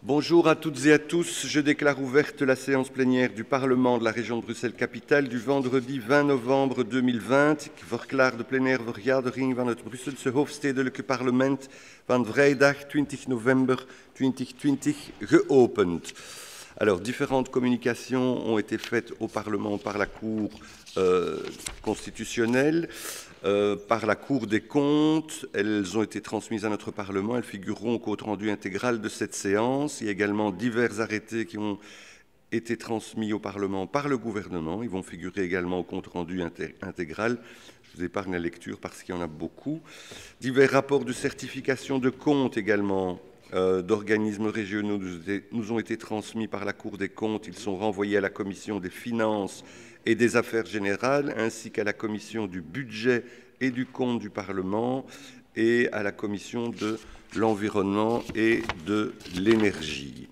Bonjour à toutes et à tous. Je déclare ouverte la séance plénière du Parlement de la région de Bruxelles-Capitale du vendredi 20 novembre 2020. Ik verklaar de plenaire vergadering van het Brusselse Hoofdstedelijke Parlement van vrijdag 20 november 2020 geopend. Alors, différentes communications ont été faites au Parlement par la Cour constitutionnelle, par la Cour des comptes. Elles ont été transmises à notre Parlement. Elles figureront au compte-rendu intégral de cette séance. Il y a également divers arrêtés qui ont été transmis au Parlement par le gouvernement. Ils vont figurer également au compte-rendu intégral. Je vous épargne la lecture parce qu'il y en a beaucoup. Divers rapports de certification de comptes également d'organismes régionaux nous ont été transmis par la Cour des comptes. Ils sont renvoyés à la Commission des finances et des affaires générales, ainsi qu'à la Commission du budget et du compte du Parlement et à la Commission de l'environnement et de l'énergie.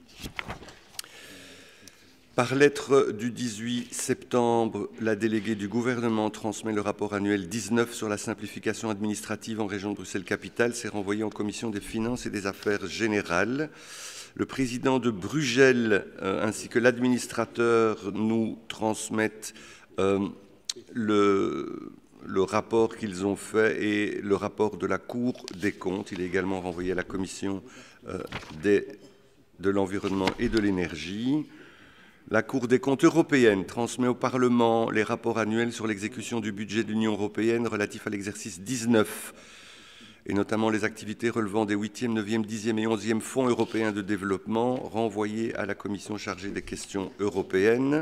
Par lettre du 18 septembre, la déléguée du gouvernement transmet le rapport annuel 19 sur la simplification administrative en région de Bruxelles-Capitale. C'est renvoyé en commission des finances et des affaires générales. Le président de Brugel ainsi que l'administrateur nous transmettent le rapport qu'ils ont fait et le rapport de la Cour des comptes. Il est également renvoyé à la commission de l'environnement et de l'énergie. La Cour des comptes européenne transmet au Parlement les rapports annuels sur l'exécution du budget de l'Union européenne relatif à l'exercice 19, et notamment les activités relevant des 8e, 9e, 10e et 11e fonds européens de développement, renvoyés à la commission chargée des questions européennes.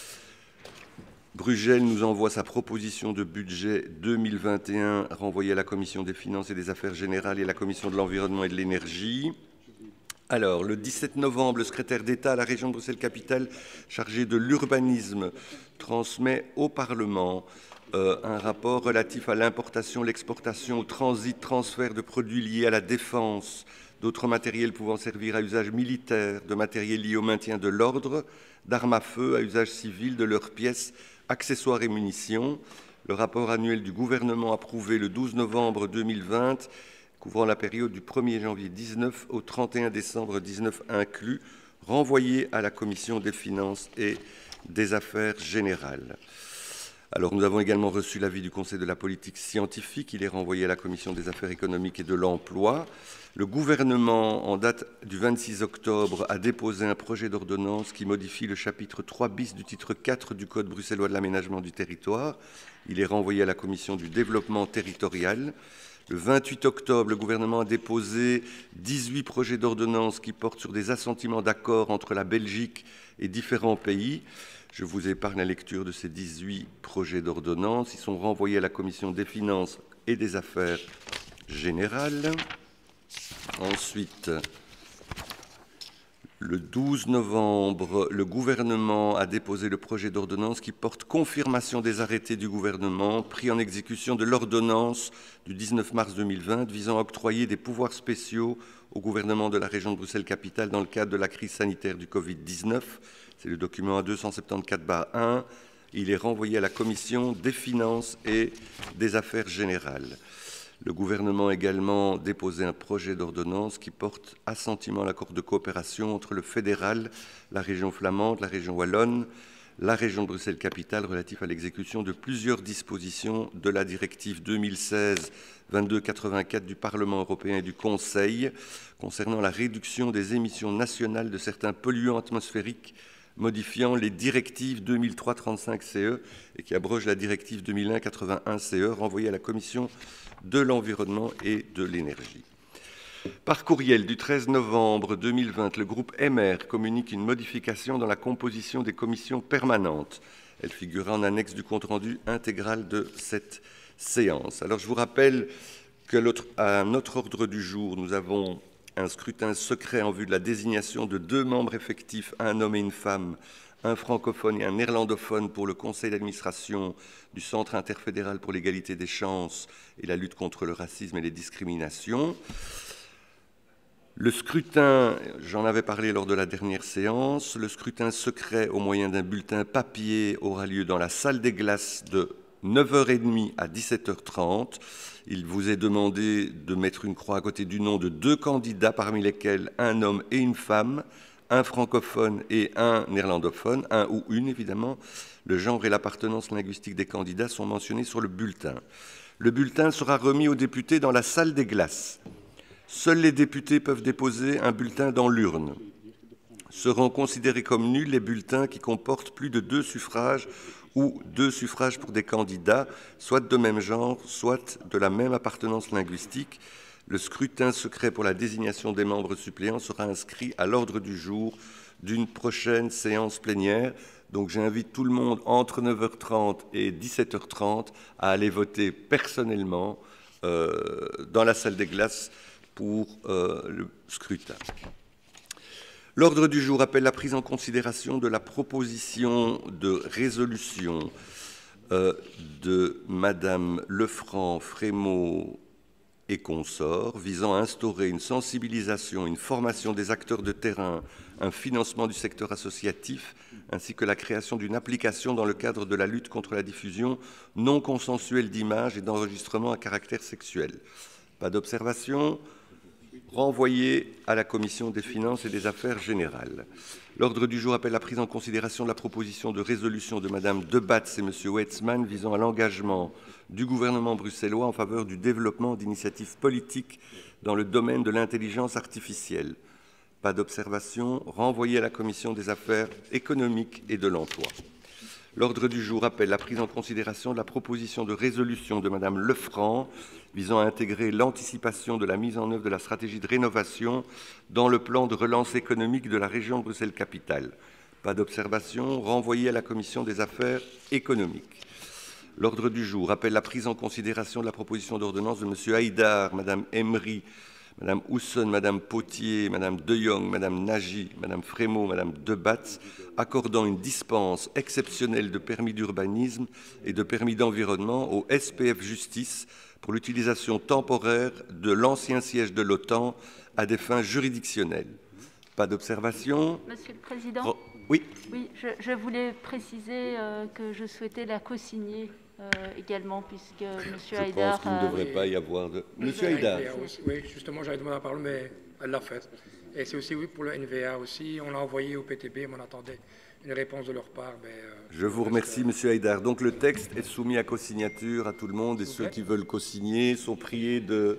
Brugel nous envoie sa proposition de budget 2021, renvoyée à la commission des finances et des affaires générales et à la commission de l'environnement et de l'énergie. Alors, le 17 novembre, le secrétaire d'État à la région de Bruxelles-Capitale, chargé de l'urbanisme, transmet au Parlement un rapport relatif à l'importation, l'exportation, au transit, transfert de produits liés à la défense, d'autres matériels pouvant servir à usage militaire, de matériel lié au maintien de l'ordre, d'armes à feu à usage civil, de leurs pièces, accessoires et munitions. Le rapport annuel du gouvernement approuvé le 12 novembre 2020, couvrant la période du 1er janvier 19 au 31 décembre 19 inclus, renvoyé à la commission des finances et des affaires générales. Alors, nous avons également reçu l'avis du Conseil de la politique scientifique. Il est renvoyé à la commission des affaires économiques et de l'emploi. Le gouvernement, en date du 26 octobre, a déposé un projet d'ordonnance qui modifie le chapitre 3 bis du titre 4 du Code bruxellois de l'aménagement du territoire. Il est renvoyé à la commission du développement territorial. Le 28 octobre, le gouvernement a déposé 18 projets d'ordonnance qui portent sur des assentiments d'accords entre la Belgique et différents pays. Je vous épargne la lecture de ces 18 projets d'ordonnance. Ils sont renvoyés à la commission des finances et des affaires générales. Ensuite, le 12 novembre, le gouvernement a déposé le projet d'ordonnance qui porte confirmation des arrêtés du gouvernement pris en exécution de l'ordonnance du 19 mars 2020 visant à octroyer des pouvoirs spéciaux au gouvernement de la région de Bruxelles-Capitale dans le cadre de la crise sanitaire du Covid-19. C'est le document A274-1. Il est renvoyé à la commission des finances et des affaires générales. Le gouvernement a également déposé un projet d'ordonnance qui porte assentiment à l'accord de coopération entre le fédéral, la région flamande, la région wallonne, la région de Bruxelles-Capitale relatif à l'exécution de plusieurs dispositions de la directive 2016-2284 du Parlement européen et du Conseil concernant la réduction des émissions nationales de certains polluants atmosphériques modifiant les directives 2003-35-CE et qui abroge la directive 2001-81-CE renvoyée à la Commission de l'environnement et de l'énergie. Par courriel du 13 novembre 2020, le groupe MR communique une modification dans la composition des commissions permanentes. Elle figurera en annexe du compte-rendu intégral de cette séance. Alors je vous rappelle qu'à notre ordre du jour, nous avons un scrutin secret en vue de la désignation de 2 membres effectifs, un homme et une femme, un francophone et un néerlandophone pour le conseil d'administration du Centre interfédéral pour l'égalité des chances et la lutte contre le racisme et les discriminations. Le scrutin, j'en avais parlé lors de la dernière séance, le scrutin secret au moyen d'un bulletin papier aura lieu dans la salle des glaces de 9h30 à 17h30. Il vous est demandé de mettre une croix à côté du nom de 2 candidats, parmi lesquels un homme et une femme, un francophone et un néerlandophone, un ou une évidemment. Le genre et l'appartenance linguistique des candidats sont mentionnés sur le bulletin. Le bulletin sera remis aux députés dans la salle des glaces. Seuls les députés peuvent déposer un bulletin dans l'urne. Seront considérés comme nuls les bulletins qui comportent plus de 2 suffrages ou 2 suffrages pour des candidats, soit de même genre, soit de la même appartenance linguistique. Le scrutin secret pour la désignation des membres suppléants sera inscrit à l'ordre du jour d'une prochaine séance plénière. Donc j'invite tout le monde entre 9h30 et 17h30 à aller voter personnellement dans la salle des glaces pour le scrutin. L'ordre du jour appelle la prise en considération de la proposition de résolution de Madame Lefranc, Frémaux et consorts visant à instaurer une sensibilisation, une formation des acteurs de terrain, un financement du secteur associatif, ainsi que la création d'une application dans le cadre de la lutte contre la diffusion non consensuelle d'images et d'enregistrements à caractère sexuel. Pas d'observation. Renvoyé à la Commission des finances et des affaires générales. L'ordre du jour appelle la prise en considération de la proposition de résolution de Mme Debatz et M. Weizmann visant à l'engagement du gouvernement bruxellois en faveur du développement d'initiatives politiques dans le domaine de l'intelligence artificielle. Pas d'observation. Renvoyé à la Commission des affaires économiques et de l'emploi. L'ordre du jour appelle la prise en considération de la proposition de résolution de Mme Lefranc visant à intégrer l'anticipation de la mise en œuvre de la stratégie de rénovation dans le plan de relance économique de la région Bruxelles-Capitale. Pas d'observation. Renvoyé à la Commission des affaires économiques. L'ordre du jour appelle la prise en considération de la proposition d'ordonnance de M. Haïdar, Mme Emery, Mme Husson, Mme Potier, Mme De Jong, Mme Nagy, Mme Frémaux, Mme Debatz, accordant une dispense exceptionnelle de permis d'urbanisme et de permis d'environnement au SPF Justice pour l'utilisation temporaire de l'ancien siège de l'OTAN à des fins juridictionnelles. Pas d'observation. Monsieur le Président. Oui. Oui, je voulais préciser que je souhaitais la co-signer également, puisque M. Haïdar... Je pense qu'il ne devrait pas y avoir de... Monsieur Haïdar. Oui, justement, j'avais demandé la parole, mais elle l'a fait. Et c'est aussi, oui, pour le NVA aussi. On l'a envoyé au PTB, mais on attendait une réponse de leur part. Mais, je vous remercie, Monsieur Haïdar. Donc le texte est soumis à co-signature à tout le monde et ceux qui veulent co-signer sont priés de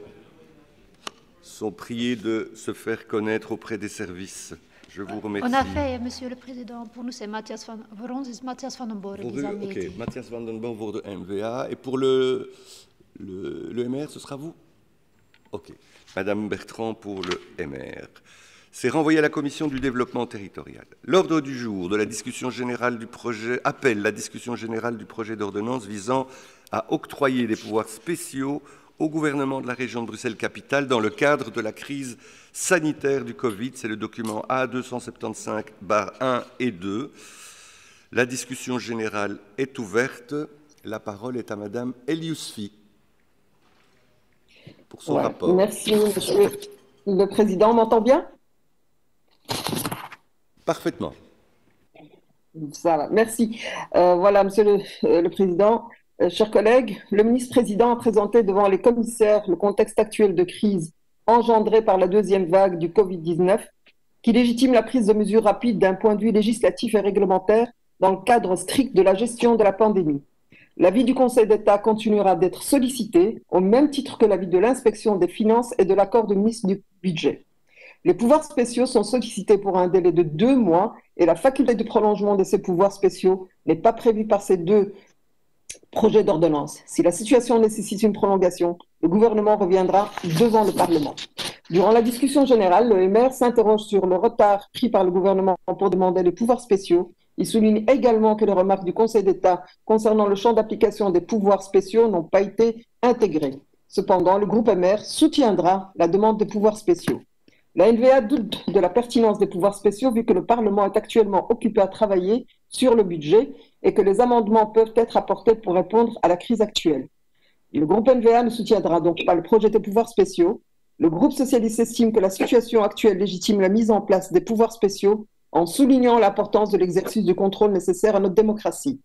se faire connaître auprès des services. Je vous remercie. On a fait, Monsieur le Président, pour nous c'est Matthias van... Voor ons is Matthias van den Borre die zal Oké, Matthias van den Borre voor de NVA. Et pour le MR, ce sera vous? Ok. Madame Bertrand pour le MR. C'est renvoyé à la Commission du développement territorial. L'ordre du jour de la discussion générale du projet appelle la discussion générale du projet d'ordonnance visant à octroyer des pouvoirs spéciaux au gouvernement de la région de Bruxelles-Capitale dans le cadre de la crise sanitaire du Covid. C'est le document A275-1 et 2. La discussion générale est ouverte. La parole est à Madame Eliusfi pour son rapport. Merci, Monsieur le Président. On m'entend bien? Parfaitement. Ça va, merci. Voilà, Monsieur le Président, chers collègues, le ministre-président a présenté devant les commissaires le contexte actuel de crise engendré par la deuxième vague du Covid-19 qui légitime la prise de mesures rapides d'un point de vue législatif et réglementaire dans le cadre strict de la gestion de la pandémie. L'avis du Conseil d'État continuera d'être sollicité au même titre que l'avis de l'inspection des finances et de l'accord du ministre du Budget. Les pouvoirs spéciaux sont sollicités pour un délai de 2 mois et la faculté de prolongement de ces pouvoirs spéciaux n'est pas prévue par ces 2 projets d'ordonnance. Si la situation nécessite une prolongation, le gouvernement reviendra devant le Parlement. Durant la discussion générale, le MR s'interroge sur le retard pris par le gouvernement pour demander les pouvoirs spéciaux. Il souligne également que les remarques du Conseil d'État concernant le champ d'application des pouvoirs spéciaux n'ont pas été intégrées. Cependant, le groupe MR soutiendra la demande des pouvoirs spéciaux. La NVA doute de la pertinence des pouvoirs spéciaux vu que le Parlement est actuellement occupé à travailler sur le budget et que les amendements peuvent être apportés pour répondre à la crise actuelle. Le groupe NVA ne soutiendra donc pas le projet des pouvoirs spéciaux. Le groupe socialiste estime que la situation actuelle légitime la mise en place des pouvoirs spéciaux en soulignant l'importance de l'exercice du contrôle nécessaire à notre démocratie.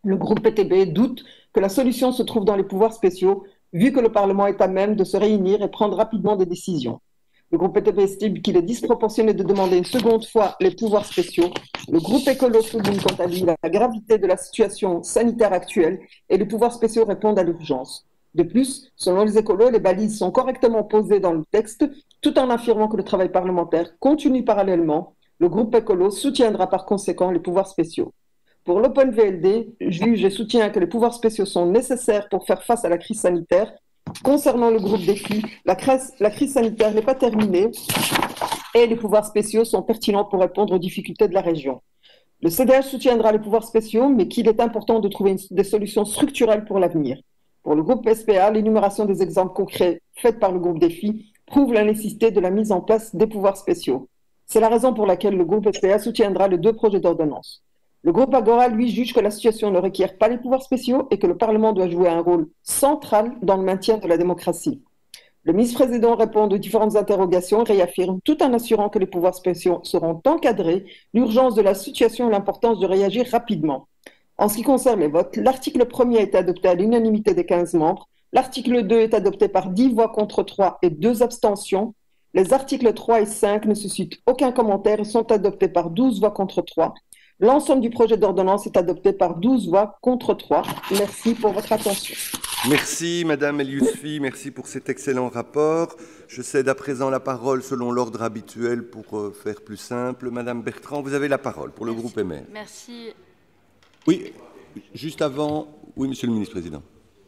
Le groupe PTB doute que la solution se trouve dans les pouvoirs spéciaux, vu que le Parlement est à même de se réunir et prendre rapidement des décisions. Le groupe PTB estime qu'il est disproportionné de demander une seconde fois les pouvoirs spéciaux. Le groupe écolo souligne quant à lui la gravité de la situation sanitaire actuelle et les pouvoirs spéciaux répondent à l'urgence. De plus, selon les écolos, les balises sont correctement posées dans le texte, tout en affirmant que le travail parlementaire continue parallèlement. Le groupe écolo soutiendra par conséquent les pouvoirs spéciaux. Pour l'Open VLD, juge et soutient que les pouvoirs spéciaux sont nécessaires pour faire face à la crise sanitaire. Concernant le groupe Défi, la crise sanitaire n'est pas terminée et les pouvoirs spéciaux sont pertinents pour répondre aux difficultés de la région. Le CDH soutiendra les pouvoirs spéciaux, mais qu'il est important de trouver des solutions structurelles pour l'avenir. Pour le groupe SPA, l'énumération des exemples concrets faits par le groupe Défi prouve la nécessité de la mise en place des pouvoirs spéciaux. C'est la raison pour laquelle le groupe SPA soutiendra les 2 projets d'ordonnance. Le groupe Agora, lui, juge que la situation ne requiert pas les pouvoirs spéciaux et que le Parlement doit jouer un rôle central dans le maintien de la démocratie. Le ministre-président répond aux différentes interrogations et réaffirme, tout en assurant que les pouvoirs spéciaux seront encadrés, l'urgence de la situation et l'importance de réagir rapidement. En ce qui concerne les votes, l'article 1er a été adopté à l'unanimité des 15 membres. L'article 2 est adopté par 10 voix contre 3 et 2 abstentions. Les articles 3 et 5 ne suscitent aucun commentaire et sont adoptés par 12 voix contre 3. L'ensemble du projet d'ordonnance est adopté par 12 voix contre 3. Merci pour votre attention. Merci Madame El Yousfi, merci pour cet excellent rapport. Je cède à présent la parole selon l'ordre habituel pour faire plus simple. Madame Bertrand, vous avez la parole pour le groupe MR. Merci. Oui, juste avant. Oui, Monsieur le Ministre-président.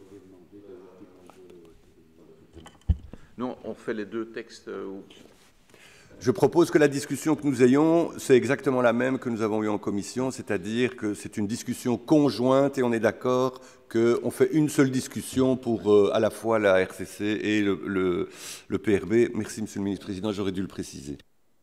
Non, on fait les 2 textes. Je propose que la discussion que nous ayons, c'est exactement la même que nous avons eue en commission, c'est-à-dire que c'est une discussion conjointe et on est d'accord qu'on fait une seule discussion pour à la fois la RCC et le PRB. Merci, Monsieur le Ministre-président, j'aurais dû le préciser.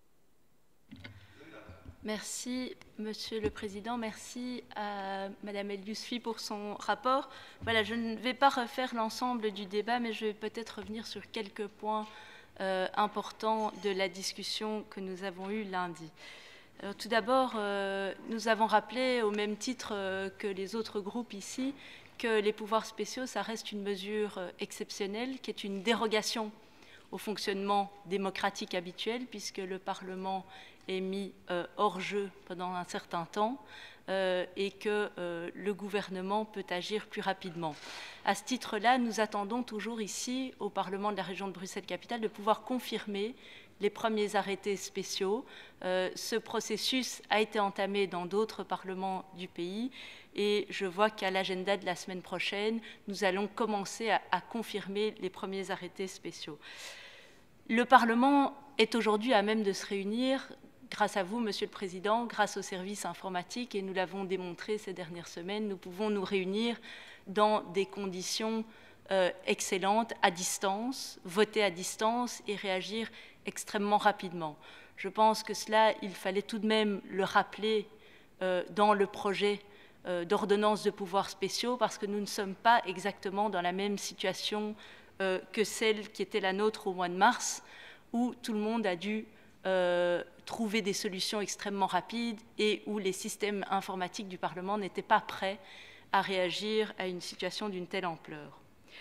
Merci, Monsieur le Président. Merci à Madame El Yousfi pour son rapport. Voilà, je ne vais pas refaire l'ensemble du débat, mais je vais peut-être revenir sur quelques points importants de la discussion que nous avons eue lundi. Alors, tout d'abord, nous avons rappelé, au même titre que les autres groupes ici, que les pouvoirs spéciaux, ça reste une mesure exceptionnelle, qui est une dérogation au fonctionnement démocratique habituel, puisque le Parlement est mis hors jeu pendant un certain temps et que le gouvernement peut agir plus rapidement. À ce titre-là, nous attendons toujours ici, au Parlement de la région de Bruxelles-Capitale, de pouvoir confirmer les premiers arrêtés spéciaux. Ce processus a été entamé dans d'autres parlements du pays et je vois qu'à l'agenda de la semaine prochaine, nous allons commencer à confirmer les premiers arrêtés spéciaux. Le Parlement est aujourd'hui à même de se réunir grâce à vous, Monsieur le Président, grâce aux services informatiques, et nous l'avons démontré ces dernières semaines, nous pouvons nous réunir dans des conditions excellentes, à distance, voter à distance et réagir extrêmement rapidement. Je pense que cela, il fallait tout de même le rappeler dans le projet d'ordonnance de pouvoirs spéciaux, parce que nous ne sommes pas exactement dans la même situation que celle qui était la nôtre au mois de mars, où tout le monde a dû trouver des solutions extrêmement rapides et où les systèmes informatiques du Parlement n'étaient pas prêts à réagir à une situation d'une telle ampleur.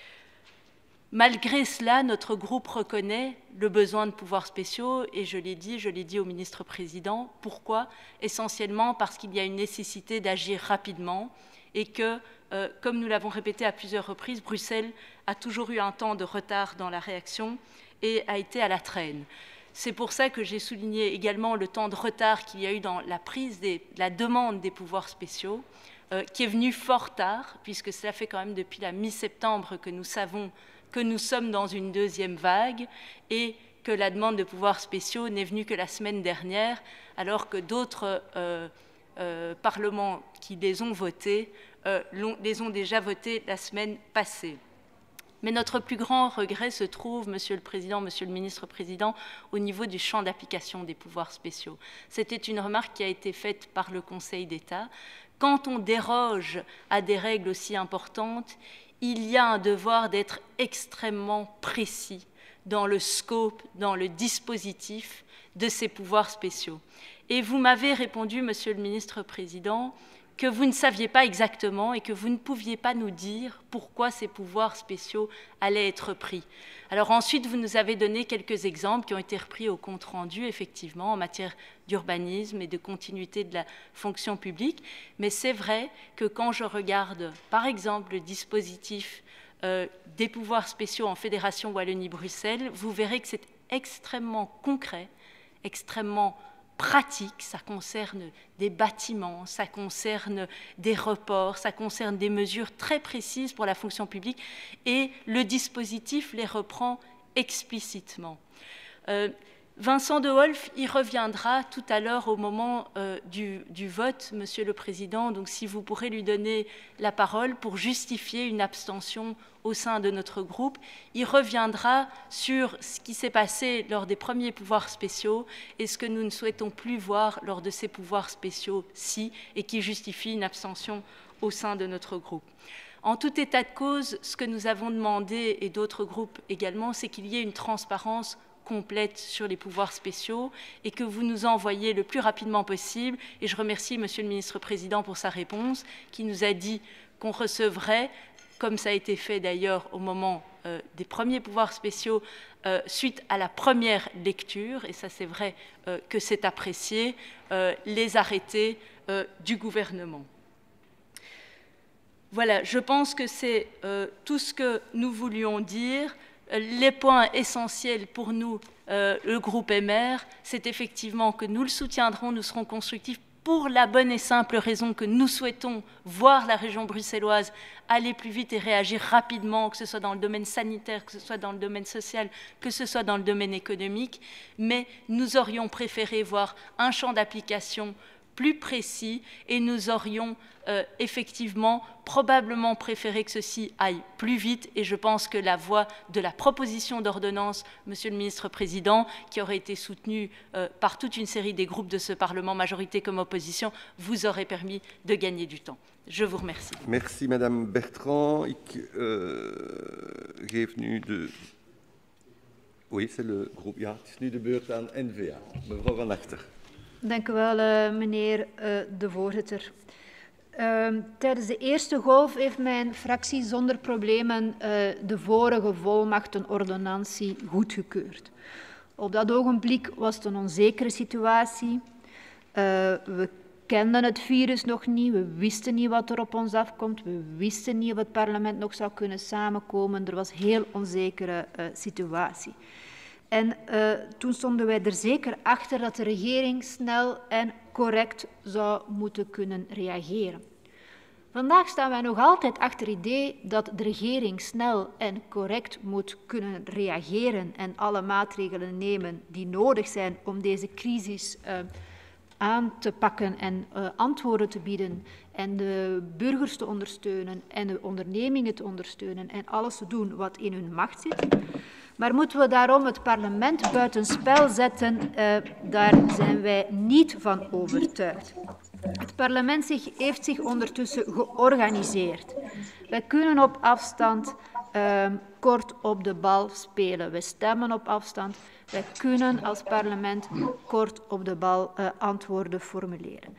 Malgré cela, notre groupe reconnaît le besoin de pouvoirs spéciaux et je l'ai dit au ministre-président. Pourquoi? Essentiellement parce qu'il y a une nécessité d'agir rapidement et que, comme nous l'avons répété à plusieurs reprises, Bruxelles a toujours eu un temps de retard dans la réaction et a été à la traîne. C'est pour ça que j'ai souligné également le temps de retard qu'il y a eu dans la la demande des pouvoirs spéciaux, qui est venu fort tard, puisque cela fait quand même depuis la mi-septembre que nous savons que nous sommes dans une deuxième vague et que la demande de pouvoirs spéciaux n'est venue que la semaine dernière, alors que d'autres parlements qui les ont votés les ont déjà votés la semaine passée. Mais notre plus grand regret se trouve, Monsieur le Président, Monsieur le Ministre-président, au niveau du champ d'application des pouvoirs spéciaux. C'était une remarque qui a été faite par le Conseil d'État. Quand on déroge à des règles aussi importantes, il y a un devoir d'être extrêmement précis dans le scope, dans le dispositif de ces pouvoirs spéciaux. Et vous m'avez répondu, Monsieur le Ministre-président, que vous ne saviez pas exactement et que vous ne pouviez pas nous dire pourquoi ces pouvoirs spéciaux allaient être pris. Alors ensuite, vous nous avez donné quelques exemples qui ont été repris au compte-rendu, effectivement, en matière d'urbanisme et de continuité de la fonction publique. Mais c'est vrai que quand je regarde, par exemple, le dispositif des pouvoirs spéciaux en Fédération Wallonie-Bruxelles, vous verrez que c'est extrêmement concret, extrêmement pratique, ça concerne des bâtiments, ça concerne des reports, ça concerne des mesures très précises pour la fonction publique et le dispositif les reprend explicitement. Vincent De Wolf y reviendra tout à l'heure au moment du vote, Monsieur le Président, donc si vous pourrez lui donner la parole pour justifier une abstention au sein de notre groupe. Il reviendra sur ce qui s'est passé lors des premiers pouvoirs spéciaux et ce que nous ne souhaitons plus voir lors de ces pouvoirs spéciaux-ci et qui justifie une abstention au sein de notre groupe. En tout état de cause, ce que nous avons demandé, et d'autres groupes également, c'est qu'il y ait une transparence complète sur les pouvoirs spéciaux et que vous nous envoyiez le plus rapidement possible. Et je remercie Monsieur le Ministre-Président pour sa réponse, qui nous a dit qu'on recevrait, comme ça a été fait d'ailleurs au moment des premiers pouvoirs spéciaux, suite à la première lecture, et ça c'est vrai que c'est apprécié, les arrêtés du gouvernement. Voilà, je pense que c'est tout ce que nous voulions dire. Les points essentiels pour nous, le groupe MR, c'est effectivement que nous le soutiendrons, nous serons constructifs pour la bonne et simple raison que nous souhaitons voir la région bruxelloise aller plus vite et réagir rapidement, que ce soit dans le domaine sanitaire, que ce soit dans le domaine social, que ce soit dans le domaine économique, mais nous aurions préféré voir un champ d'application plus précis et nous aurions effectivement probablement préféré que ceci aille plus vite et je pense que la voie de la proposition d'ordonnance, Monsieur le Ministre-Président, qui aurait été soutenue par toute une série des groupes de ce Parlement, majorité comme opposition, vous aurait permis de gagner du temps. Je vous remercie. Merci Madame Bertrand. Oui, c'est le groupe. Ja, het is nu de beurt aan N-VA. Mevrouw Van Achter. Dank u wel, meneer de voorzitter. Tijdens de eerste golf heeft mijn fractie zonder problemen de vorige volmachtenordonnantie goedgekeurd. Op dat ogenblik was het een onzekere situatie. We kenden het virus nog niet, we wisten niet wat er op ons afkomt, we wisten niet of het parlement nog zou kunnen samenkomen. Er was een heel onzekere situatie. En toen stonden wij er zeker achter dat de regering snel en correct zou moeten kunnen reageren. Vandaag staan wij nog altijd achter het idee dat de regering snel en correct moet kunnen reageren en alle maatregelen nemen die nodig zijn om deze crisis aan te pakken en antwoorden te bieden en de burgers te ondersteunen en de ondernemingen te ondersteunen en alles te doen wat in hun macht zit. Maar moeten we daarom het parlement buitenspel zetten? Daar zijn wij niet van overtuigd. Het parlement heeft zich ondertussen georganiseerd. Wij kunnen op afstand kort op de bal spelen. We stemmen op afstand. Wij kunnen als parlement kort op de bal antwoorden formuleren.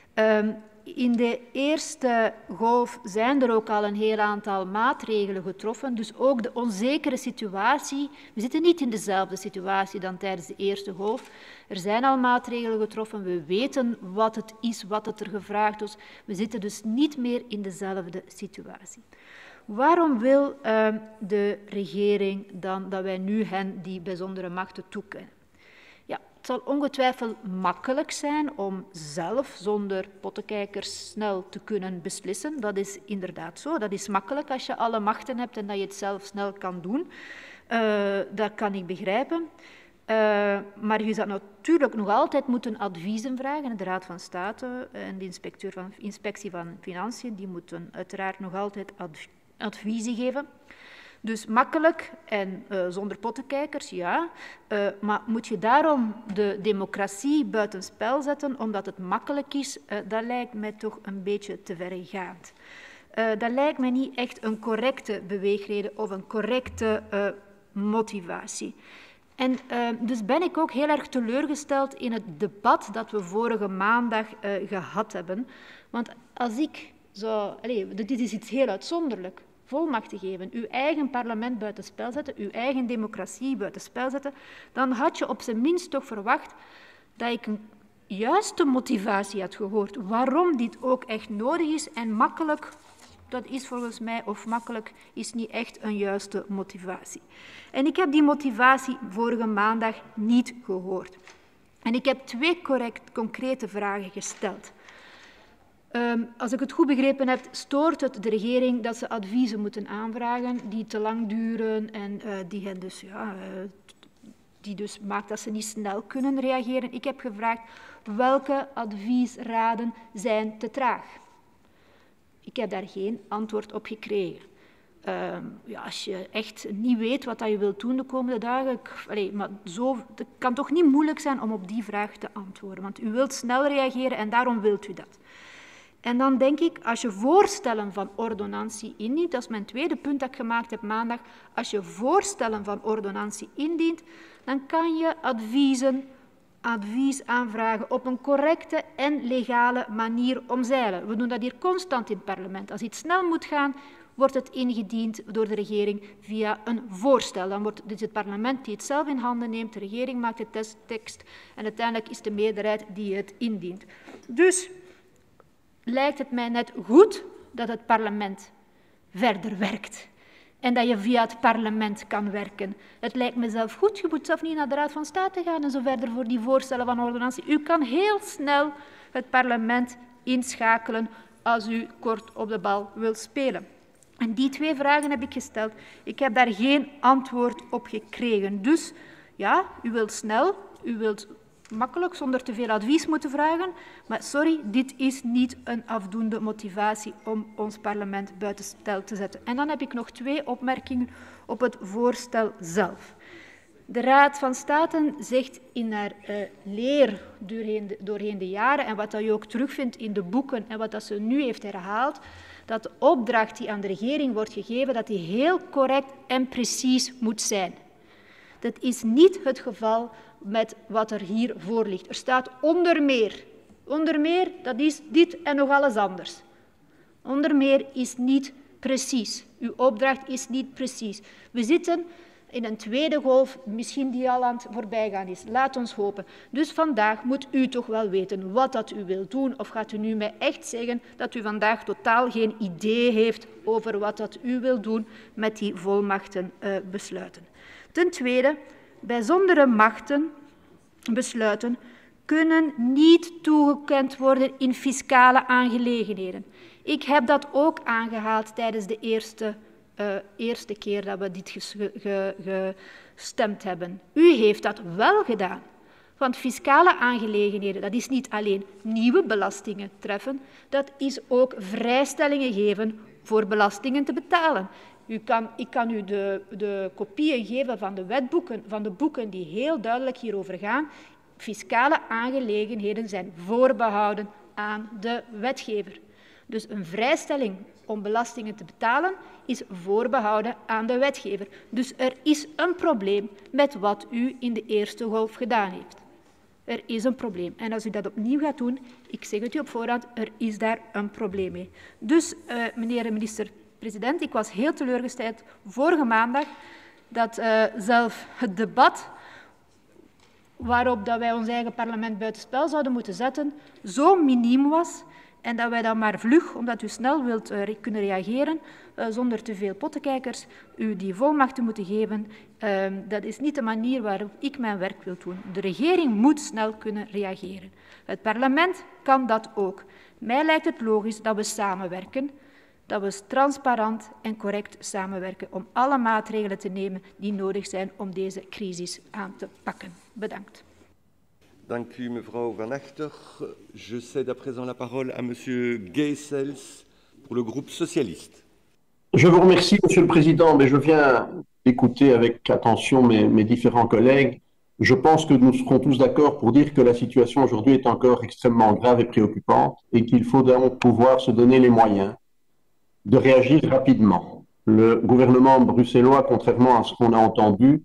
In de eerste golf zijn er ook al een heel aantal maatregelen getroffen, dus ook de onzekere situatie. We zitten niet in dezelfde situatie dan tijdens de eerste golf. Er zijn al maatregelen getroffen, we weten wat het is, wat het er gevraagd is. We zitten dus niet meer in dezelfde situatie. Waarom wil de regering dan dat wij nu hen die bijzondere machten toekennen? Het zal ongetwijfeld makkelijk zijn om zelf, zonder pottenkijkers, snel te kunnen beslissen. Dat is inderdaad zo. Dat is makkelijk als je alle machten hebt en dat je het zelf snel kan doen. Dat kan ik begrijpen. Maar je zou natuurlijk nog altijd moeten adviezen vragen. De Raad van State en de Inspectie van Financiën die moeten uiteraard nog altijd adviezen geven. Dus makkelijk en zonder pottenkijkers, ja. Maar moet je daarom de democratie buitenspel zetten omdat het makkelijk is? Dat lijkt mij toch een beetje te verregaand. Dat lijkt mij niet echt een correcte beweegreden of een correcte motivatie. En dus ben ik ook heel erg teleurgesteld in het debat dat we vorige maandag gehad hebben. Want als ik zou... dit is iets heel uitzonderlijk. Volmachten geven, uw eigen parlement buitenspel zetten, uw eigen democratie buitenspel zetten, dan had je op zijn minst toch verwacht dat ik een juiste motivatie had gehoord waarom dit ook echt nodig is en makkelijk, dat is volgens mij, of makkelijk is niet echt een juiste motivatie. En ik heb die motivatie vorige maandag niet gehoord. En ik heb 2 concrete vragen gesteld. Als ik het goed begrepen heb, stoort het de regering dat ze adviezen moeten aanvragen die te lang duren en die dus maakt dat ze niet snel kunnen reageren. Ik heb gevraagd welke adviesraden zijn te traag. Ik heb daar geen antwoord op gekregen. Als je echt niet weet wat je wilt doen de komende dagen, het kan toch niet moeilijk zijn om op die vraag te antwoorden, want u wilt snel reageren en daarom wilt u dat. En dan denk ik, als je voorstellen van ordonnantie indient, dat is mijn tweede punt dat ik gemaakt heb maandag, als je voorstellen van ordonnantie indient, dan kan je advies aanvragen op een correcte en legale manier omzeilen. We doen dat hier constant in het parlement. Als iets snel moet gaan, wordt het ingediend door de regering via een voorstel. Dan is het parlement die het zelf in handen neemt, de regering maakt de tekst en uiteindelijk is de meerderheid die het indient. Dus lijkt het mij net goed dat het parlement verder werkt en dat je via het parlement kan werken. Het lijkt me zelf goed, je moet zelf niet naar de Raad van State gaan en zo verder voor die voorstellen van ordonnantie. U kan heel snel het parlement inschakelen als u kort op de bal wilt spelen. En die 2 vragen heb ik gesteld. Ik heb daar geen antwoord op gekregen. Dus ja, u wilt snel, u wilt makkelijk, zonder te veel advies moeten vragen. Maar sorry, dit is niet een afdoende motivatie om ons parlement buitenspel te zetten. En dan heb ik nog 2 opmerkingen op het voorstel zelf. De Raad van State zegt in haar leer doorheen de jaren, en wat je ook terugvindt in de boeken en wat ze nu heeft herhaald, dat de opdracht die aan de regering wordt gegeven, dat die heel correct en precies moet zijn. Dat is niet het geval met wat er hier voor ligt. Er staat onder meer. Onder meer, dat is dit en nog alles anders. Onder meer is niet precies. Uw opdracht is niet precies. We zitten in een tweede golf, misschien die al aan het voorbijgaan is. Laat ons hopen. Dus vandaag moet u toch wel weten wat dat u wilt doen. Of gaat u nu mij echt zeggen dat u vandaag totaal geen idee heeft over wat dat u wilt doen met die volmachten besluiten. Ten tweede, bijzondere machten, besluiten, kunnen niet toegekend worden in fiscale aangelegenheden. Ik heb dat ook aangehaald tijdens de eerste keer dat we dit gestemd hebben. U heeft dat wel gedaan. Want fiscale aangelegenheden, dat is niet alleen nieuwe belastingen treffen, dat is ook vrijstellingen geven voor belastingen te betalen. Ik kan u de kopieën geven van de wetboeken, van de boeken die heel duidelijk hierover gaan. Fiscale aangelegenheden zijn voorbehouden aan de wetgever. Dus een vrijstelling om belastingen te betalen is voorbehouden aan de wetgever. Dus er is een probleem met wat u in de eerste golf gedaan heeft. Er is een probleem. En als u dat opnieuw gaat doen, ik zeg het u op voorhand, er is daar een probleem mee. Dus, meneer de minister-president, ik was heel teleurgesteld vorige maandag dat zelf het debat waarop dat wij ons eigen parlement buitenspel zouden moeten zetten, zo miniem was en dat wij dan maar vlug, omdat u snel wilt kunnen reageren, zonder te veel pottenkijkers, u die volmachten moeten geven. Dat is niet de manier waarop ik mijn werk wil doen. De regering moet snel kunnen reageren. Het parlement kan dat ook. Mij lijkt het logisch dat we samenwerken, dat we transparant en correct samenwerken om alle maatregelen te nemen die nodig zijn om deze crisis aan te pakken. Bedankt. Dank u, mevrouw Van Achter. Je cède à présent la parole à monsieur Geysels pour le groupe socialiste. Je vous remercie, Monsieur le Président, mais je viens d'écouter avec attention mes différents collègues. Je pense que nous serons tous d'accord pour dire que la situation aujourd'hui est encore extrêmement grave et préoccupante et qu'il faut donc pouvoir se donner les moyens de réagir rapidement. Le gouvernement bruxellois, contrairement à ce qu'on a entendu,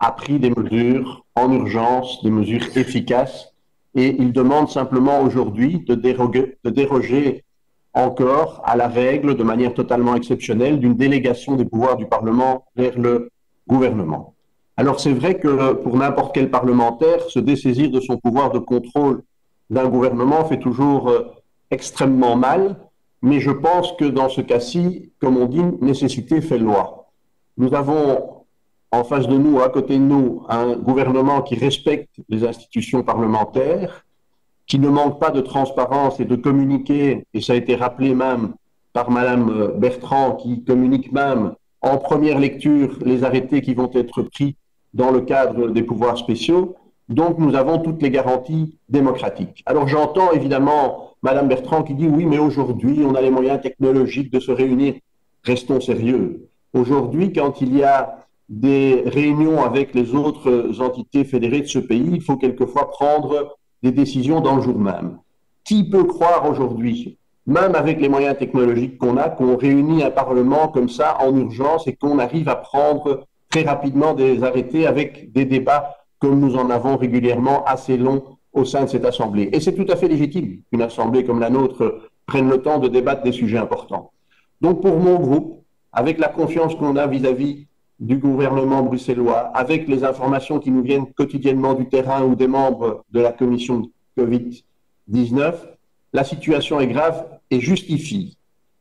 a pris des mesures en urgence, des mesures efficaces, et il demande simplement aujourd'hui de déroger encore à la règle, de manière totalement exceptionnelle, d'une délégation des pouvoirs du Parlement vers le gouvernement. Alors c'est vrai que pour n'importe quel parlementaire, se dessaisir de son pouvoir de contrôle d'un gouvernement fait toujours extrêmement mal, mais je pense que dans ce cas-ci, comme on dit, nécessité fait loi. Nous avons en face de nous, à côté de nous, un gouvernement qui respecte les institutions parlementaires, qui ne manque pas de transparence et de communiquer, et ça a été rappelé même par Madame Bertrand, qui communique même en première lecture les arrêtés qui vont être pris dans le cadre des pouvoirs spéciaux. Donc nous avons toutes les garanties démocratiques. Alors j'entends évidemment Madame Bertrand qui dit oui, mais aujourd'hui on a les moyens technologiques de se réunir. Restons sérieux. Aujourd'hui, quand il y a des réunions avec les autres entités fédérées de ce pays, il faut quelquefois prendre des décisions dans le jour même. Qui peut croire aujourd'hui, même avec les moyens technologiques qu'on a, qu'on réunit un Parlement comme ça en urgence et qu'on arrive à prendre très rapidement des arrêtés avec des débats comme nous en avons régulièrement assez longs au sein de cette Assemblée. Et c'est tout à fait légitime qu'une Assemblée comme la nôtre prenne le temps de débattre des sujets importants. Donc pour mon groupe, avec la confiance qu'on a vis-à-vis du gouvernement bruxellois, avec les informations qui nous viennent quotidiennement du terrain ou des membres de la commission Covid-19, la situation est grave et justifie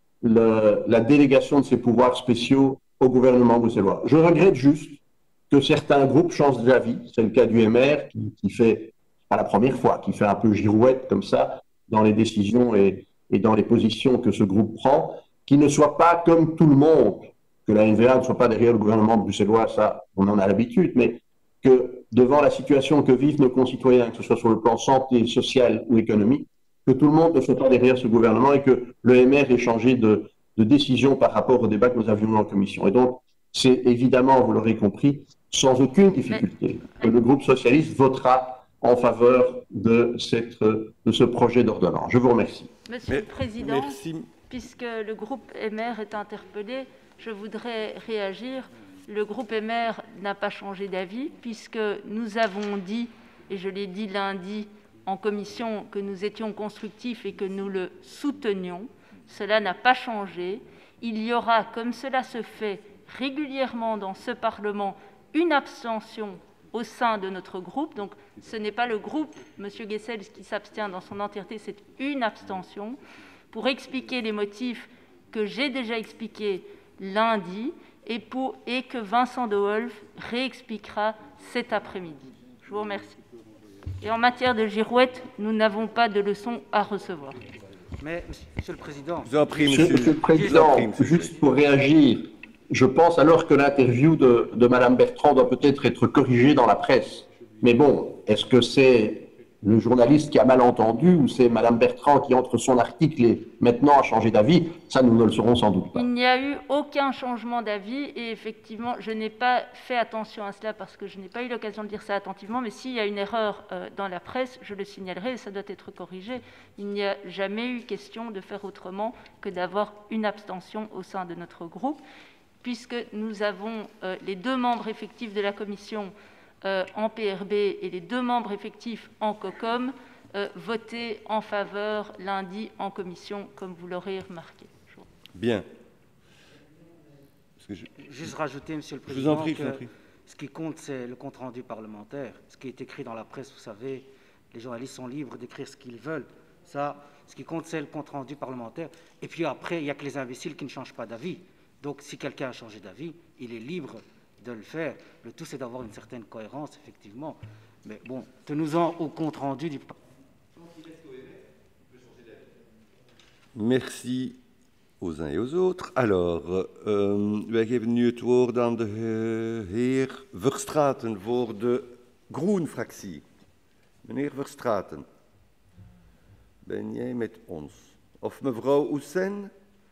la délégation de ces pouvoirs spéciaux au gouvernement bruxellois. Je regrette juste que certains groupes changent d'avis. C'est le cas du MR qui fait, pas la première fois, qui fait un peu girouette comme ça dans les décisions et dans les positions que ce groupe prend, qui ne soit pas comme tout le monde, que la NVA ne soit pas derrière le gouvernement bruxellois, ça, on en a l'habitude, mais que devant la situation que vivent nos concitoyens, que ce soit sur le plan santé, social ou économique, que tout le monde ne soit pas derrière ce gouvernement et que le MR ait changé de décision par rapport au débat que nous avions en commission. Et donc, c'est évidemment, vous l'aurez compris, sans aucune difficulté, que le groupe socialiste votera en faveur de ce projet d'ordonnance. Je vous remercie. Monsieur le Président, puisque le groupe MR est interpellé, je voudrais réagir. Le groupe MR n'a pas changé d'avis, puisque nous avons dit, et je l'ai dit lundi en commission, que nous étions constructifs et que nous le soutenions. Cela n'a pas changé. Il y aura, comme cela se fait régulièrement dans ce Parlement, une abstention au sein de notre groupe. Donc ce n'est pas le groupe, M. Guessels, qui s'abstient dans son entièreté, c'est une abstention, pour expliquer les motifs que j'ai déjà expliqués lundi et que Vincent De Wolf réexpliquera cet après-midi. Je vous remercie. Et en matière de girouette, nous n'avons pas de leçons à recevoir. Mais, Monsieur le Président... Monsieur le Président, juste pour réagir, je pense alors que l'interview de Mme Bertrand doit peut-être être corrigée dans la presse. Mais bon, est-ce que c'est le journaliste qui a mal entendu ou c'est Mme Bertrand qui, entre son article et maintenant, a changé d'avis? Ça, nous ne le saurons sans doute pas. Il n'y a eu aucun changement d'avis et effectivement, je n'ai pas fait attention à cela parce que je n'ai pas eu l'occasion de lire ça attentivement, mais s'il y a une erreur dans la presse, je le signalerai et ça doit être corrigé. Il n'y a jamais eu question de faire autrement que d'avoir une abstention au sein de notre groupe, puisque nous avons les 2 membres effectifs de la commission en PRB et les 2 membres effectifs en COCOM votés en faveur lundi en commission, comme vous l'aurez remarqué. Bien. Juste rajouter, Monsieur le Président, je vous en prie. Ce qui compte, c'est le compte-rendu parlementaire. Ce qui est écrit dans la presse, vous savez, les journalistes sont libres d'écrire ce qu'ils veulent. Ça, ce qui compte, c'est le compte-rendu parlementaire. Et puis après, il n'y a que les imbéciles qui ne changent pas d'avis. Donc, si quelqu'un a changé d'avis, il est libre de le faire. Le tout, c'est d'avoir une certaine cohérence, effectivement. Mais bon, tenons-en au compte-rendu du... Merci aux uns et aux autres. Alors, wij geven nu het woord aan de heer Verstraeten voor de Groen-fractie. Meneer Verstraeten, ben jij met ons? Of mevrouw Houssen?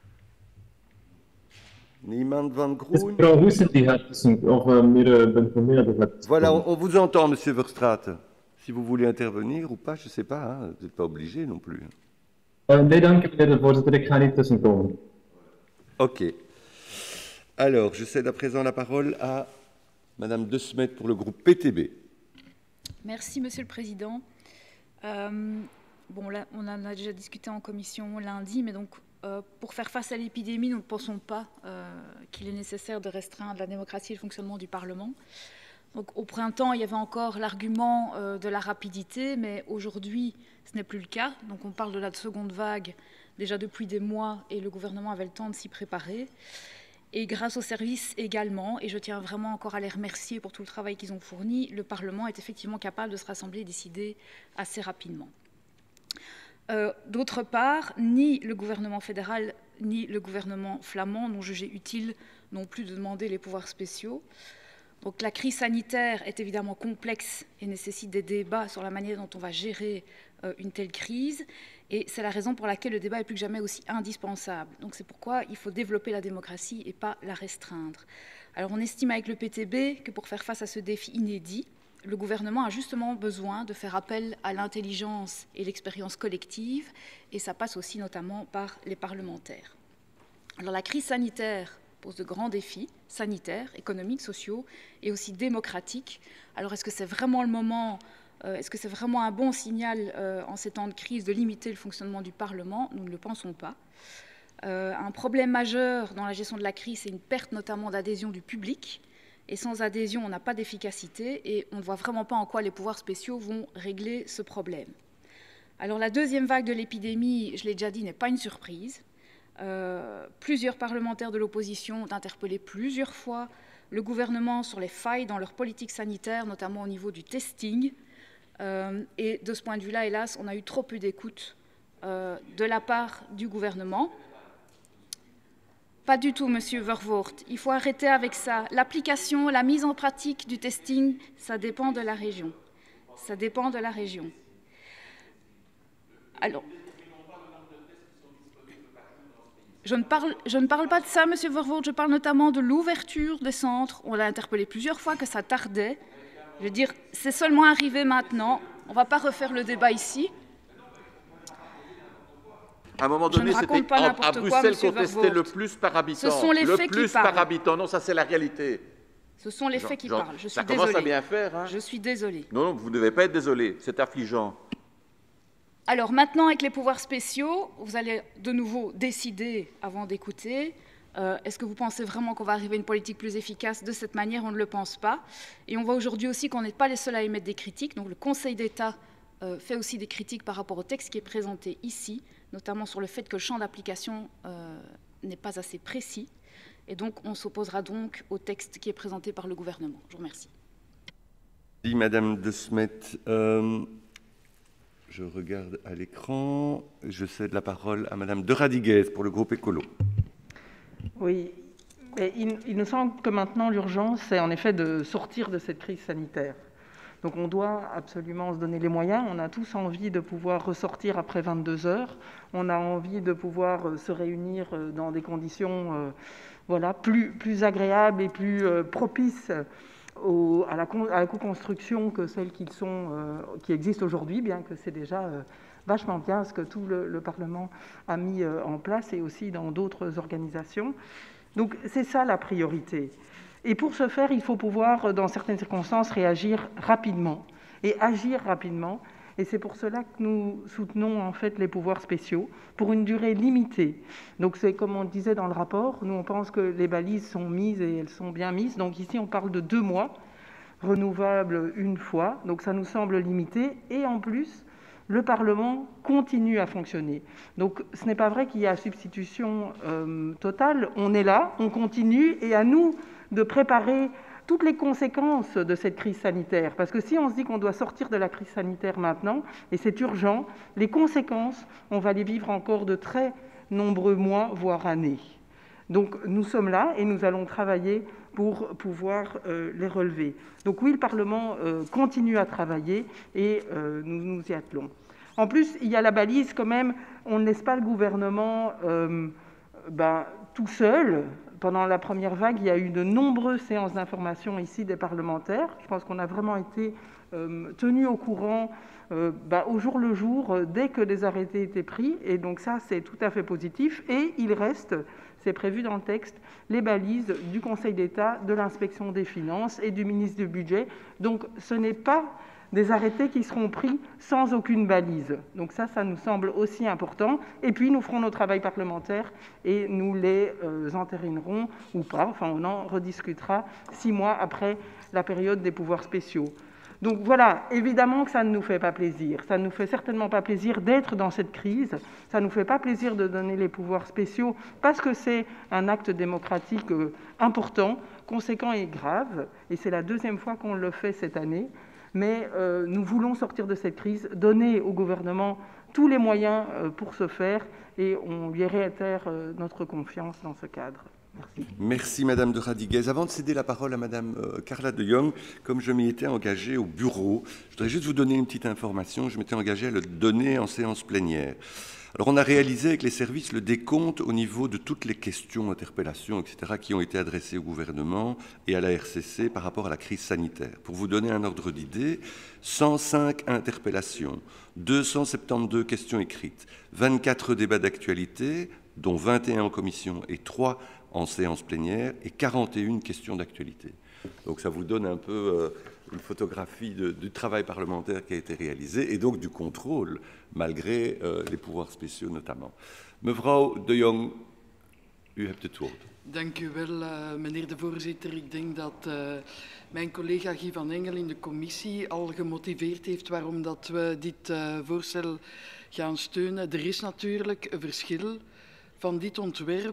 Niemand van Groen? Mevrouw Houssen die gaat of meneer Benfonea die gaat... Voilà, on vous entend, monsieur Verstraeten. Si vous voulez intervenir ou pas, je ne sais pas, hein, vous n'êtes pas obligé non plus. Nee, dank u, meneer de voorzitter. Ik ga niet tussenkomen. Ok. Alors, je cède à présent la parole à Madame De Smet pour le groupe PTB. Merci, Monsieur le Président. Bon, là, on en a déjà discuté en commission lundi, mais donc, pour faire face à l'épidémie, nous ne pensons pas qu'il est nécessaire de restreindre la démocratie et le fonctionnement du Parlement. Donc, au printemps, il y avait encore l'argument de la rapidité, mais aujourd'hui, ce n'est plus le cas. Donc, on parle de la seconde vague déjà depuis des mois et le gouvernement avait le temps de s'y préparer. Et grâce aux services également, et je tiens vraiment encore à les remercier pour tout le travail qu'ils ont fourni, le Parlement est effectivement capable de se rassembler et décider assez rapidement. D'autre part, ni le gouvernement fédéral ni le gouvernement flamand n'ont jugé utile non plus de demander les pouvoirs spéciaux. Donc la crise sanitaire est évidemment complexe et nécessite des débats sur la manière dont on va gérer une telle crise. Et c'est la raison pour laquelle le débat est plus que jamais aussi indispensable. Donc c'est pourquoi il faut développer la démocratie et pas la restreindre. Alors on estime avec le PTB que pour faire face à ce défi inédit, le gouvernement a justement besoin de faire appel à l'intelligence et l'expérience collective, et ça passe aussi notamment par les parlementaires. Alors la crise sanitaire pose de grands défis sanitaires, économiques, sociaux et aussi démocratiques. Alors est-ce que c'est vraiment le moment, est-ce que c'est vraiment un bon signal en ces temps de crise de limiter le fonctionnement du Parlement? Nous ne le pensons pas. Un problème majeur dans la gestion de la crise, c'est une perte notamment d'adhésion du public. Et sans adhésion, on n'a pas d'efficacité et on ne voit vraiment pas en quoi les pouvoirs spéciaux vont régler ce problème. Alors la deuxième vague de l'épidémie, je l'ai déjà dit, n'est pas une surprise. Plusieurs parlementaires de l'opposition ont interpellé plusieurs fois le gouvernement sur les failles dans leur politique sanitaire, notamment au niveau du testing. Et de ce point de vue-là, hélas, on a eu trop peu d'écoute de la part du gouvernement. Pas du tout, Monsieur Vervoort. Il faut arrêter avec ça. L'application, la mise en pratique du testing, ça dépend de la région. Ça dépend de la région. Alors, je ne parle pas de ça, Monsieur Vervoort. Je parle notamment de l'ouverture des centres. On l'a interpellé plusieurs fois que ça tardait. Je veux dire, c'est seulement arrivé maintenant. On ne va pas refaire le débat ici. À un moment donné, c'était à Bruxelles qu'on testait le plus par habitant. Ce sont les faits qui parlent. Par habitant, non, ça c'est la réalité. Ce sont les faits qui parlent. Je suis ça désolée. commence à bien faire. Hein. Je suis désolée. Non, vous ne devez pas être désolé. C'est affligeant. Alors maintenant, avec les pouvoirs spéciaux, vous allez de nouveau décider avant d'écouter. Est-ce que vous pensez vraiment qu'on va arriver à une politique plus efficace de cette manière? On ne le pense pas. Et on voit aujourd'hui aussi qu'on n'est pas les seuls à émettre des critiques. Donc le Conseil d'État fait aussi des critiques par rapport au texte qui est présenté ici, notamment sur le fait que le champ d'application n'est pas assez précis. Et donc, on s'opposera donc au texte qui est présenté par le gouvernement. Je vous remercie. Merci, Madame De Smet. Je regarde à l'écran. Je cède la parole à Madame de Radiguez pour le groupe Écolo. Oui, et il nous semble que maintenant, l'urgence, c'est en effet de sortir de cette crise sanitaire. Donc on doit absolument se donner les moyens. On a tous envie de pouvoir ressortir après 22 heures. On a envie de pouvoir se réunir dans des conditions voilà, plus agréables et plus propices à la co-construction que celles qui existent aujourd'hui, bien que c'est déjà vachement bien ce que tout le Parlement a mis en place et aussi dans d'autres organisations. Donc c'est ça la priorité. Et pour ce faire, il faut pouvoir, dans certaines circonstances, réagir rapidement et agir rapidement. Et c'est pour cela que nous soutenons en fait les pouvoirs spéciaux pour une durée limitée. Donc c'est comme on le disait dans le rapport, nous on pense que les balises sont mises et elles sont bien mises. Donc ici on parle de 2 mois, renouvelables une fois. Donc ça nous semble limité. Et en plus, le Parlement continue à fonctionner. Donc ce n'est pas vrai qu'il y a substitution totale. On est là, on continue et à nous de préparer toutes les conséquences de cette crise sanitaire. Parce que si on se dit qu'on doit sortir de la crise sanitaire maintenant, et c'est urgent, les conséquences, on va les vivre encore de très nombreux mois, voire années. Donc nous sommes là et nous allons travailler pour pouvoir les relever. Donc oui, le Parlement continue à travailler et nous nous y attelons. En plus, il y a la balise quand même, on ne laisse pas le gouvernement tout seul. Pendant la première vague, il y a eu de nombreuses séances d'information ici des parlementaires. Je pense qu'on a vraiment été tenus au courant au jour le jour dès que les arrêtés étaient pris. Et donc ça, c'est tout à fait positif. Et il reste, c'est prévu dans le texte, les balises du Conseil d'État, de l'Inspection des Finances et du ministre du Budget. Donc ce n'est pas des arrêtés qui seront pris sans aucune balise. Donc ça nous semble aussi important. Et puis, nous ferons notre travail parlementaire et nous les entérinerons ou pas. Enfin, on en rediscutera 6 mois après la période des pouvoirs spéciaux. Donc voilà, évidemment que ça ne nous fait pas plaisir. Ça ne nous fait certainement pas plaisir d'être dans cette crise. Ça ne nous fait pas plaisir de donner les pouvoirs spéciaux parce que c'est un acte démocratique important, conséquent et grave. Et c'est la 2e fois qu'on le fait cette année. Mais nous voulons sortir de cette crise, donner au gouvernement tous les moyens pour ce faire et on lui réitère notre confiance dans ce cadre. Merci. Merci Madame de Radiguez. Avant de céder la parole à Madame Carla de Jong, comme je m'y étais engagé au bureau, je voudrais juste vous donner une petite information. Je m'étais engagé à le donner en séance plénière. Alors on a réalisé avec les services le décompte au niveau de toutes les questions, interpellations, etc. qui ont été adressées au gouvernement et à la RCC par rapport à la crise sanitaire. Pour vous donner un ordre d'idée, 105 interpellations, 272 questions écrites, 24 débats d'actualité, dont 21 en commission et 3 en séance plénière, et 41 questions d'actualité. Donc ça vous donne un peu une photographie du travail parlementaire qui a été réalisé et donc du contrôle, malgré les pouvoirs spéciaux notamment. Mevrouw de Jong, u hebt het woord. Dank u wel, meneer de voorzitter. Ik denk dat mijn collega Guy van Engel in de commissie al gemotiveerd heeft waarom dat we dit voorstel gaan steunen. Er is natuurlijk een verschil van dit ontwerp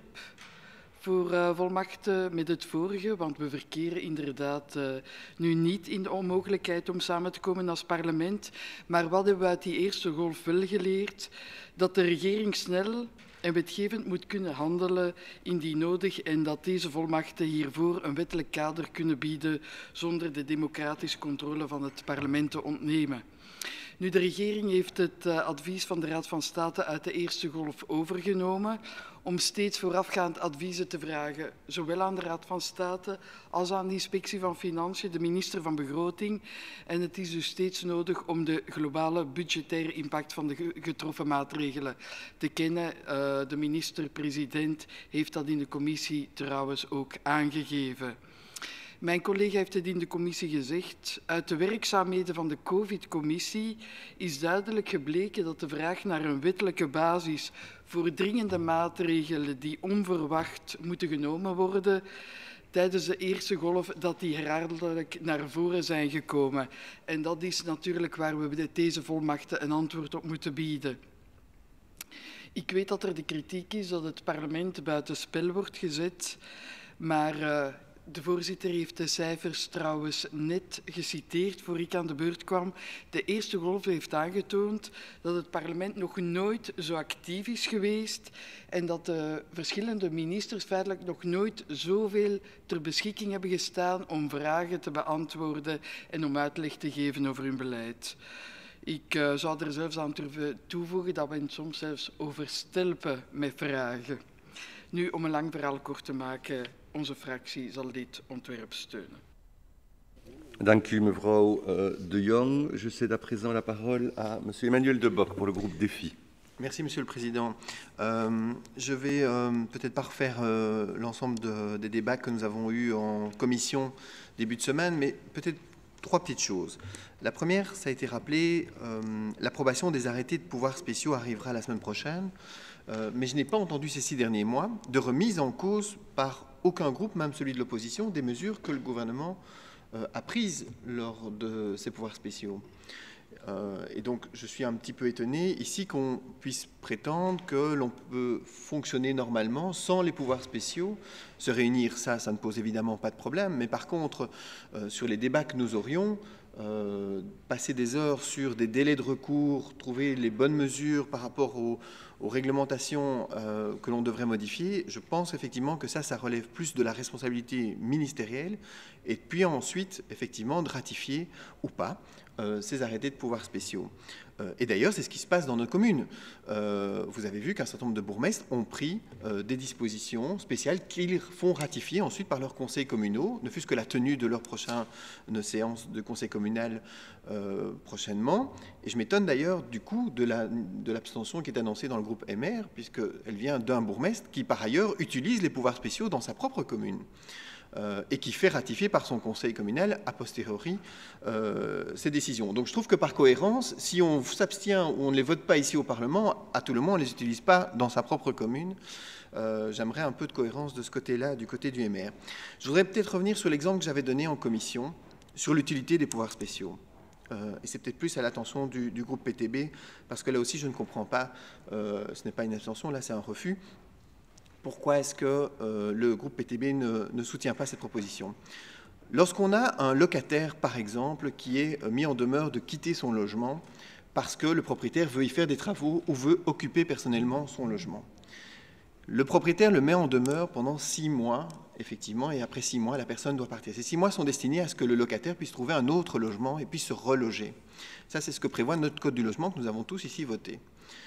voor volmachten met het vorige, want we verkeren inderdaad nu niet in de onmogelijkheid om samen te komen als parlement. Maar wat hebben we uit die eerste golf wel geleerd? Dat de regering snel en wetgevend moet kunnen handelen indien nodig en dat deze volmachten hiervoor een wettelijk kader kunnen bieden zonder de democratische controle van het parlement te ontnemen. Nu, de regering heeft het advies van de Raad van State uit de eerste golf overgenomen om steeds voorafgaand adviezen te vragen, zowel aan de Raad van State als aan de Inspectie van Financiën, de minister van Begroting. En het is dus steeds nodig om de globale budgettaire impact van de getroffen maatregelen te kennen. De minister-president heeft dat in de commissie trouwens ook aangegeven. Mijn collega heeft het in de commissie gezegd. Uit de werkzaamheden van de COVID-commissie is duidelijk gebleken dat de vraag naar een wettelijke basis voor dringende maatregelen die onverwacht moeten genomen worden tijdens de eerste golf, dat die herhaaldelijk naar voren zijn gekomen. En dat is natuurlijk waar we met deze volmachten een antwoord op moeten bieden. Ik weet dat er de kritiek is dat het parlement buitenspel wordt gezet, maar de voorzitter heeft de cijfers trouwens net geciteerd voor ik aan de beurt kwam. De eerste golf heeft aangetoond dat het parlement nog nooit zo actief is geweest en dat de verschillende ministers feitelijk nog nooit zoveel ter beschikking hebben gestaan om vragen te beantwoorden en om uitleg te geven over hun beleid. Ik zou er zelfs aan durven toevoegen dat we het soms zelfs overstelpen met vragen. Nu, om een lang verhaal kort te maken, onze fractie zal dit ontwerp steunen. Dank u, mevrouw de Jong. Je cède à présent la parole à monsieur Emmanuel Debock pour le groupe Défi. Merci, Monsieur le Président. Je vais peut-être pas refaire l'ensemble des débats que nous avons eus en commission début de semaine, mais peut-être 3 petites choses. La première, ça a été rappelé, l'approbation des arrêtés de pouvoirs spéciaux arrivera la semaine prochaine, mais je n'ai pas entendu ces 6 derniers mois de remise en cause par aucun groupe, même celui de l'opposition, des mesures que le gouvernement a prises lors de ces pouvoirs spéciaux. Et donc, je suis un petit peu étonné ici qu'on puisse prétendre que l'on peut fonctionner normalement sans les pouvoirs spéciaux. Se réunir, ça ne pose évidemment pas de problème. Mais par contre, sur les débats que nous aurions, passer des heures sur des délais de recours, trouver les bonnes mesures par rapport aux réglementations que l'on devrait modifier, je pense effectivement que ça relève plus de la responsabilité ministérielle et puis ensuite, effectivement, de ratifier ou pas ces arrêtés de pouvoirs spéciaux. Et d'ailleurs, c'est ce qui se passe dans nos communes. Vous avez vu qu'un certain nombre de bourgmestres ont pris des dispositions spéciales qu'ils font ratifier ensuite par leurs conseils communaux, ne fût-ce que la tenue de leur prochaine séance de conseil communal prochainement. Et je m'étonne d'ailleurs du coup de l'abstention qui est annoncée dans le groupe MR, puisqu'elle vient d'un bourgmestre qui par ailleurs utilise les pouvoirs spéciaux dans sa propre commune. Et qui fait ratifier par son conseil communal a posteriori ces décisions. Donc je trouve que par cohérence, si on s'abstient ou on ne les vote pas ici au Parlement, à tout le monde, on ne les utilise pas dans sa propre commune. J'aimerais un peu de cohérence de ce côté-là, du côté du MR. Je voudrais peut-être revenir sur l'exemple que j'avais donné en commission sur l'utilité des pouvoirs spéciaux. Et c'est peut-être plus à l'attention du groupe PTB, parce que là aussi je ne comprends pas, ce n'est pas une abstention, là c'est un refus. Pourquoi est-ce que le groupe PTB ne soutient pas cette proposition? Lorsqu'on a un locataire, par exemple, qui est mis en demeure de quitter son logement parce que le propriétaire veut y faire des travaux ou veut occuper personnellement son logement, le propriétaire le met en demeure pendant 6 mois, effectivement, et après 6 mois, la personne doit partir. Ces 6 mois sont destinés à ce que le locataire puisse trouver un autre logement et puisse se reloger. Ça, c'est ce que prévoit notre code du logement que nous avons tous ici voté.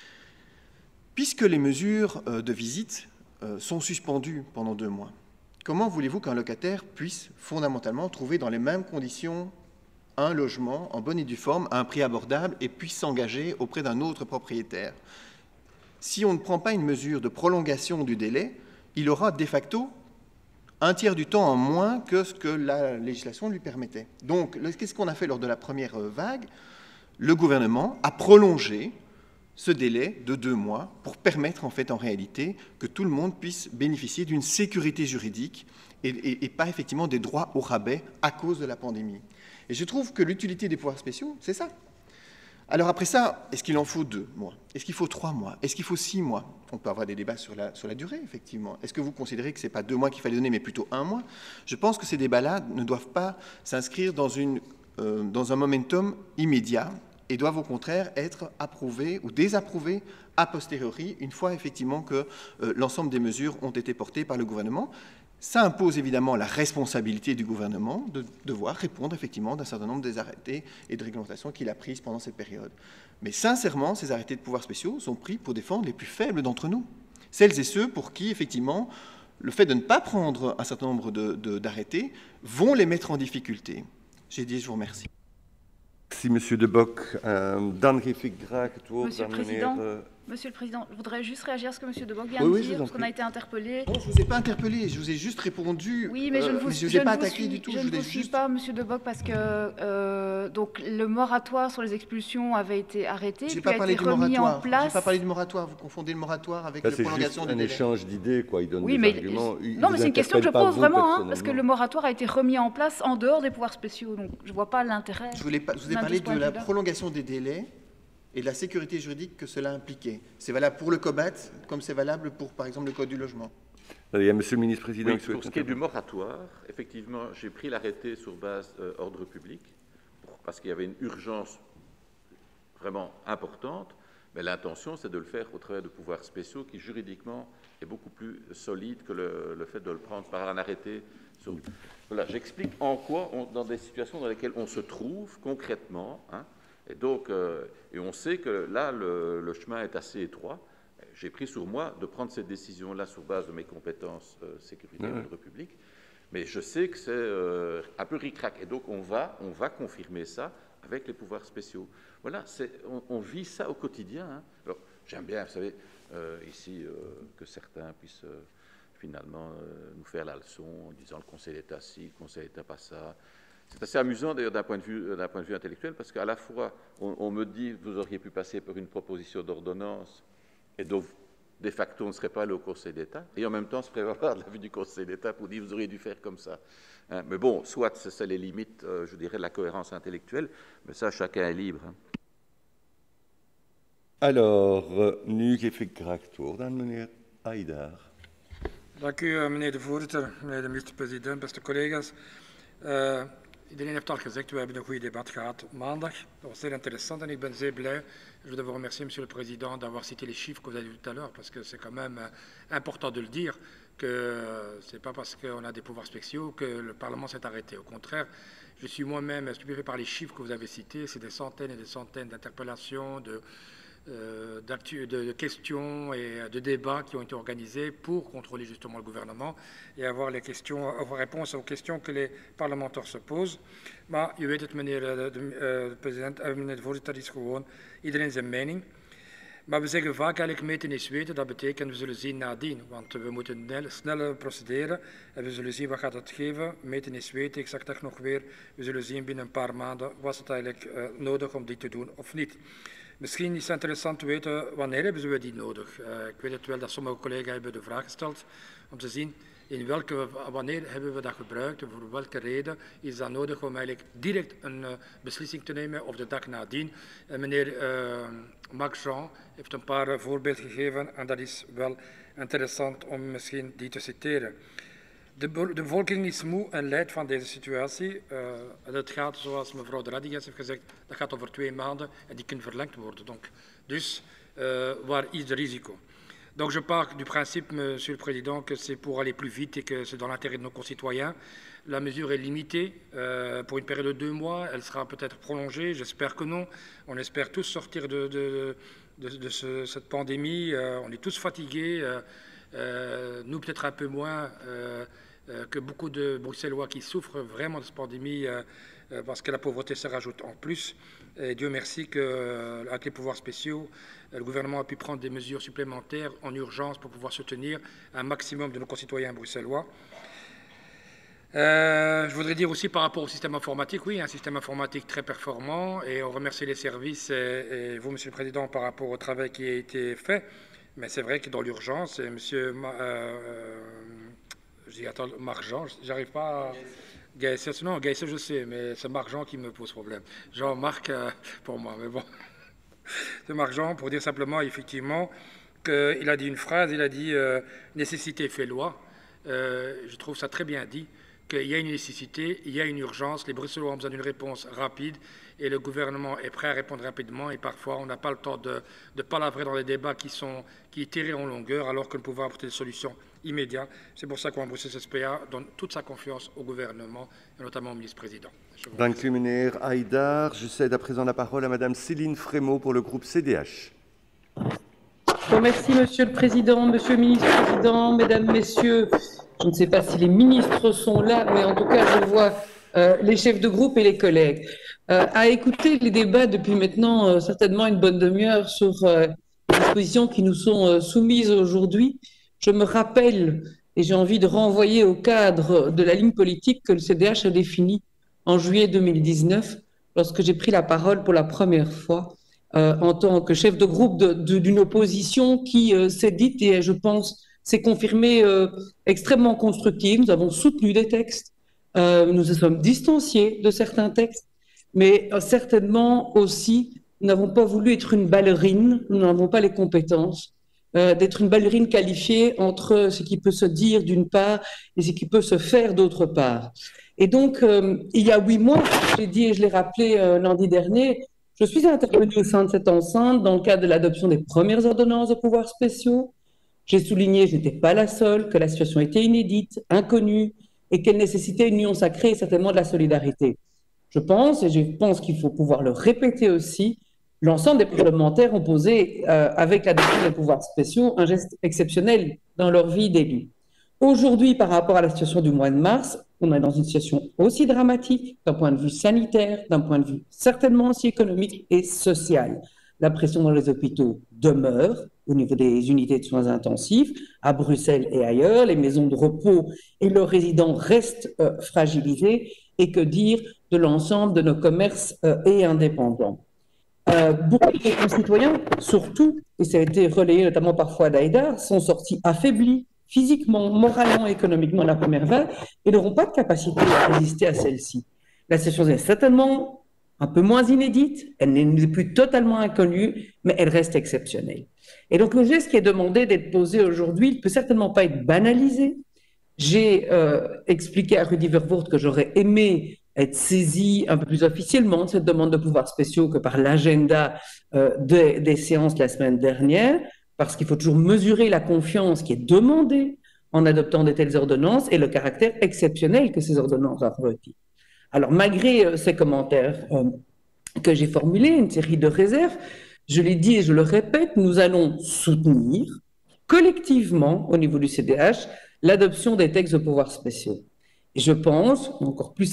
Puisque les mesures de visite sont suspendus pendant 2 mois. Comment voulez-vous qu'un locataire puisse fondamentalement trouver dans les mêmes conditions un logement en bonne et due forme à un prix abordable et puisse s'engager auprès d'un autre propriétaire? Si on ne prend pas une mesure de prolongation du délai, il aura de facto un tiers du temps en moins que ce que la législation lui permettait. Donc, qu'est-ce qu'on a fait lors de la première vague? Le gouvernement a prolongé ce délai de 2 mois pour permettre en fait en réalité que tout le monde puisse bénéficier d'une sécurité juridique et pas effectivement des droits au rabais à cause de la pandémie. Et je trouve que l'utilité des pouvoirs spéciaux, c'est ça. Alors après ça, est-ce qu'il en faut 2 mois? Est-ce qu'il faut 3 mois? Est-ce qu'il faut 6 mois? On peut avoir des débats sur la durée, effectivement. Est-ce que vous considérez que ce n'est pas 2 mois qu'il fallait donner, mais plutôt 1 mois? Je pense que ces débats-là ne doivent pas s'inscrire dans un momentum immédiat, et doivent au contraire être approuvés ou désapprouvés a posteriori, une fois effectivement que l'ensemble des mesures ont été portées par le gouvernement. Ça impose évidemment la responsabilité du gouvernement de devoir répondre effectivement d'un certain nombre des arrêtés et de réglementations qu'il a prises pendant cette période. Mais sincèrement, ces arrêtés de pouvoirs spéciaux sont pris pour défendre les plus faibles d'entre nous. Celles et ceux pour qui effectivement le fait de ne pas prendre un certain nombre d'arrêtés vont les mettre en difficulté. J'ai dit, je vous remercie. Merci, Monsieur De Bock. Dan geef ik graag het woord Monsieur aan le Président, meneer... Monsieur le Président, je voudrais juste réagir à ce que Monsieur De Bock vient Oui, de dire, parce qu'on a été interpellé. Non, je ne vous ai pas interpellé, je vous ai juste répondu. Oui, mais je ne vous ai pas attaqué du tout. Je ne vous suis pas, Monsieur De Bock, parce que donc, le moratoire sur les expulsions avait été arrêté, puis a été remis en place. Je n'ai pas parlé du moratoire, vous confondez le moratoire avec la prolongation du délai. C'est un échange d'idées, quoi. Il donne oui, des arguments. Non, mais c'est une question que je pose vraiment, parce que le moratoire a été remis en place en dehors des pouvoirs spéciaux, donc je ne vois pas l'intérêt. Je vous ai parlé de la prolongation des délais et de la sécurité juridique que cela impliquait. C'est valable pour le COBAT, comme c'est valable pour, par exemple, le Code du logement. Il y a Monsieur le ministre-président. Oui, pour ce qui est du moratoire, effectivement, j'ai pris l'arrêté sur base ordre public, parce qu'il y avait une urgence vraiment importante, mais l'intention, c'est de le faire au travers de pouvoirs spéciaux qui, juridiquement, est beaucoup plus solide que le fait de le prendre par un arrêté. Voilà, j'explique en quoi, dans des situations dans lesquelles on se trouve concrètement, hein, et donc, et on sait que là, le chemin est assez étroit. J'ai pris sur moi de prendre cette décision-là sur base de mes compétences sécurité et ordre public, mais je sais que c'est un peu ric-rac. Et donc, on va confirmer ça avec les pouvoirs spéciaux. Voilà, on vit ça au quotidien. Hein. Alors, j'aime bien, vous savez, ici, que certains puissent finalement nous faire la leçon en disant le Conseil d'État ci, le Conseil d'État pas ça. C'est assez amusant d'ailleurs d'un point de vue intellectuel, parce qu'à la fois, on me dit vous auriez pu passer par une proposition d'ordonnance, et donc, de facto, on ne serait pas allé au Conseil d'État, et en même temps se prévaloir de l'avis du Conseil d'État pour dire vous auriez dû faire comme ça. Hein, mais bon, soit c'est les limites, je dirais, de la cohérence intellectuelle, mais ça, chacun est libre. Hein. Alors, nu geef ik graag het woord aan meneer Haidar. Dank u, meneer de voorzitter, meneer de minister-president, beste collega's. Iedereen heeft al gezegd, we hebben een goed debat gehad maandag. Dat was zeer intéressant et ik ben zeer blij. Je voudrais vous remercier, Monsieur le Président, d'avoir cité les chiffres que vous avez dit tout à l'heure, parce que c'est quand même important de le dire, que ce n'est pas parce qu'on a des pouvoirs spéciaux que le Parlement s'est arrêté. Au contraire, Je suis moi-même stupéfait par les chiffres que vous avez cités. C'est des centaines et des centaines d'interpellations, de questions et de débats qui ont été organisés pour contrôler justement le gouvernement et avoir réponse aux questions que les parlementaires se posent. Maar u weet het, meneer de voorzitter, is gewoon iedereen zijn mening. Maar we zeggen vaak eigenlijk meten is weten, dat betekent we zullen zien nadien. Want we moeten sneller procederen en we zullen zien wat gaat het geven. Meten is weten, ik zeg dat nog weer, we zullen zien binnen een paar maanden was het eigenlijk nodig om dit te doen of niet. Misschien is het interessant te weten wanneer hebben we die nodig. Ik weet het wel dat sommige collega's hebben de vraag gesteld om te zien wanneer hebben we dat gebruikt en voor welke reden is dat nodig om eigenlijk direct een beslissing te nemen of de dag nadien. Meneer Marc Jean heeft een paar voorbeelden gegeven en dat is wel interessant om misschien die te citeren. De bevolking is moe en lijdt van deze situatie. Het gaat, zoals mevrouw de Radigas heeft gezegd, dat gaat over 2 maanden en die kunnen verlengd worden. Dus waar is de risico? Donc je pars du principe, Monsieur le Président, que c'est pour aller plus vite et que c'est dans l'intérêt de nos concitoyens. La mesure est limitée pour une période de 2 mois. Elle sera peut-être prolongée, j'espère que non. On espère tous sortir de cette pandémie. On est tous fatigués, nous peut-être un peu moins que beaucoup de Bruxellois qui souffrent vraiment de cette pandémie parce que la pauvreté se rajoute en plus. Et Dieu merci qu'avec les pouvoirs spéciaux, le gouvernement a pu prendre des mesures supplémentaires en urgence pour pouvoir soutenir un maximum de nos concitoyens bruxellois. Je voudrais dire aussi par rapport au système informatique, oui, un système informatique très performant et on remercie les services et vous, Monsieur le Président, par rapport au travail qui a été fait. Mais c'est vrai que dans l'urgence, et Monsieur Marc-Jean, j'arrive pas à... Gaësès, non, Gaësès, je sais, mais c'est Marc-Jean qui me pose problème. Jean-Marc, pour moi, mais bon. C'est Marc-Jean pour dire simplement, effectivement, qu'il a dit une phrase, il a dit « nécessité fait loi ». Je trouve ça très bien dit, qu'il y a une nécessité, il y a une urgence, les Bruxellois ont besoin d'une réponse rapide et le gouvernement est prêt à répondre rapidement et parfois on n'a pas le temps de palavrer dans des débats qui tirent en longueur alors que nous pouvons apporter des solutions immédiates. C'est pour ça qu'en Bruxelles SPA donne toute sa confiance au gouvernement et notamment au ministre-président. Dank u, meneer Haidar. Je cède à présent la parole à madame Céline Frémaux pour le groupe CDH. Merci, Monsieur le Président, Monsieur le Ministre-Président, Mesdames, Messieurs. Je ne sais pas si les ministres sont là, mais en tout cas, je vois les chefs de groupe et les collègues. À écouter les débats depuis maintenant certainement une bonne demi-heure sur les dispositions qui nous sont soumises aujourd'hui, je me rappelle, et j'ai envie de renvoyer au cadre de la ligne politique que le CDH a définie en juillet 2019, lorsque j'ai pris la parole pour la première fois en tant que chef de groupe d'une opposition qui s'est dite, et je pense s'est confirmée extrêmement constructive. Nous avons soutenu des textes, nous nous sommes distanciés de certains textes, mais certainement aussi, nous n'avons pas voulu être une ballerine, nous n'avons pas les compétences d'être une ballerine qualifiée entre ce qui peut se dire d'une part et ce qui peut se faire d'autre part. Et donc, il y a 8 mois, j'ai dit et je l'ai rappelé lundi dernier, je suis intervenue au sein de cette enceinte dans le cadre de l'adoption des premières ordonnances de pouvoirs spéciaux. J'ai souligné, je n'étais pas la seule, que la situation était inédite, inconnue et qu'elle nécessitait une union sacrée et certainement de la solidarité. Je pense, et je pense qu'il faut pouvoir le répéter aussi, l'ensemble des parlementaires ont posé, avec l'adoption des pouvoirs spéciaux, un geste exceptionnel dans leur vie d'élus. Aujourd'hui, par rapport à la situation du mois de mars, on est dans une situation aussi dramatique d'un point de vue sanitaire, d'un point de vue certainement aussi économique et social. La pression dans les hôpitaux demeure au niveau des unités de soins intensifs, à Bruxelles et ailleurs. Les maisons de repos et leurs résidents restent fragilisés. Et que dire de l'ensemble de nos commerces et indépendants. Beaucoup de concitoyens, surtout, et ça a été relayé notamment parfois d'Haidar, sont sortis affaiblis physiquement, moralement, économiquement la première vague et n'auront pas de capacité à résister à celle-ci. La situation est certainement un peu moins inédite, elle n'est plus totalement inconnue, mais elle reste exceptionnelle. Et donc le geste qui est demandé d'être posé aujourd'hui ne peut certainement pas être banalisé. J'ai expliqué à Rudy Verwoerd que j'aurais aimé être saisi un peu plus officiellement de cette demande de pouvoirs spéciaux que par l'agenda des séances de la semaine dernière, parce qu'il faut toujours mesurer la confiance qui est demandée en adoptant de telles ordonnances et le caractère exceptionnel que ces ordonnances ont revêtu. Alors, malgré ces commentaires que j'ai formulés, une série de réserves, je l'ai dit et je le répète, nous allons soutenir collectivement, au niveau du CDH, l'adoption des textes de pouvoirs spéciaux. Et je pense, encore plus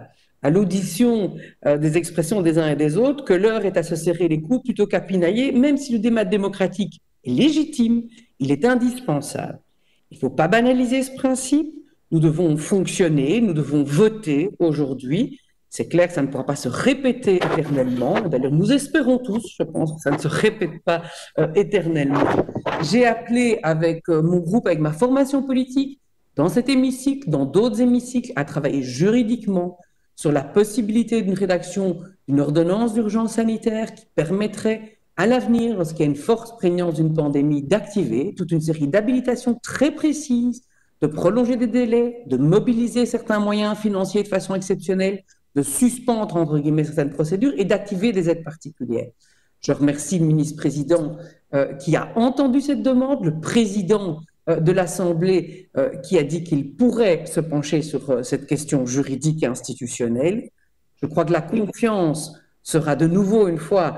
à l'audition des expressions des uns et des autres, que l'heure est à se serrer les coups plutôt qu'à pinailler, même si le débat démocratique est légitime, il est indispensable. Il ne faut pas banaliser ce principe, nous devons fonctionner, nous devons voter aujourd'hui. C'est clair que ça ne pourra pas se répéter éternellement. D'ailleurs, nous espérons tous, je pense, que ça ne se répète pas éternellement. J'ai appelé avec mon groupe, avec ma formation politique, dans cet hémicycle, dans d'autres hémicycles, à travailler juridiquement sur la possibilité d'une rédaction d'une ordonnance d'urgence sanitaire qui permettrait à l'avenir, lorsqu'il y a une forte prégnance d'une pandémie, d'activer toute une série d'habilitations très précises, de prolonger des délais, de mobiliser certains moyens financiers de façon exceptionnelle, de suspendre, entre guillemets, certaines procédures et d'activer des aides particulières. Je remercie le ministre-président qui a entendu cette demande, le président de l'Assemblée qui a dit qu'il pourrait se pencher sur cette question juridique et institutionnelle. Je crois que la confiance sera de nouveau, une fois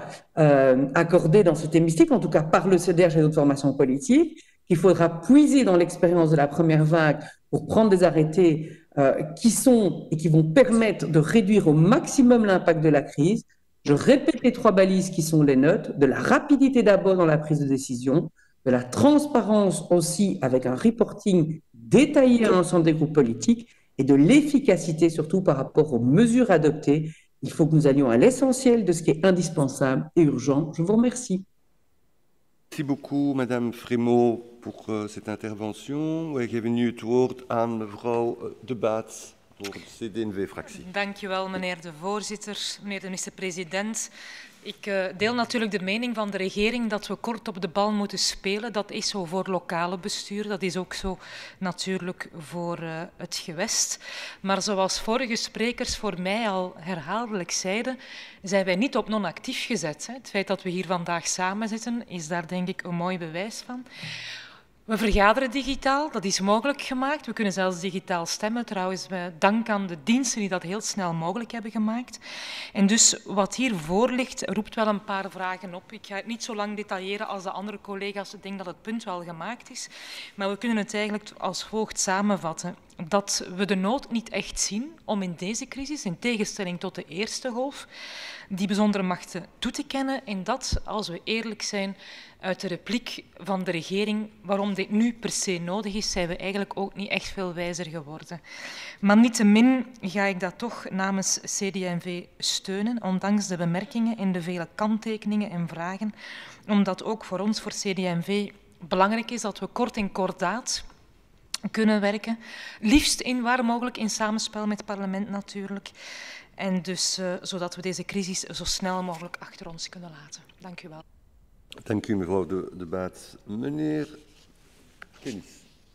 accordée dans cet hémicycle, en tout cas par le CDH et d'autres formations politiques, qu'il faudra puiser dans l'expérience de la première vague pour prendre des arrêtés qui sont et qui vont permettre de réduire au maximum l'impact de la crise. Je répète les 3 balises qui sont les notes, de la rapidité d'abord dans la prise de décision, de la transparence aussi avec un reporting détaillé à l'ensemble des groupes politiques et de l'efficacité surtout par rapport aux mesures adoptées. Il faut que nous allions à l'essentiel de ce qui est indispensable et urgent. Je vous remercie. Merci beaucoup, Madame Frémaux, pour cette intervention. We geven nu het woord aan mevrouw De Baets voor de CD&V-fractie. Dank u wel, meneer de voorzitter, meneer de minister-president. Ik deel natuurlijk de mening van de regering dat we kort op de bal moeten spelen. Dat is zo voor lokale bestuur, dat is ook zo natuurlijk voor het gewest. Maar zoals vorige sprekers voor mij al herhaaldelijk zeiden, zijn wij niet op non-actief gezet. Het feit dat we hier vandaag samen zitten, is daar denk ik een mooi bewijs van. We vergaderen digitaal, dat is mogelijk gemaakt. We kunnen zelfs digitaal stemmen, trouwens dank aan de diensten die dat heel snel mogelijk hebben gemaakt. En dus wat hier voor ligt, roept wel een paar vragen op. Ik ga het niet zo lang detailleren als de andere collega's. Ik denk dat het punt wel gemaakt is. Maar we kunnen het eigenlijk als volgt samenvatten. Dat we de nood niet echt zien om in deze crisis, in tegenstelling tot de eerste golf, die bijzondere machten toe te kennen. En dat, als we eerlijk zijn, uit de repliek van de regering, waarom dit nu per se nodig is, zijn we eigenlijk ook niet echt veel wijzer geworden. Maar niettemin ga ik dat toch namens CD&V steunen, ondanks de bemerkingen en de vele kanttekeningen en vragen, omdat ook voor ons, voor CD&V, belangrijk is dat we kort en kordaat kunnen werken, liefst waar mogelijk in samenspel met het parlement natuurlijk, en dus zodat we deze crisis zo snel mogelijk achter ons kunnen laten. Dank u wel. Dank u, mevrouw De Baets. Meneer Kennis.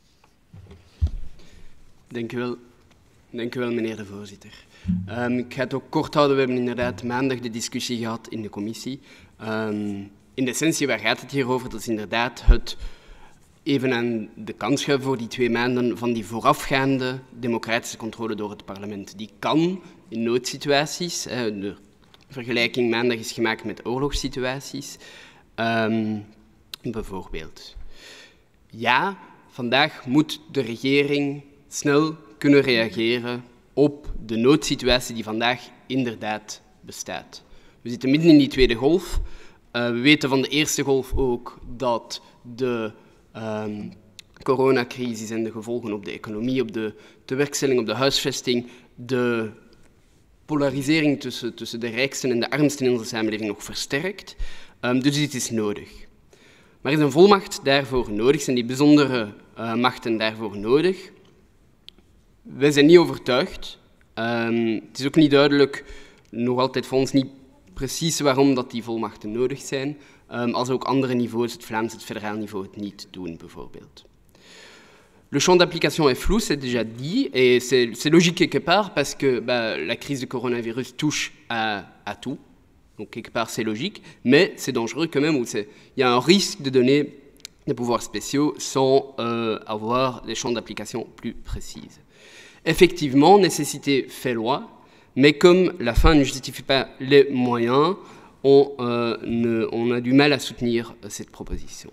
Dank u wel, meneer de voorzitter. Ik ga het ook kort houden. We hebben inderdaad maandag de discussie gehad in de commissie. In de essentie, waar gaat het hier over? Dat is inderdaad het even aan de kant schuiven voor die 2 maanden van die voorafgaande democratische controle door het parlement. Die kan in noodsituaties, de vergelijking maandag is gemaakt met oorlogssituaties, bijvoorbeeld. Ja, vandaag moet de regering snel kunnen reageren op de noodsituatie die vandaag inderdaad bestaat. We zitten midden in die tweede golf. We weten van de eerste golf ook dat de coronacrisis en de gevolgen op de economie, op de tewerkstelling, op de huisvesting, de polarisering tussen de rijksten en de armsten in onze samenleving nog versterkt. Dus dit is nodig. Maar is een volmacht daarvoor nodig? Zijn die bijzondere machten daarvoor nodig? Wij zijn niet overtuigd. Het is ook niet duidelijk, nog altijd voor ons niet precies waarom dat die volmachten nodig zijn, als ook andere niveaus, het Vlaams, het fédéral niveau, het niet doen, bijvoorbeeld. Le champ d'application est flou, c'est déjà dit, et c'est logique quelque part parce que la crise du coronavirus touche à tout. Donc quelque part c'est logique, mais c'est dangereux quand même, il y a un risque de donner des pouvoirs spéciaux sans avoir des champs d'application plus précises. Effectivement, nécessité fait loi. Mais comme la fin ne justifie pas les moyens, on a du mal à soutenir cette proposition.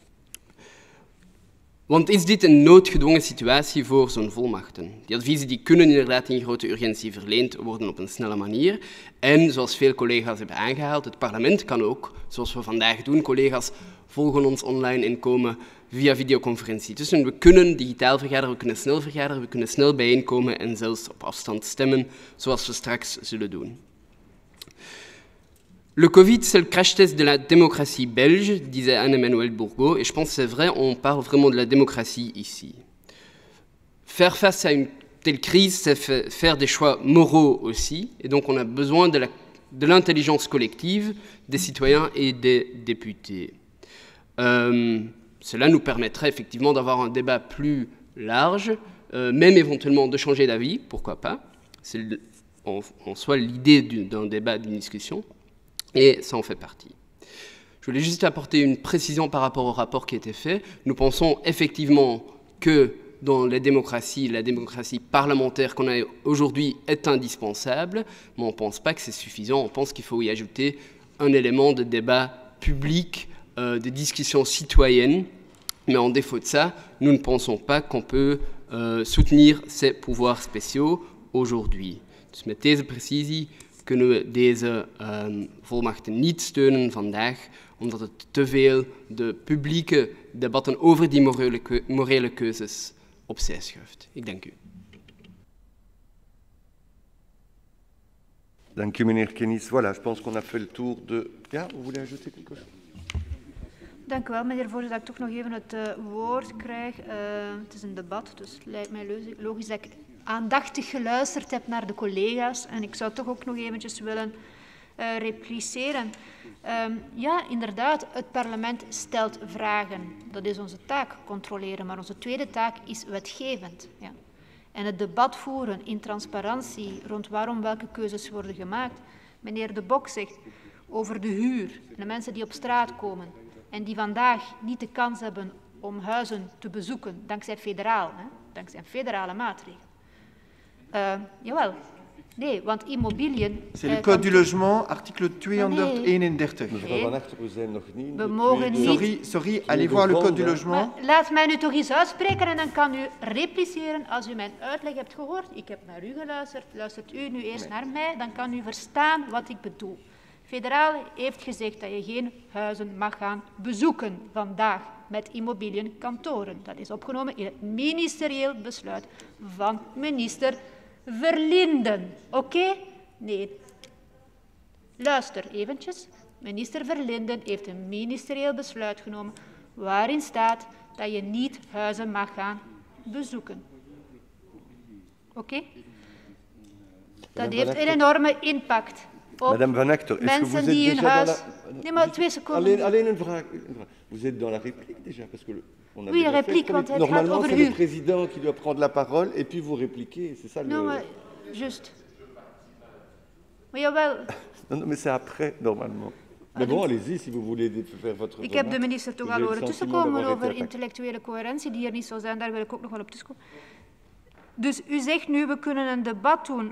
Want is dit een noodgedwongen situatie voor zo'n volmachten? Die adviezen die kunnen inderdaad in grote urgentie verleend worden op een snelle manier. En zoals veel collega's hebben aangehaald, het parlement kan ook, zoals we vandaag doen, collega's volgen ons online en komen via videoconferentie. Dus we kunnen digitaal vergaderen, we kunnen snel vergaderen, we kunnen snel bijeenkomen en zelfs op afstand stemmen, zoals we straks zullen doen. Le Covid, c'est le crash test de la démocratie belge, disait Anne-Emmanuel Bourgault, et je pense que c'est vrai, on parle vraiment de la démocratie ici. Faire face à une telle crise, c'est faire des choix moraux aussi, et donc on a besoin de l'intelligence collective des citoyens et des députés. Cela nous permettrait effectivement d'avoir un débat plus large, même éventuellement de changer d'avis, pourquoi pas. C'est en soi l'idée d'un débat, d'une discussion. Et ça en fait partie. Je voulais juste apporter une précision par rapport au rapport qui a été fait. Nous pensons effectivement que dans les démocraties, la démocratie parlementaire qu'on a aujourd'hui est indispensable, mais on ne pense pas que c'est suffisant. On pense qu'il faut y ajouter un élément de débat public, de discussion citoyenne. Mais en défaut de ça, nous ne pensons pas qu'on peut soutenir ces pouvoirs spéciaux aujourd'hui. Dus met deze precisie kunnen we deze volmachten niet steunen vandaag, omdat het te veel de publieke debatten over die morele keuzes opzij schuift. Ik dank u. Dank u, meneer Kennis. Voilà, je pense qu'on a fait le tour de... Ja, vous voulez ajouter quelque chose? Dank u wel, meneer de voorzitter, dat ik toch nog even het woord krijg. Het is een debat, dus het lijkt mij logisch dat ik aandachtig geluisterd heb naar de collega's. En ik zou toch ook nog eventjes willen repliceren. Ja, inderdaad, het parlement stelt vragen. Dat is onze taak, controleren. Maar onze tweede taak is wetgevend. Ja. En het debat voeren in transparantie rond waarom welke keuzes worden gemaakt. Meneer De Bok zegt over de huur. De mensen die op straat komen en die vandaag niet de kans hebben om huizen te bezoeken, dankzij federaal, hè? Dankzij een federale maatregel. Jawel. Nee, want immobiliën... C'est le code du logement, article 231. Mevrouw Van Achter, we zijn nog niet... We mogen niet... Sorry, allez voir le code du logement. Maar laat mij nu toch eens uitspreken en dan kan u repliceren als u mijn uitleg hebt gehoord. Ik heb naar u geluisterd, luistert u nu eerst naar mij, dan kan u verstaan wat ik bedoel. Federaal heeft gezegd dat je geen huizen mag gaan bezoeken vandaag met immobiliënkantoren. Dat is opgenomen in het ministerieel besluit van minister Verlinden. Oké? Nee. Luister eventjes. Minister Verlinden heeft een ministerieel besluit genomen waarin staat dat je niet huizen mag gaan bezoeken. Oké? Dat heeft een enorme impact. Madame Van Achter, est-ce que vous êtes déjà dans la... Nee, maar 2 seconden. Alleen een vraag. Vous êtes dans la réplique déjà parce que on a oui, réplique, want het gaat over c'est le président qui doit prendre la parole et puis vous répliquez, c'est ça le... Non, mais juste. Maar jawel. Non, mais c'est après, normalement. Mais bon, allez-y si vous voulez faire votre... Ik heb de minister toch al horen tussenkomen over intellectuele coherentie, die er niet zou zijn. Daar wil ik ook nog wel op tussenkomen. Dus u zegt nu, we kunnen een debat doen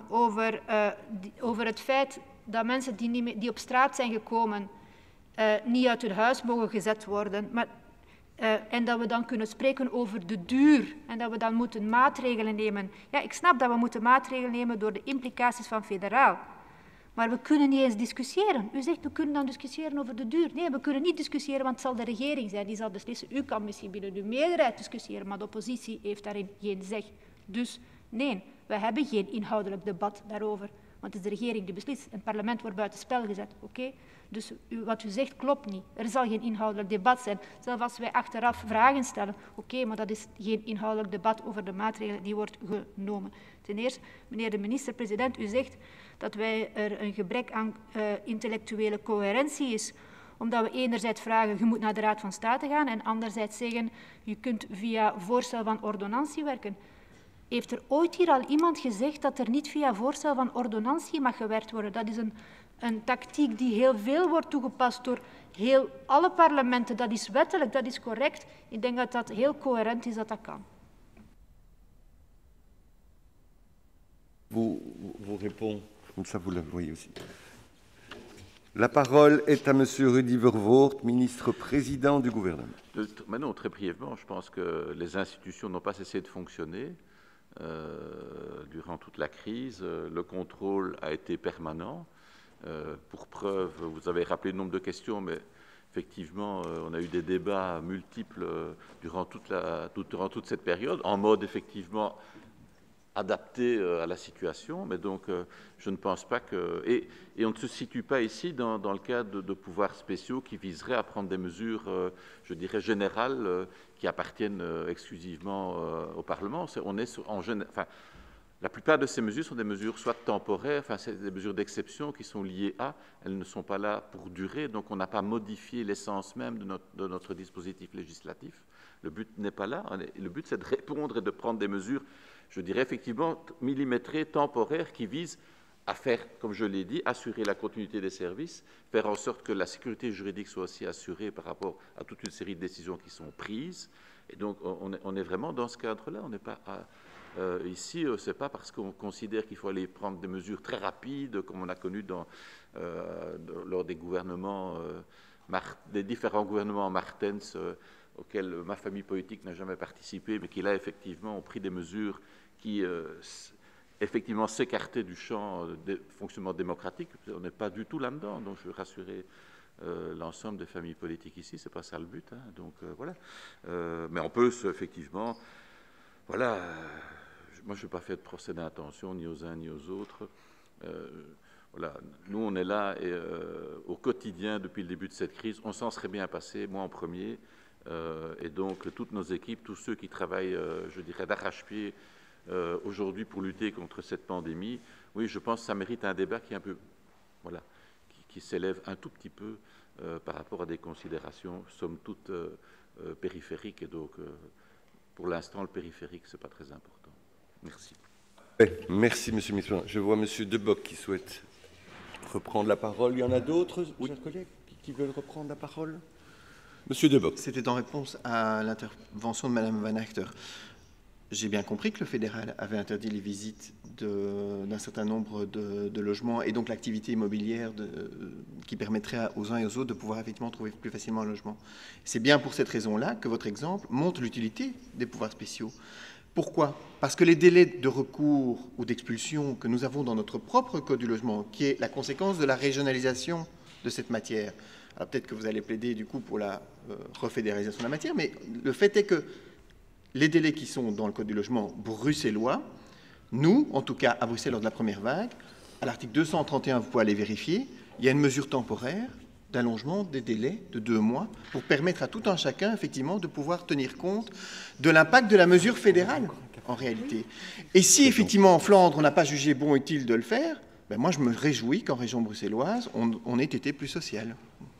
over het feit dat mensen die op straat zijn gekomen niet uit hun huis mogen gezet worden. Maar, en dat we dan kunnen spreken over de duur en dat we dan moeten maatregelen nemen. Ja, ik snap dat we moeten maatregelen nemen door de implicaties van federaal. Maar we kunnen niet eens discussiëren. U zegt, we kunnen dan discussiëren over de duur. Nee, we kunnen niet discussiëren, want het zal de regering zijn. Die zal beslissen. U kan misschien binnen uw meerderheid discussiëren, maar de oppositie heeft daarin geen zeg. Dus nee, we hebben geen inhoudelijk debat daarover. Want het is de regering die beslist. Het parlement wordt buitenspel gezet. Oké? Dus wat u zegt klopt niet. Er zal geen inhoudelijk debat zijn. Zelfs als wij achteraf vragen stellen. Oké, maar dat is geen inhoudelijk debat over de maatregelen die wordt genomen. Ten eerste, meneer de minister-president, u zegt dat er een gebrek aan intellectuele coherentie is. Omdat we enerzijds vragen, je moet naar de Raad van State gaan. En anderzijds zeggen, je kunt via voorstel van ordonnantie werken. Heeft er ooit hier al iemand gezegd dat er niet via voorstel van ordonnantie mag gewerkt worden? Dat is een tactiek die heel veel wordt toegepast door alle parlementen. Dat is wettelijk, dat is correct. Ik denk dat dat heel coherent is dat dat kan. Vous répond Comme ça, vous le voyez aussi. La parole est à Monsieur Rudy Vervoort, ministre-président du gouvernement. Maintenant, très brièvement, je pense que les institutions n'ont pas cessé de fonctionner durant toute la crise. Le contrôle a été permanent. Pour preuve, vous avez rappelé le nombre de questions, mais effectivement, on a eu des débats multiples durant toute cette période, en mode effectivement adapté à la situation, mais donc je ne pense pas que... Et on ne se situe pas ici dans le cadre de pouvoirs spéciaux qui viseraient à prendre des mesures, je dirais, générales qui appartiennent exclusivement au Parlement. La plupart de ces mesures sont des mesures soit temporaires, enfin c'est des mesures d'exception qui sont liées à, elles ne sont pas là pour durer, donc on n'a pas modifié l'essence même de notre dispositif législatif. Le but n'est pas là, le but c'est de répondre et de prendre des mesures, je dirais effectivement millimétrées, temporaires, qui visent à faire, comme je l'ai dit, assurer la continuité des services, faire en sorte que la sécurité juridique soit aussi assurée par rapport à toute une série de décisions qui sont prises. Et donc on est vraiment dans ce cadre-là, on n'est pas... ici, ce n'est pas parce qu'on considère qu'il faut aller prendre des mesures très rapides, comme on a connu lors des gouvernements, des différents gouvernements Martens, auxquels ma famille politique n'a jamais participé, mais qui là, effectivement, ont pris des mesures qui, effectivement, s'écartaient du champ de fonctionnement démocratique. On n'est pas du tout là-dedans, donc je veux rassurer l'ensemble des familles politiques ici, ce n'est pas ça le but. Hein, donc, voilà. Mais on peut, effectivement... Voilà, moi je ne vais pas faire de procès d'intention ni aux uns ni aux autres. Voilà, nous on est là et, au quotidien depuis le début de cette crise. On s'en serait bien passé, moi en premier, et donc toutes nos équipes, tous ceux qui travaillent, je dirais, d'arrache-pied aujourd'hui pour lutter contre cette pandémie. Oui, je pense que ça mérite un débat qui est un peu, voilà, qui s'élève un tout petit peu par rapport à des considérations, somme toute périphériques, et donc. Pour l'instant, le périphérique, ce n'est pas très important. Merci. Merci, Monsieur le ministre. Je vois Monsieur Debock qui souhaite reprendre la parole. Il y en a d'autres, chers collègues, qui veulent reprendre la parole? Monsieur Debock. C'était en réponse à l'intervention de Madame Van Achter. J'ai bien compris que le fédéral avait interdit les visites d'un certain nombre de logements et donc l'activité immobilière qui permettrait aux uns et aux autres de pouvoir effectivement trouver plus facilement un logement. C'est bien pour cette raison-là que votre exemple montre l'utilité des pouvoirs spéciaux. Pourquoi? Parce que les délais de recours ou d'expulsion que nous avons dans notre propre Code du logement, qui est la conséquence de la régionalisation de cette matière, alors peut-être que vous allez plaider du coup pour la refédéralisation de la matière, mais le fait est que les délais qui sont dans le Code du logement bruxellois, nous, en tout cas à Bruxelles lors de la première vague, à l'article 231, vous pouvez aller vérifier, il y a une mesure temporaire d'allongement des délais de 2 mois pour permettre à tout un chacun, effectivement, de pouvoir tenir compte de l'impact de la mesure fédérale, en réalité. Et si, effectivement, en Flandre, on n'a pas jugé bon utile de le faire, ben moi, je me réjouis qu'en région bruxelloise, on ait été plus social.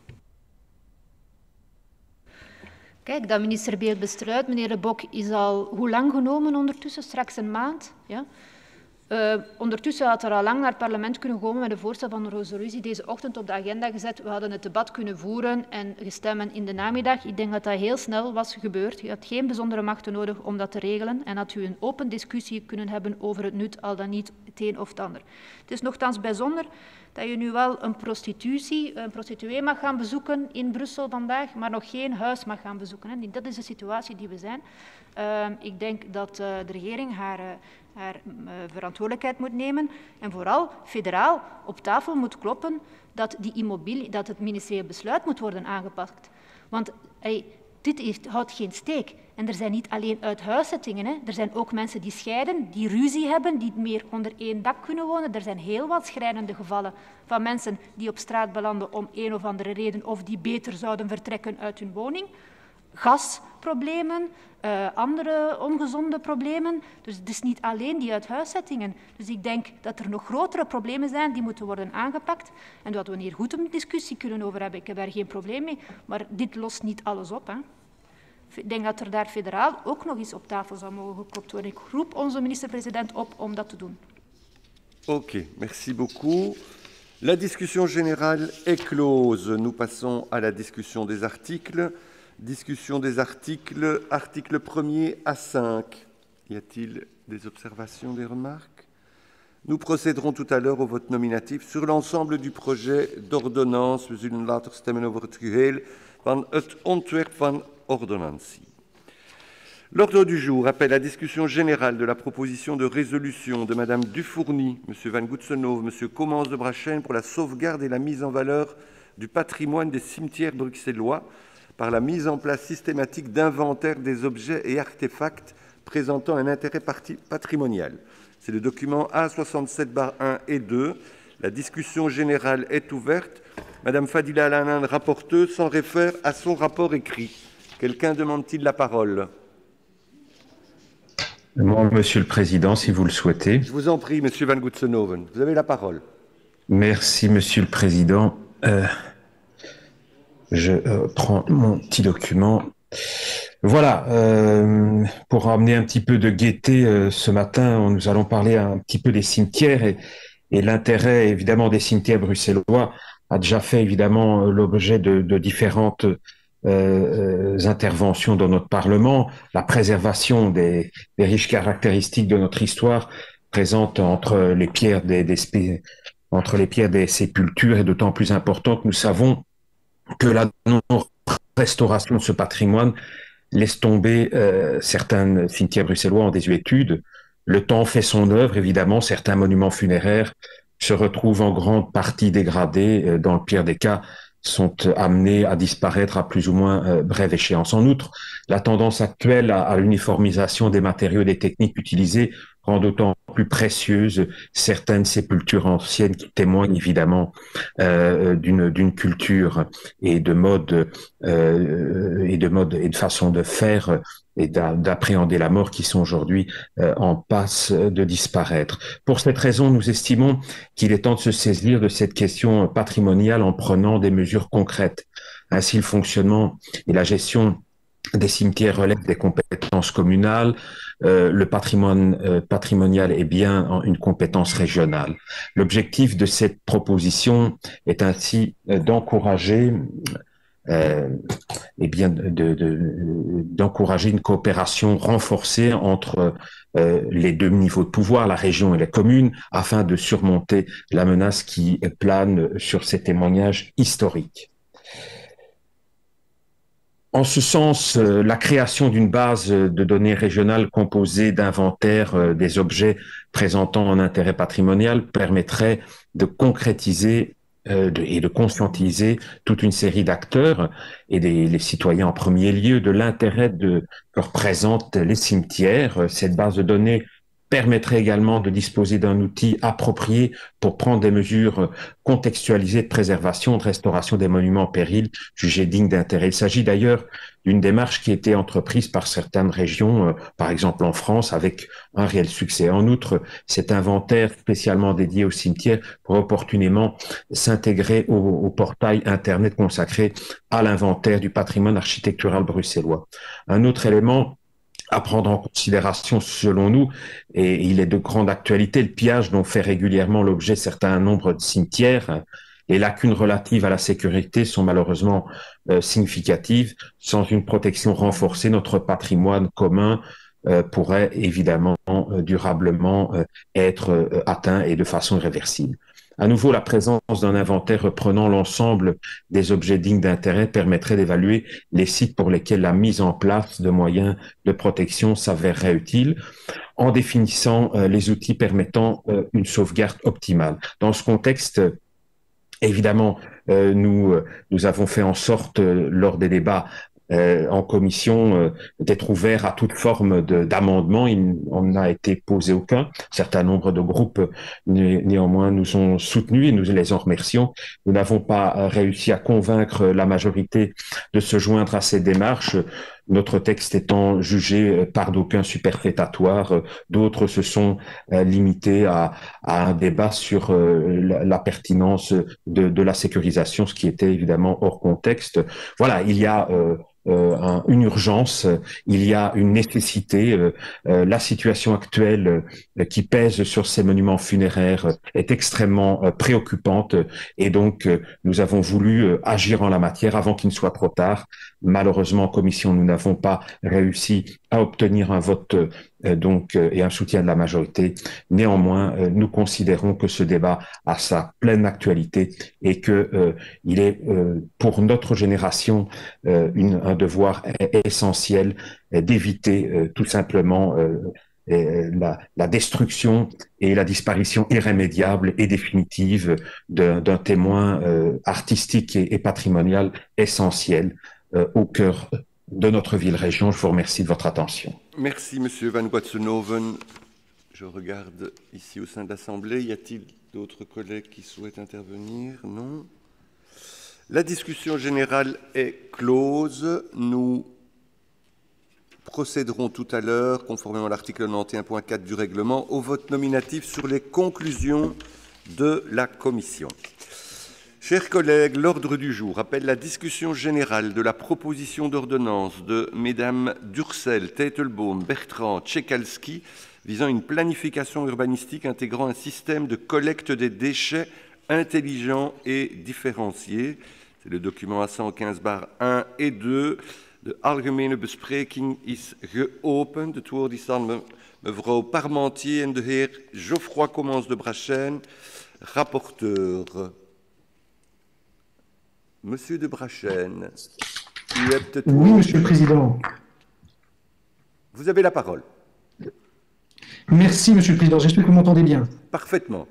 Kijk, dat ministerbesluit, meneer De Bok, is al hoe lang genomen ondertussen? Straks een maand. Ja? Ondertussen had er al lang naar het parlement kunnen komen met een voorstel van een resolutie deze ochtend op de agenda gezet. We hadden het debat kunnen voeren en gestemmen in de namiddag. Ik denk dat dat heel snel was gebeurd. Je had geen bijzondere machten nodig om dat te regelen en had u een open discussie kunnen hebben over het nut, al dan niet het een of het ander. Het is nogthans bijzonder dat je nu wel een prostituee mag gaan bezoeken in Brussel vandaag, maar nog geen huis mag gaan bezoeken. Dat is de situatie die we zijn. Ik denk dat de regering haar verantwoordelijkheid moet nemen en vooral federaal op tafel moet kloppen dat het ministerieel besluit moet worden aangepakt. Want dit houdt geen steek. En er zijn niet alleen uithuiszettingen. Er zijn ook mensen die scheiden, die ruzie hebben, die meer onder één dak kunnen wonen. Er zijn heel wat schrijnende gevallen van mensen die op straat belanden om een of andere reden of die beter zouden vertrekken uit hun woning. Gasproblemen, andere ongezonde problemen. Dus het is niet alleen die uithuiszettingen. Dus ik denk dat er nog grotere problemen zijn die moeten worden aangepakt en dat we hier goed een discussie kunnen over hebben. Ik heb daar geen probleem mee, maar dit lost niet alles op. Hè. Ik denk dat er daar federaal ook nog eens op tafel zou mogen geklopt worden. Ik roep onze minister-president op om dat te doen. Ok, merci beaucoup. La discussion générale est close. Nous passons à la discussion des articles. Discussion des articles, articles 1er à 5. Y a-t-il des observations, des remarques? Nous procéderons tout à l'heure au vote nominatif sur l'ensemble du projet d'ordonnance. We zullen later stemmen over het geheel van het ontwerp van ordonnantie. L'ordre du jour appelle la discussion générale de la proposition de résolution de Mme Dufourny, M. Van Goetsenhoven, M. Commence de Brachêne pour la sauvegarde et la mise en valeur du patrimoine des cimetières bruxellois par la mise en place systématique d'inventaires des objets et artefacts présentant un intérêt patrimonial. C'est le document A67-1 et 2. La discussion générale est ouverte. Madame Fadila Al-Hanan, rapporteuse, s'en réfère à son rapport écrit. Quelqu'un demande-t-il la parole? Moi, Monsieur le Président, si vous le souhaitez. Je vous en prie, Monsieur Van Goetsenhoven, vous avez la parole. Merci, Monsieur le Président. Je prends mon petit document. Voilà, pour amener un petit peu de gaieté, ce matin, nous allons parler un petit peu des cimetières et l'intérêt, évidemment, des cimetières bruxellois a déjà fait, évidemment, l'objet de différentes interventions dans notre Parlement. La préservation des riches caractéristiques de notre histoire présente entre les pierres des sépultures est d'autant plus importante. Nous savons que la non-restauration de ce patrimoine laisse tomber certains cimetières bruxellois en désuétude. Le temps fait son œuvre, évidemment. Certains monuments funéraires se retrouvent en grande partie dégradés. Dans le pire des cas, sont amenés à disparaître à plus ou moins brève échéance. En outre, la tendance actuelle à l'uniformisation des matériaux et des techniques utilisées rend d'autant plus précieuses certaines sépultures anciennes qui témoignent évidemment d'une culture et de mode et de façon de faire et d'appréhender la mort qui sont aujourd'hui en passe de disparaître. Pour cette raison, nous estimons qu'il est temps de se saisir de cette question patrimoniale en prenant des mesures concrètes. Ainsi, le fonctionnement et la gestion des cimetières relèvent des compétences communales. Le patrimoine patrimonial est bien une compétence régionale. L'objectif de cette proposition est ainsi d'encourager d'encourager une coopération renforcée entre les deux niveaux de pouvoir, la région et les communes, afin de surmonter la menace qui plane sur ces témoignages historiques. En ce sens, la création d'une base de données régionale composée d'inventaires des objets présentant un intérêt patrimonial permettrait de concrétiser et de conscientiser toute une série d'acteurs et les citoyens en premier lieu de l'intérêt que représentent les cimetières. Cette base de données permettrait également de disposer d'un outil approprié pour prendre des mesures contextualisées de préservation, de restauration des monuments en péril jugés dignes d'intérêt. Il s'agit d'ailleurs d'une démarche qui a été entreprise par certaines régions, par exemple en France, avec un réel succès. En outre, cet inventaire spécialement dédié aux cimetières pourrait opportunément s'intégrer au portail Internet consacré à l'inventaire du patrimoine architectural bruxellois. Un autre élément à prendre en considération, selon nous, et il est de grande actualité, le pillage dont fait régulièrement l'objet certain nombre de cimetières. Les lacunes relatives à la sécurité sont malheureusement significatives. Sans une protection renforcée, notre patrimoine commun pourrait évidemment durablement être atteint et de façon irréversible. À nouveau, la présence d'un inventaire reprenant l'ensemble des objets dignes d'intérêt permettrait d'évaluer les sites pour lesquels la mise en place de moyens de protection s'avérerait utile, en définissant les outils permettant une sauvegarde optimale. Dans ce contexte, évidemment, nous avons fait en sorte, lors des débats en commission, d'être ouvert à toute forme d'amendement. On n'a été posé aucun. Un certain nombre de groupes, néanmoins, nous ont soutenus et nous les en remercions. Nous n'avons pas réussi à convaincre la majorité de se joindre à ces démarches, notre texte étant jugé par d'aucuns superfétatoire. D'autres se sont limités à un débat sur la pertinence de la sécurisation, ce qui était évidemment hors contexte. Voilà, il y a une urgence, il y a une nécessité. La situation actuelle qui pèse sur ces monuments funéraires est extrêmement préoccupante et donc nous avons voulu agir en la matière avant qu'il ne soit trop tard. Malheureusement, en commission, nous n'avons pas réussi à obtenir un vote et un soutien de la majorité. Néanmoins, nous considérons que ce débat a sa pleine actualité et qu'il est pour notre génération un devoir essentiel d'éviter tout simplement la destruction et la disparition irrémédiable et définitive d'un témoin artistique et patrimonial essentiel au cœur de notre ville-région. Je vous remercie de votre attention. Merci, Monsieur Van Guatsenoven. Je regarde ici au sein de l'Assemblée. Y a-t-il d'autres collègues qui souhaitent intervenir? Non. La discussion générale est close. Nous procéderons tout à l'heure, conformément à l'article 91.4 du règlement, au vote nominatif sur les conclusions de la commission. Chers collègues, l'ordre du jour appelle la discussion générale de la proposition d'ordonnance de Mesdames Durcel, Teitelbaum, Bertrand, Tchekalski visant une planification urbanistique intégrant un système de collecte des déchets intelligent et différencié. C'est le document A115-1 et 2. De algemene bespreking is geopend. Het woord is aan mevrouw Parmentier en de heer Geoffroy Commens de Brachêne, rapporteur. Monsieur de Brachêne, oui, Monsieur le Président. Vous avez la parole. Merci, Monsieur le Président. J'espère que vous m'entendez bien. Parfaitement.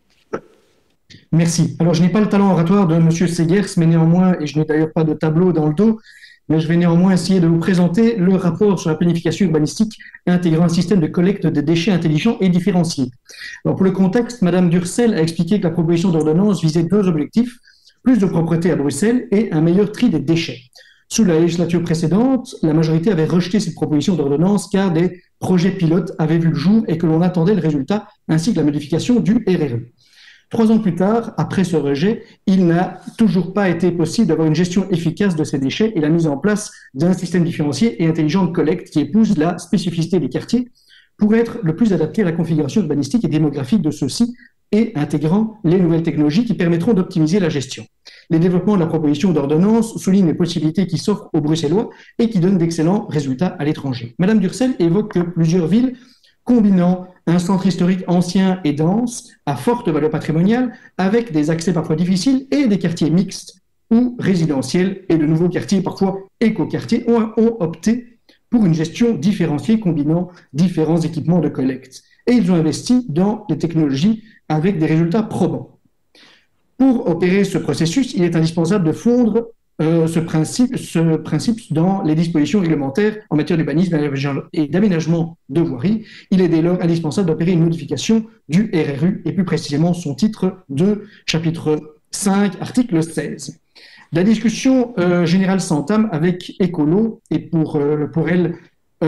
Merci. Alors, je n'ai pas le talent oratoire de Monsieur Segers, mais néanmoins, et je n'ai d'ailleurs pas de tableau dans le dos, mais je vais néanmoins essayer de vous présenter le rapport sur la planification urbanistique intégrant un système de collecte des déchets intelligents et différenciés. Alors, pour le contexte, Madame Durcel a expliqué que la proposition d'ordonnance visait deux objectifs: plus de propreté à Bruxelles et un meilleur tri des déchets. Sous la législature précédente, la majorité avait rejeté cette proposition d'ordonnance car des projets pilotes avaient vu le jour et que l'on attendait le résultat ainsi que la modification du RRE. 3 ans plus tard, après ce rejet, il n'a toujours pas été possible d'avoir une gestion efficace de ces déchets et la mise en place d'un système différencié et intelligent de collecte qui épouse la spécificité des quartiers pour être le plus adapté à la configuration urbanistique et démographique de ceux-ci et intégrant les nouvelles technologies qui permettront d'optimiser la gestion. Les développements de la proposition d'ordonnance soulignent les possibilités qui s'offrent aux Bruxellois et qui donnent d'excellents résultats à l'étranger. Madame Durcel évoque plusieurs villes combinant un centre historique ancien et dense à forte valeur patrimoniale avec des accès parfois difficiles et des quartiers mixtes ou résidentiels et de nouveaux quartiers, parfois éco-quartiers, ont opté pour une gestion différenciée combinant différents équipements de collecte. Et ils ont investi dans des technologies avec des résultats probants. Pour opérer ce processus, il est indispensable de fondre ce principe dans les dispositions réglementaires en matière d'urbanisme et d'aménagement de voirie. Il est dès lors indispensable d'opérer une modification du RRU et plus précisément son titre 2, chapitre 5, article 16. La discussion générale s'entame avec Écolo et pour elle,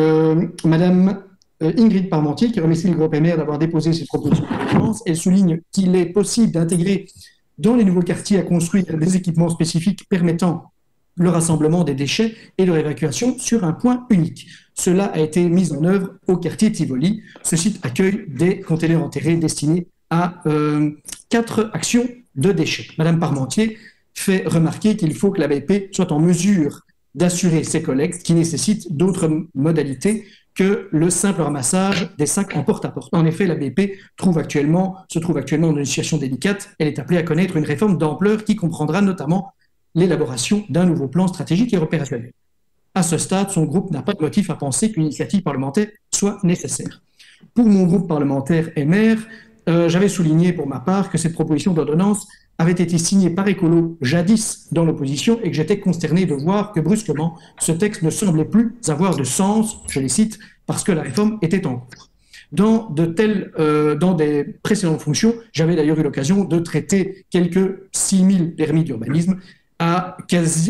Madame Ingrid Parmentier, qui remercie le groupe MR d'avoir déposé cette proposition de ordonnance. Elle souligne qu'il est possible d'intégrer dans les nouveaux quartiers à construire des équipements spécifiques permettant le rassemblement des déchets et leur évacuation sur un point unique. Cela a été mis en œuvre au quartier Tivoli. Ce site accueille des containers enterrés destinés à 4 actions de déchets. Madame Parmentier fait remarquer qu'il faut que la BP soit en mesure d'assurer ces collectes qui nécessitent d'autres modalités que le simple ramassage des sacs en porte-à-porte. En effet, la BP se trouve actuellement dans une situation délicate. Elle est appelée à connaître une réforme d'ampleur qui comprendra notamment l'élaboration d'un nouveau plan stratégique et opérationnel. À ce stade, son groupe n'a pas de motif à penser qu'une initiative parlementaire soit nécessaire. Pour mon groupe parlementaire MR, j'avais souligné pour ma part que cette proposition d'ordonnance avait été signée par Écolo jadis dans l'opposition et que j'étais consterné de voir que brusquement, ce texte ne semblait plus avoir de sens, je les cite, parce que la réforme était en cours. Dans des précédentes fonctions, j'avais d'ailleurs eu l'occasion de traiter quelques 6000 permis d'urbanisme et à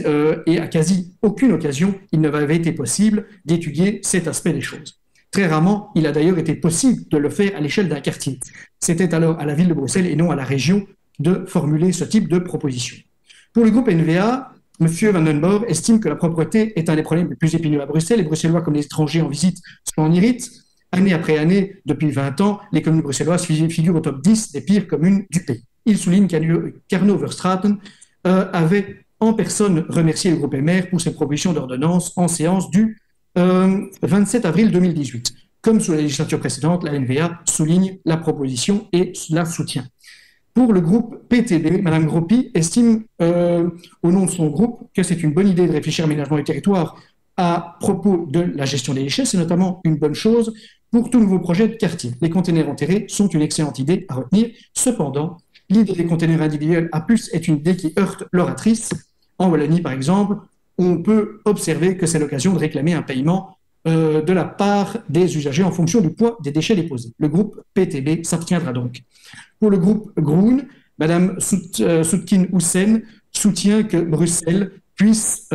quasi aucune occasion, il ne m'avait été possible d'étudier cet aspect des choses. Très rarement, il a d'ailleurs été possible de le faire à l'échelle d'un quartier. C'était alors à la ville de Bruxelles et non à la région de formuler ce type de proposition. Pour le groupe NVA, M. Van den Borre estime que la propreté est un des problèmes les plus épineux à Bruxelles. Les Bruxellois comme les étrangers en visite s'en irritent. Année après année, depuis 20 ans, les communes bruxelloises figurent au top 10 des pires communes du pays. Il souligne qu'Arno Verstraeten avait en personne remercier le groupe MR pour ses propositions d'ordonnance en séance du 27 avril 2018. Comme sous la législature précédente, la NVA souligne la proposition et la soutient. Pour le groupe PTB, Mme Gropi estime au nom de son groupe que c'est une bonne idée de réfléchir à l'aménagement du territoire à propos de la gestion des déchets. C'est notamment une bonne chose pour tout nouveau projet de quartier. Les containers enterrés sont une excellente idée à retenir. Cependant, l'idée des containers individuels à puce est une idée qui heurte l'oratrice. En Wallonie, par exemple, on peut observer que c'est l'occasion de réclamer un paiement de la part des usagers en fonction du poids des déchets déposés. Le groupe PTB s'abstiendra donc. Pour le groupe Groen, Mme Soutkin-Houssen soutient que Bruxelles puisse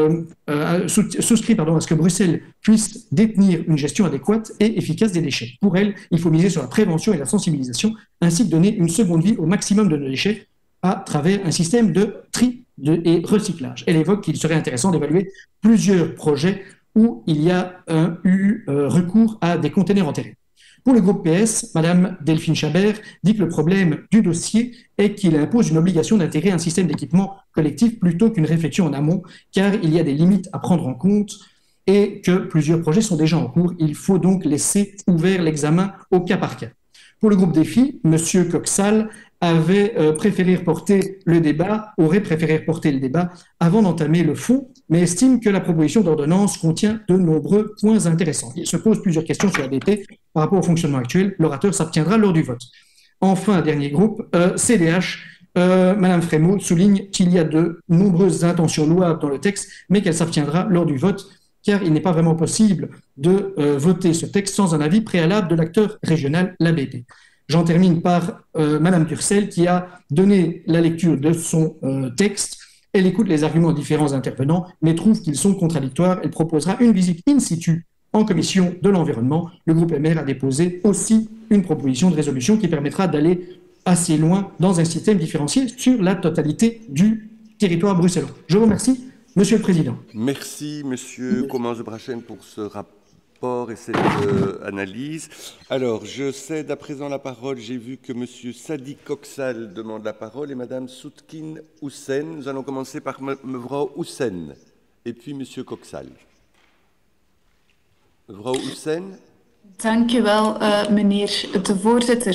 souscrit à ce que Bruxelles puisse détenir une gestion adéquate et efficace des déchets. Pour elle, il faut miser sur la prévention et la sensibilisation, ainsi que donner une seconde vie au maximum de nos déchets à travers un système de tri et recyclage. Elle évoque qu'il serait intéressant d'évaluer plusieurs projets où il y a eu recours à des containers enterrés. Pour le groupe PS, Mme Delphine Chabert dit que le problème du dossier est qu'il impose une obligation d'intégrer un système d'équipement collectif plutôt qu'une réflexion en amont, car il y a des limites à prendre en compte et que plusieurs projets sont déjà en cours. Il faut donc laisser ouvert l'examen au cas par cas. Pour le groupe Défi, M. Coxal aurait préféré reporter le débat avant d'entamer le fond, mais estime que la proposition d'ordonnance contient de nombreux points intéressants. Il se pose plusieurs questions sur la DT par rapport au fonctionnement actuel. L'orateur s'abstiendra lors du vote. Enfin, dernier groupe, CDH. Madame Frémaux souligne qu'il y a de nombreuses intentions louables dans le texte, mais qu'elle s'abstiendra lors du vote, car il n'est pas vraiment possible de voter ce texte sans un avis préalable de l'acteur régional, l'ABP. J'en termine par Madame Durcel, qui a donné la lecture de son texte. Elle écoute les arguments des différents intervenants, mais trouve qu'ils sont contradictoires. Elle proposera une visite in situ en commission de l'environnement. Le groupe MR a déposé aussi une proposition de résolution qui permettra d'aller assez loin dans un système différencié sur la totalité du territoire bruxellois. Je vous remercie, Monsieur le Président. Merci, Monsieur Comens-de-Brachen, pour ce rapport et cette analyse. Alors, je cède à présent la parole. J'ai vu que Monsieur Sadi Coxal demande la parole et Madame Soutkin-Houssen. Nous allons commencer par mevrouw Houssen et puis Monsieur Coxal. Mevrouw Houssen. Dank u wel, meneer de voorzitter.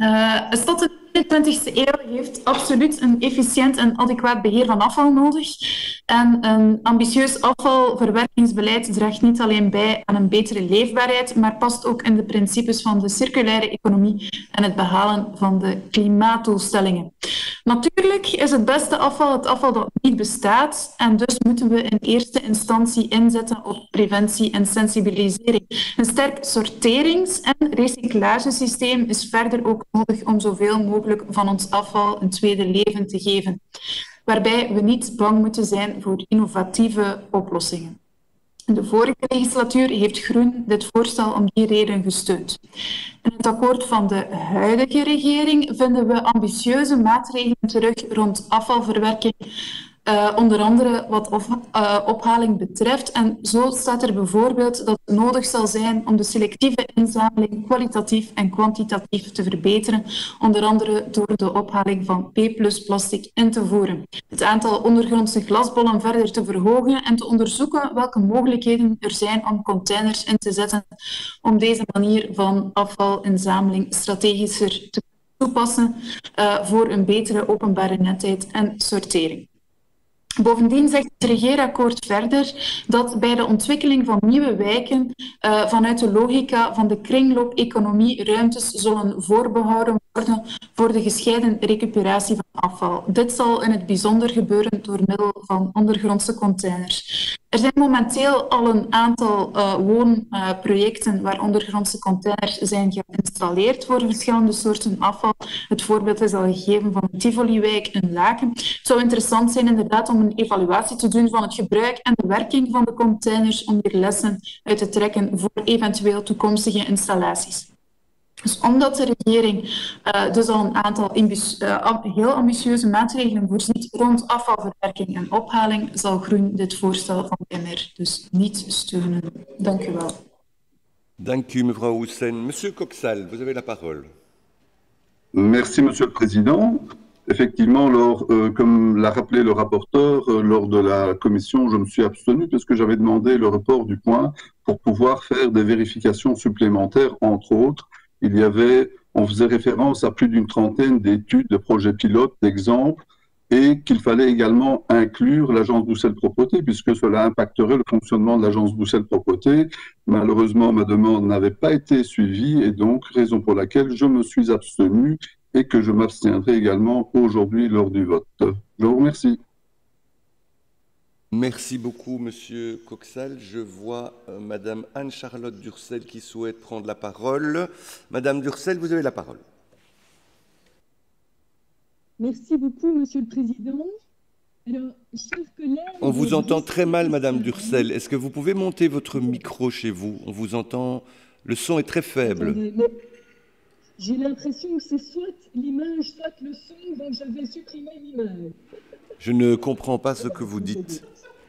Tot de 21e eeuw heeft absoluut een efficiënt en adequaat beheer van afval nodig. En een ambitieus afvalverwerkingsbeleid draagt niet alleen bij aan een betere leefbaarheid, maar past ook in de principes van de circulaire economie en het behalen van de klimaatdoelstellingen. Natuurlijk is het beste afval het afval dat niet bestaat en dus moeten we in eerste instantie inzetten op preventie en sensibilisering. Een sterk sorterings- en recyclagesysteem is verder ook nodig om zoveel mogelijk van ons afval een tweede leven te geven, waarbij we niet bang moeten zijn voor innovatieve oplossingen. De vorige legislatuur heeft Groen dit voorstel om die reden gesteund. In het akkoord van de huidige regering vinden we ambitieuze maatregelen terug rond afvalverwerking, onder andere wat ophaling betreft. En zo staat er bijvoorbeeld dat het nodig zal zijn om de selectieve inzameling kwalitatief en kwantitatief te verbeteren, onder andere door de ophaling van P+-plastic in te voeren. Het aantal ondergrondse glasbollen verder te verhogen en te onderzoeken welke mogelijkheden er zijn om containers in te zetten om deze manier van afvalinzameling strategischer te toepassen voor een betere openbare netheid en sortering. Bovendien zegt het regeerakkoord verder dat bij de ontwikkeling van nieuwe wijken vanuit de logica van de kringloop-economie ruimtes zullen voorbehouden worden voor de gescheiden recuperatie van afval. Dit zal in het bijzonder gebeuren door middel van ondergrondse containers. Er zijn momenteel al een aantal woonprojecten waar ondergrondse containers zijn geïnstalleerd voor verschillende soorten afval. Het voorbeeld is al gegeven van de Tivoliwijk in Laken. Het zou interessant zijn inderdaad om een evaluatie te doen van het gebruik en de werking van de containers om hier lessen uit te trekken voor eventueel toekomstige installaties. Dus omdat de regering dus al een aantal heel ambitieuze maatregelen voorziet rond afvalverwerking en ophaling, zal Groen dit voorstel van MR dus niet steunen. Dank u wel. Dank u, mevrouw Houssen. Monsieur Coxal, vous avez la parole. Merci, Monsieur le Président. Effectivement, comme l'a rappelé le rapporteur, lors de la commission, je me suis abstenu parce que j'avais demandé le report du point pour pouvoir faire des vérifications supplémentaires. Entre autres, on faisait référence à plus d'une trentaine d'études, de projets pilotes, d'exemples, et qu'il fallait également inclure l'agence Bruxelles Propreté, puisque cela impacterait le fonctionnement de l'agence Bruxelles Propreté. Malheureusement, ma demande n'avait pas été suivie, et donc, raison pour laquelle je me suis abstenu et que je m'abstiendrai également aujourd'hui lors du vote. Je vous remercie. Merci beaucoup, Monsieur Coxal. Je vois Madame Anne-Charlotte Durcel qui souhaite prendre la parole. Madame Durcel, vous avez la parole. Merci beaucoup, Monsieur le Président. Alors, chers collègues... On vous entend très mal, Madame Durcel. Est-ce que vous pouvez monter votre micro chez vous? On vous entend... Le son est très faible. Attendez, j'ai l'impression que c'est soit l'image, soit le son, donc je vais supprimer l'image. Je ne comprends pas ce que vous dites.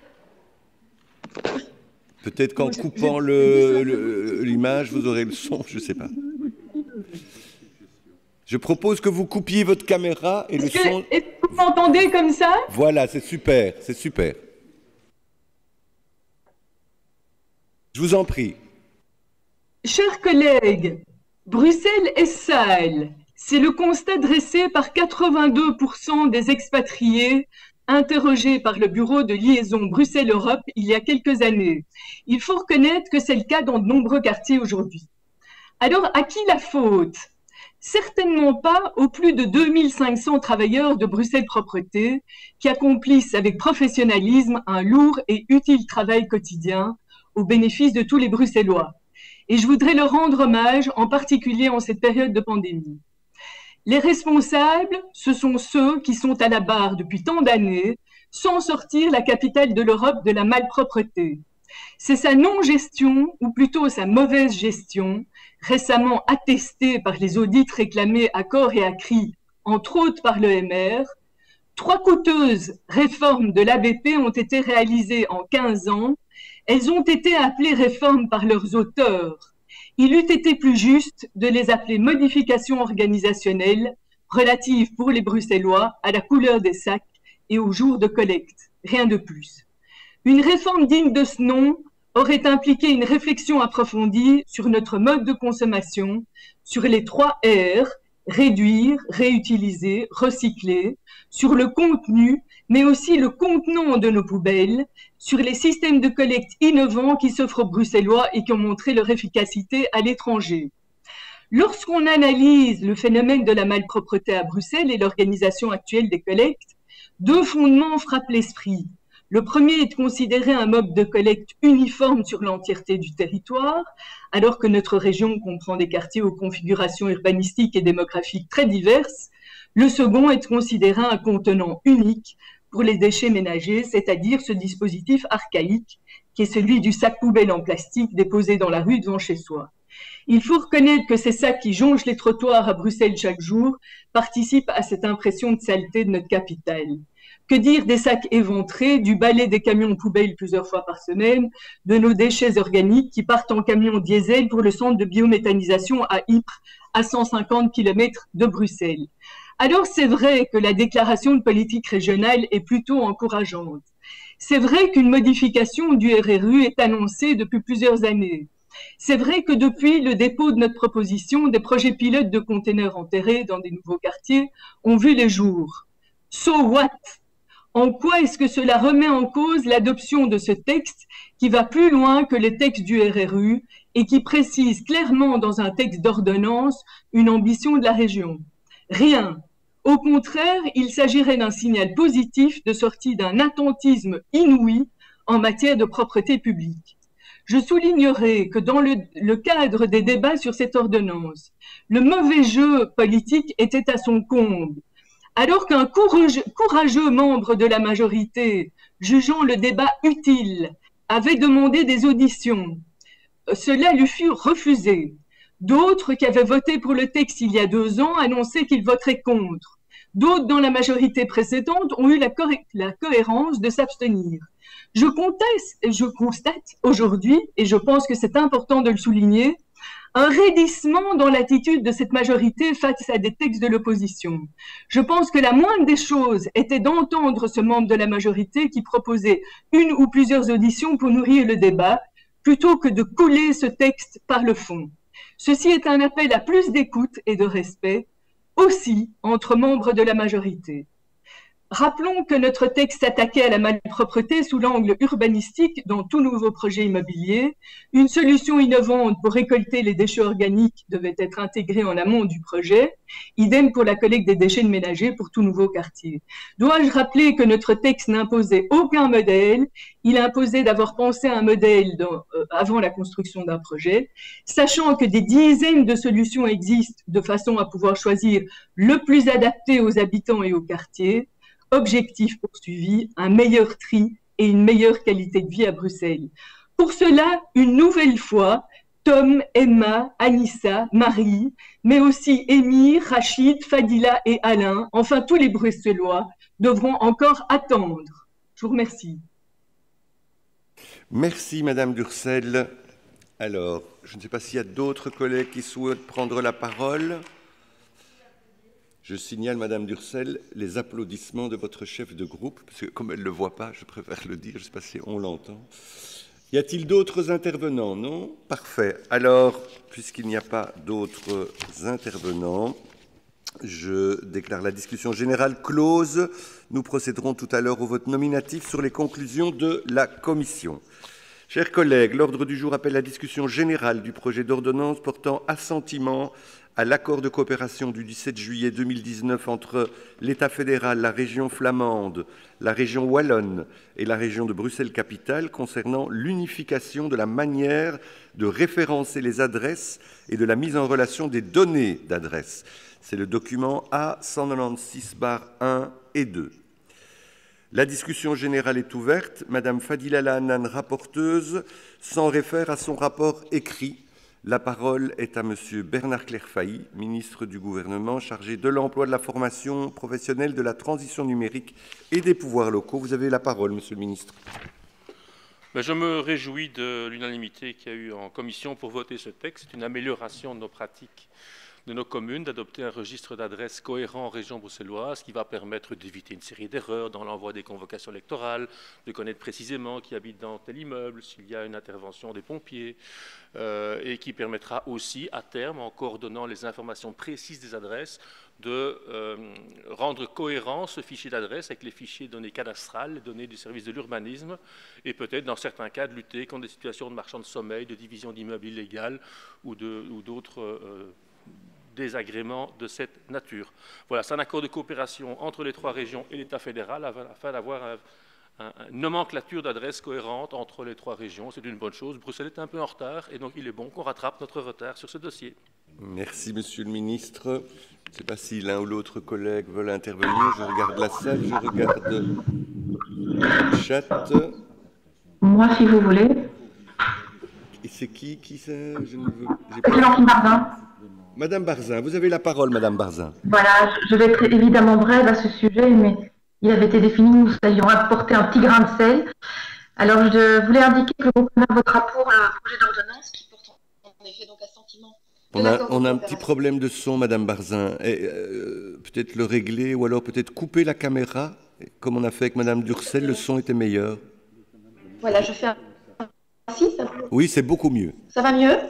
Peut-être qu'en coupant l'image, vous aurez le son, je ne sais pas. Je propose que vous coupiez votre caméra et le son... Est-ce que vous m'entendez comme ça? Voilà, c'est super, c'est super. Je vous en prie. Chers collègues, Bruxelles est sale. C'est le constat dressé par 82% des expatriés interrogés par le bureau de liaison Bruxelles-Europe il y a quelques années. Il faut reconnaître que c'est le cas dans de nombreux quartiers aujourd'hui. Alors, à qui la faute? Certainement pas aux plus de 2500 travailleurs de Bruxelles Propreté qui accomplissent avec professionnalisme un lourd et utile travail quotidien au bénéfice de tous les Bruxellois. Et je voudrais leur rendre hommage, en particulier en cette période de pandémie. Les responsables, ce sont ceux qui sont à la barre depuis tant d'années, sans sortir la capitale de l'Europe de la malpropreté. C'est sa non-gestion, ou plutôt sa mauvaise gestion, récemment attestée par les audits réclamés à corps et à cri, entre autres par l'EMR. 3 coûteuses réformes de l'ABP ont été réalisées en 15 ans. Elles ont été appelées réformes par leurs auteurs. Il eût été plus juste de les appeler modifications organisationnelles relatives pour les Bruxellois à la couleur des sacs et au jour de collecte. Rien de plus. Une réforme digne de ce nom aurait impliqué une réflexion approfondie sur notre mode de consommation, sur les 3 R, réduire, réutiliser, recycler, sur le contenu, mais aussi le contenant de nos poubelles, sur les systèmes de collecte innovants qui s'offrent aux Bruxellois et qui ont montré leur efficacité à l'étranger. Lorsqu'on analyse le phénomène de la malpropreté à Bruxelles et l'organisation actuelle des collectes, 2 fondements frappent l'esprit. Le premier est de considérer un mode de collecte uniforme sur l'entièreté du territoire, alors que notre région comprend des quartiers aux configurations urbanistiques et démographiques très diverses. Le second est de considérer un contenant unique pour les déchets ménagers, c'est-à-dire ce dispositif archaïque qui est celui du sac poubelle en plastique déposé dans la rue devant chez soi. Il faut reconnaître que ces sacs qui jonchent les trottoirs à Bruxelles chaque jour participent à cette impression de saleté de notre capitale. Que dire des sacs éventrés, du balai des camions poubelles plusieurs fois par semaine, de nos déchets organiques qui partent en camion diesel pour le centre de biométhanisation à Ypres, à 150 km de Bruxelles. Alors c'est vrai que la déclaration de politique régionale est plutôt encourageante. C'est vrai qu'une modification du RRU est annoncée depuis plusieurs années. C'est vrai que depuis le dépôt de notre proposition, des projets pilotes de containers enterrés dans des nouveaux quartiers ont vu le jour. So what? En quoi est-ce que cela remet en cause l'adoption de ce texte qui va plus loin que les textes du RRU et qui précise clairement dans un texte d'ordonnance une ambition de la région? Rien. Au contraire, il s'agirait d'un signal positif de sortie d'un attentisme inouï en matière de propreté publique. Je soulignerai que dans le cadre des débats sur cette ordonnance, le mauvais jeu politique était à son comble. Alors qu'un courageux membre de la majorité, jugeant le débat utile, avait demandé des auditions, cela lui fut refusé. D'autres qui avaient voté pour le texte il y a 2 ans annonçaient qu'ils voteraient contre. D'autres dans la majorité précédente ont eu la cohérence de s'abstenir. Je constate aujourd'hui, et je pense que c'est important de le souligner, un raidissement dans l'attitude de cette majorité face à des textes de l'opposition. Je pense que la moindre des choses était d'entendre ce membre de la majorité qui proposait une ou plusieurs auditions pour nourrir le débat, plutôt que de couler ce texte par le fond. Ceci est un appel à plus d'écoute et de respect, aussi entre membres de la majorité. Rappelons que notre texte s'attaquait à la malpropreté sous l'angle urbanistique dans tout nouveau projet immobilier. Une solution innovante pour récolter les déchets organiques devait être intégrée en amont du projet. Idem pour la collecte des déchets ménagers pour tout nouveau quartier. Dois-je rappeler que notre texte n'imposait aucun modèle? Il imposait d'avoir pensé à un modèle avant la construction d'un projet, sachant que des dizaines de solutions existent de façon à pouvoir choisir le plus adapté aux habitants et aux quartiers. Objectif poursuivi, un meilleur tri et une meilleure qualité de vie à Bruxelles. Pour cela, une nouvelle fois, Tom, Emma, Anissa, Marie, mais aussi Émir, Rachid, Fadila et Alain, enfin tous les Bruxellois, devront encore attendre. Je vous remercie. Merci Madame Durcel. Alors, je ne sais pas s'il y a d'autres collègues qui souhaitent prendre la parole. Je signale, Madame Durcel, les applaudissements de votre chef de groupe, parce que comme elle ne le voit pas, je préfère le dire, je ne sais pas si on l'entend. Y a-t-il d'autres intervenants? Non? Parfait. Alors, puisqu'il n'y a pas d'autres intervenants, je déclare la discussion générale close. Nous procéderons tout à l'heure au vote nominatif sur les conclusions de la commission. Chers collègues, l'ordre du jour appelle la discussion générale du projet d'ordonnance portant assentiment à l'accord de coopération du 17 juillet 2019 entre l'État fédéral, la région flamande, la région wallonne et la région de Bruxelles-Capitale concernant l'unification de la manière de référencer les adresses et de la mise en relation des données d'adresse. C'est le document A196/1 et 2. La discussion générale est ouverte. Madame Fadila Lahanan, rapporteuse, s'en réfère à son rapport écrit. La parole est à Monsieur Bernard Clerfailly, ministre du Gouvernement, chargé de l'emploi, de la formation professionnelle, de la transition numérique et des pouvoirs locaux. Vous avez la parole, Monsieur le ministre. Je me réjouis de l'unanimité qu'il y a eu en commission pour voter ce texte. C'est une amélioration de nos pratiques de nos communes d'adopter un registre d'adresses cohérent en région bruxelloise qui va permettre d'éviter une série d'erreurs dans l'envoi des convocations électorales, de connaître précisément qui habite dans tel immeuble, s'il y a une intervention des pompiers, et qui permettra aussi, à terme, en coordonnant les informations précises des adresses, de rendre cohérent ce fichier d'adresse avec les fichiers de données cadastrales, les données du service de l'urbanisme, et peut-être, dans certains cas, de lutter contre des situations de marchands de sommeil, de division d'immeubles illégales ou d'autres désagréments de cette nature. Voilà, c'est un accord de coopération entre les trois régions et l'État fédéral afin d'avoir une nomenclature d'adresses cohérente entre les trois régions. C'est une bonne chose. Bruxelles est un peu en retard et donc il est bon qu'on rattrape notre retard sur ce dossier. Merci, Monsieur le ministre. Je ne sais pas si l'un ou l'autre collègue veut intervenir. Je regarde la salle, je regarde le chat. Moi, si vous voulez. Et c'est qui c'est? Clémentine Barzin. Madame Barzin, vous avez la parole, Madame Barzin. Voilà, je vais être évidemment brève à ce sujet, mais il avait été défini, nous ayons apporté un petit grain de sel. Alors, je voulais indiquer que le groupe votera pour le projet d'ordonnance qui porte en effet donc assentiment. On a un petit problème de son, Madame Barzin. Peut-être le régler ou alors peut-être couper la caméra. Comme on a fait avec Madame Durcel, le son était meilleur. Voilà, je fais ainsi. Oui, c'est beaucoup mieux. Ça va mieux?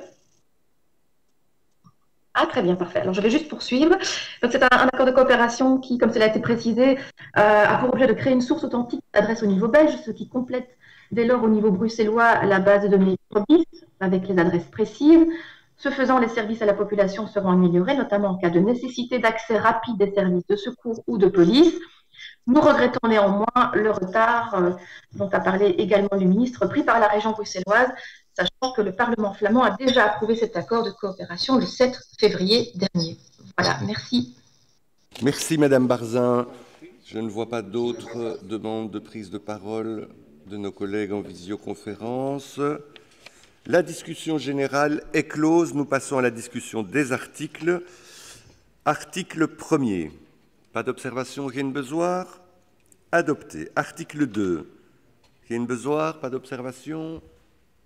Ah, très bien, parfait. Alors, je vais juste poursuivre. Donc, c'est un accord de coopération qui, comme cela a été précisé, a pour objet de créer une source authentique d'adresse au niveau belge, ce qui complète dès lors au niveau bruxellois la base de données PROBIS avec les adresses précises. Ce faisant, les services à la population seront améliorés, notamment en cas de nécessité d'accès rapide des services de secours ou de police. Nous regrettons néanmoins le retard dont a parlé également le ministre, pris par la région bruxelloise, sachant que le Parlement flamand a déjà approuvé cet accord de coopération le 7 février dernier. Voilà, merci. Merci, Madame Barzin. Je ne vois pas d'autres demandes de prise de parole de nos collègues en visioconférence. La discussion générale est close. Nous passons à la discussion des articles. Article 1er. Pas d'observation, rien de besoin. Adopté. Article 2. Rien de besoin, pas d'observation.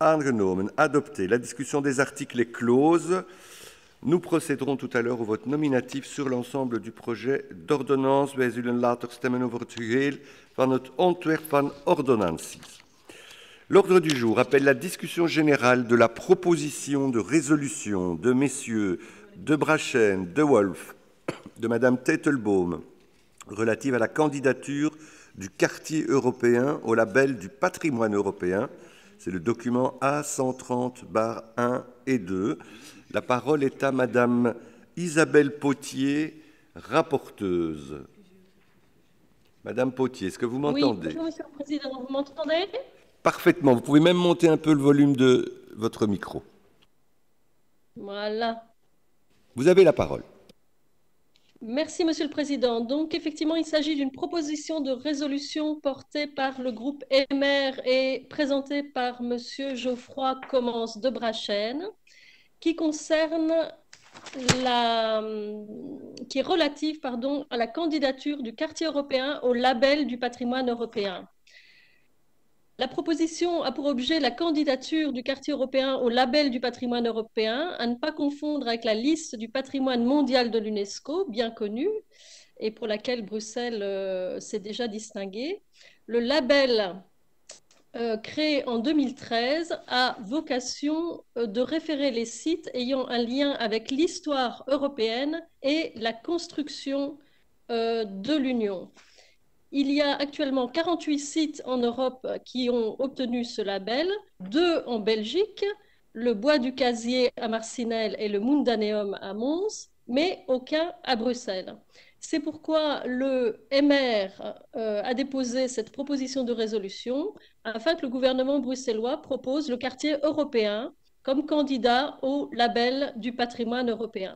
Aangenomen. Adopté. La discussion des articles est close. Nous procéderons tout à l'heure au vote nominatif sur l'ensemble du projet d'ordonnance. Wij zullen later stemmen over het geheel van het ontwerp van ordonnanties. L'ordre du jour appelle la discussion générale de la proposition de résolution de messieurs De Brachen, De Wolf, de madame Teitelbaum, relative à la candidature du quartier européen au label du patrimoine européen. C'est le document A130-1 et 2. La parole est à madame Isabelle Potier, rapporteuse. Madame Potier, est-ce que vous m'entendez? Oui, bonjour Monsieur le Président, vous m'entendez? Parfaitement. Vous pouvez même monter un peu le volume de votre micro. Voilà. Vous avez la parole. Merci Monsieur le Président. Donc effectivement, il s'agit d'une proposition de résolution portée par le groupe MR et présentée par Monsieur Geoffroy Commence de Brachen, qui concerne qui est relative à la candidature du quartier européen au label du patrimoine européen. La proposition a pour objet la candidature du quartier européen au label du patrimoine européen, à ne pas confondre avec la liste du patrimoine mondial de l'UNESCO, bien connue, et pour laquelle Bruxelles s'est déjà distinguée. Le label créé en 2013 a vocation de référer les sites ayant un lien avec l'histoire européenne et la construction de l'Union. Il y a actuellement 48 sites en Europe qui ont obtenu ce label, 2 en Belgique, le Bois du Casier à Marcinelle et le Mundaneum à Mons, mais aucun à Bruxelles. C'est pourquoi le MR a déposé cette proposition de résolution afin que le gouvernement bruxellois propose le quartier européen comme candidat au label du patrimoine européen.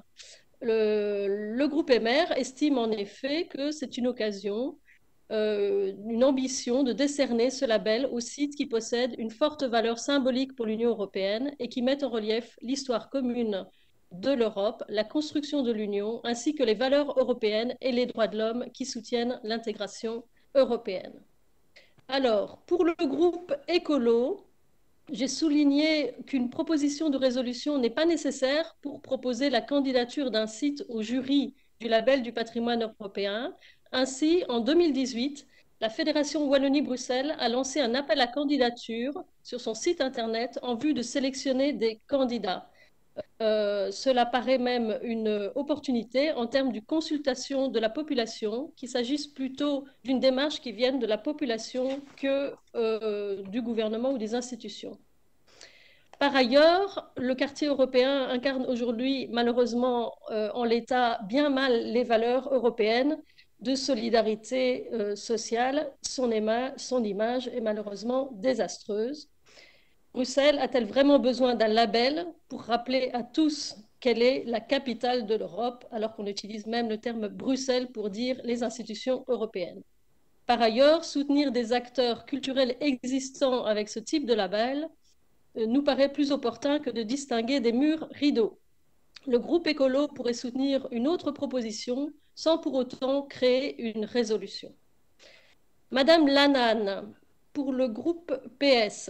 Le groupe MR estime en effet que c'est une occasion, une ambition de décerner ce label aux sites qui possèdent une forte valeur symbolique pour l'Union européenne et qui mettent en relief l'histoire commune de l'Europe, la construction de l'Union, ainsi que les valeurs européennes et les droits de l'homme qui soutiennent l'intégration européenne. Alors, pour le groupe écolo, j'ai souligné qu'une proposition de résolution n'est pas nécessaire pour proposer la candidature d'un site au jury du label du patrimoine européen. Ainsi, en 2018, la Fédération Wallonie-Bruxelles a lancé un appel à candidature sur son site internet en vue de sélectionner des candidats. Cela paraît même une opportunité en termes de consultation de la population, qu'il s'agisse plutôt d'une démarche qui vienne de la population que du gouvernement ou des institutions. Par ailleurs, le quartier européen incarne aujourd'hui, malheureusement, en l'état, bien mal les valeurs européennes de solidarité sociale. Son image est malheureusement désastreuse. Bruxelles a-t-elle vraiment besoin d'un label pour rappeler à tous qu'elle est la capitale de l'Europe, alors qu'on utilise même le terme Bruxelles pour dire les institutions européennes? Par ailleurs, soutenir des acteurs culturels existants avec ce type de label nous paraît plus opportun que de distinguer des murs rideaux. Le groupe écolo pourrait soutenir une autre proposition sans pour autant créer une résolution. Madame Lanane, pour le groupe PS,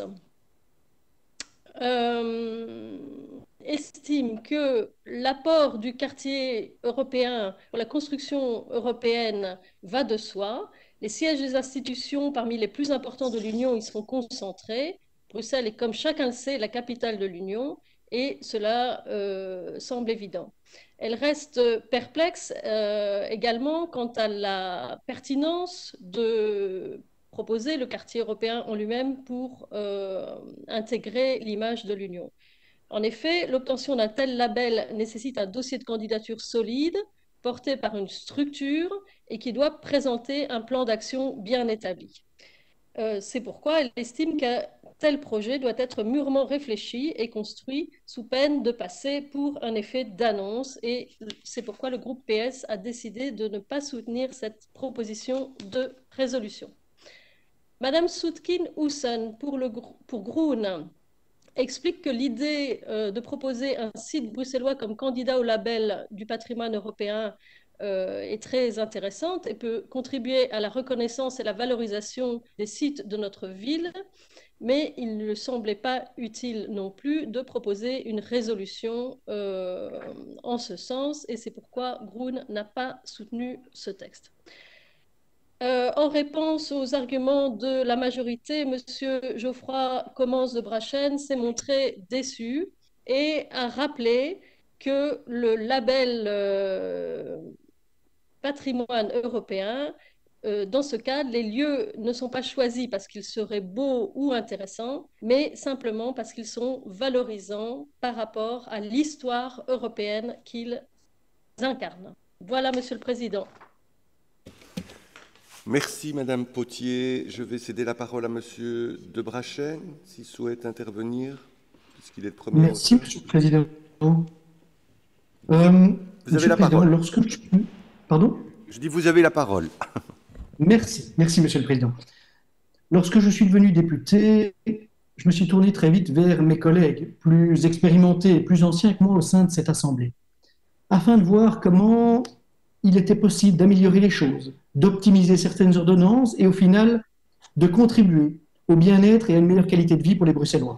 estime que l'apport du quartier européen pour la construction européenne va de soi. Les sièges des institutions parmi les plus importants de l'Union y seront concentrés. Bruxelles est, comme chacun le sait, la capitale de l'Union et cela semble évident. Elle reste perplexe également quant à la pertinence de proposer le quartier européen en lui-même pour intégrer l'image de l'Union. En effet, l'obtention d'un tel label nécessite un dossier de candidature solide, porté par une structure et qui doit présenter un plan d'action bien établi. C'est pourquoi elle estime qu'un tel projet doit être mûrement réfléchi et construit sous peine de passer pour un effet d'annonce. Et c'est pourquoi le groupe PS a décidé de ne pas soutenir cette proposition de résolution. Madame Soutkin-Houssen, pour Groen, explique que l'idée de proposer un site bruxellois comme candidat au label du patrimoine européen est très intéressante et peut contribuer à la reconnaissance et la valorisation des sites de notre ville, mais il ne semblait pas utile non plus de proposer une résolution en ce sens, et c'est pourquoi Groen n'a pas soutenu ce texte. En réponse aux arguments de la majorité, M. Geoffroy Commence de Brachen s'est montré déçu et a rappelé que le label patrimoine européen, dans ce cadre, les lieux ne sont pas choisis parce qu'ils seraient beaux ou intéressants, mais simplement parce qu'ils sont valorisants par rapport à l'histoire européenne qu'ils incarnent. Voilà, Monsieur le Président. Merci, Madame Potier. Je vais céder la parole à Monsieur de Brachen, s'il souhaite intervenir, puisqu'il est le premier. Merci, Monsieur le Président. Vous avez la parole. Lorsque je... Pardon? Je dis, vous avez la parole. Merci, Monsieur le Président. Lorsque je suis devenu député, je me suis tourné très vite vers mes collègues, plus expérimentés et plus anciens que moi au sein de cette Assemblée, afin de voir comment il était possible d'améliorer les choses, d'optimiser certaines ordonnances et au final de contribuer au bien-être et à une meilleure qualité de vie pour les Bruxellois.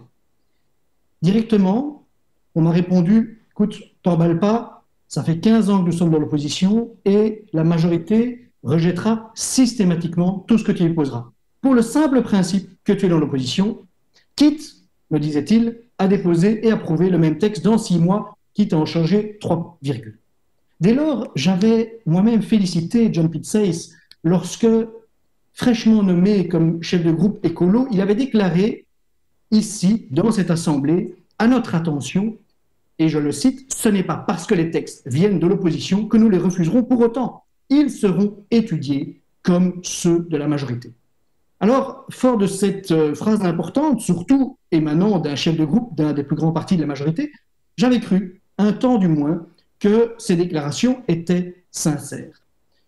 Directement, on m'a répondu, écoute, t'emballe pas, ça fait 15 ans que nous sommes dans l'opposition et la majorité rejettera systématiquement tout ce que tu lui poseras. Pour le simple principe que tu es dans l'opposition, quitte, me disait-il, à déposer et approuver le même texte dans 6 mois, quitte à en changer 3 virgules. Dès lors, j'avais moi-même félicité John Pitsays lorsque, fraîchement nommé comme chef de groupe écolo, il avait déclaré ici, dans cette Assemblée, à notre attention, et je le cite, « Ce n'est pas parce que les textes viennent de l'opposition que nous les refuserons pour autant. Ils seront étudiés comme ceux de la majorité. » Alors, fort de cette phrase importante, surtout émanant d'un chef de groupe d'un des plus grands partis de la majorité, j'avais cru, un temps du moins, que ces déclarations étaient sincères.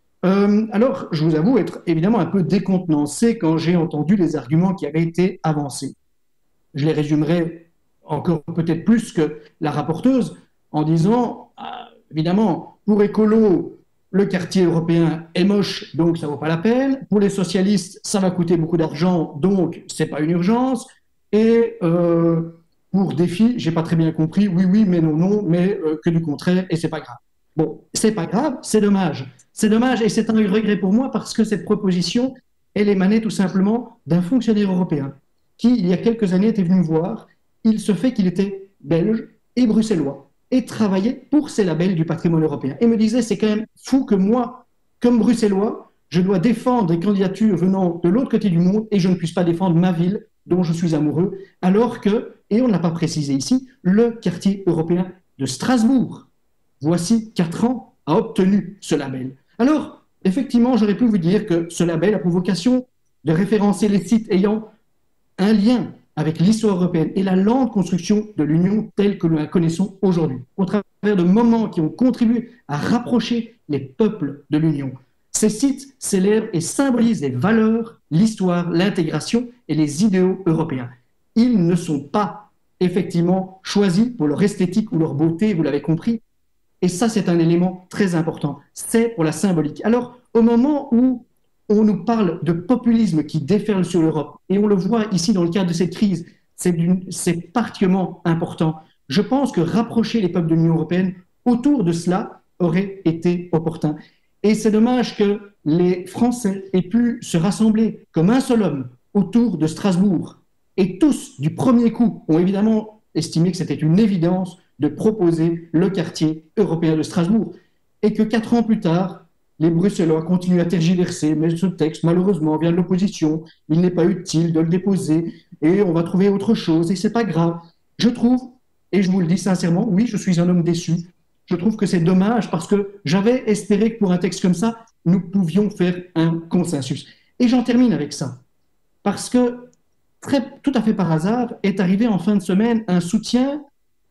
Alors, je vous avoue être évidemment un peu décontenancé quand j'ai entendu les arguments qui avaient été avancés. Je les résumerai encore peut-être plus que la rapporteuse en disant, évidemment, pour écolo, le quartier européen est moche, donc ça ne vaut pas la peine. Pour les socialistes, ça va coûter beaucoup d'argent, donc ce n'est pas une urgence. Et pour défi, je n'ai pas très bien compris, oui, mais non, mais que du contraire, et ce n'est pas grave. Bon, c'est pas grave, c'est dommage. C'est dommage et c'est un regret pour moi parce que cette proposition, elle émanait tout simplement d'un fonctionnaire européen qui, il y a quelques années, était venu me voir. Il se fait qu'il était belge et bruxellois et travaillait pour ces labels du patrimoine européen. Et me disait, c'est quand même fou que moi, comme bruxellois, je dois défendre des candidatures venant de l'autre côté du monde et je ne puisse pas défendre ma ville dont je suis amoureux, alors que, et on ne l'a pas précisé ici, le quartier européen de Strasbourg, voici 4 ans, a obtenu ce label. Alors, effectivement, j'aurais pu vous dire que ce label a pour vocation de référencer les sites ayant un lien avec l'histoire européenne et la lente construction de l'Union telle que nous la connaissons aujourd'hui, au travers de moments qui ont contribué à rapprocher les peuples de l'Union. Ces sites célèbrent et symbolisent les valeurs, l'histoire, l'intégration et les idéaux européens. Ils ne sont pas effectivement choisis pour leur esthétique ou leur beauté, vous l'avez compris, et ça c'est un élément très important, c'est pour la symbolique. Alors, au moment où on nous parle de populisme qui déferle sur l'Europe, et on le voit ici dans le cadre de cette crise, c'est particulièrement important. Je pense que rapprocher les peuples de l'Union européenne autour de cela aurait été opportun. Et c'est dommage que les Français aient pu se rassembler comme un seul homme autour de Strasbourg. Et tous, du premier coup, ont évidemment estimé que c'était une évidence de proposer le quartier européen de Strasbourg. Et que 4 ans plus tard, les Bruxellois continuent à tergiverser, mais ce texte, malheureusement, vient de l'opposition, il n'est pas utile de le déposer, et on va trouver autre chose, et c'est pas grave. Je trouve, et je vous le dis sincèrement, oui, je suis un homme déçu, je trouve que c'est dommage, parce que j'avais espéré que pour un texte comme ça, nous pouvions faire un consensus. Et j'en termine avec ça, parce que, tout à fait par hasard, est arrivé en fin de semaine un soutien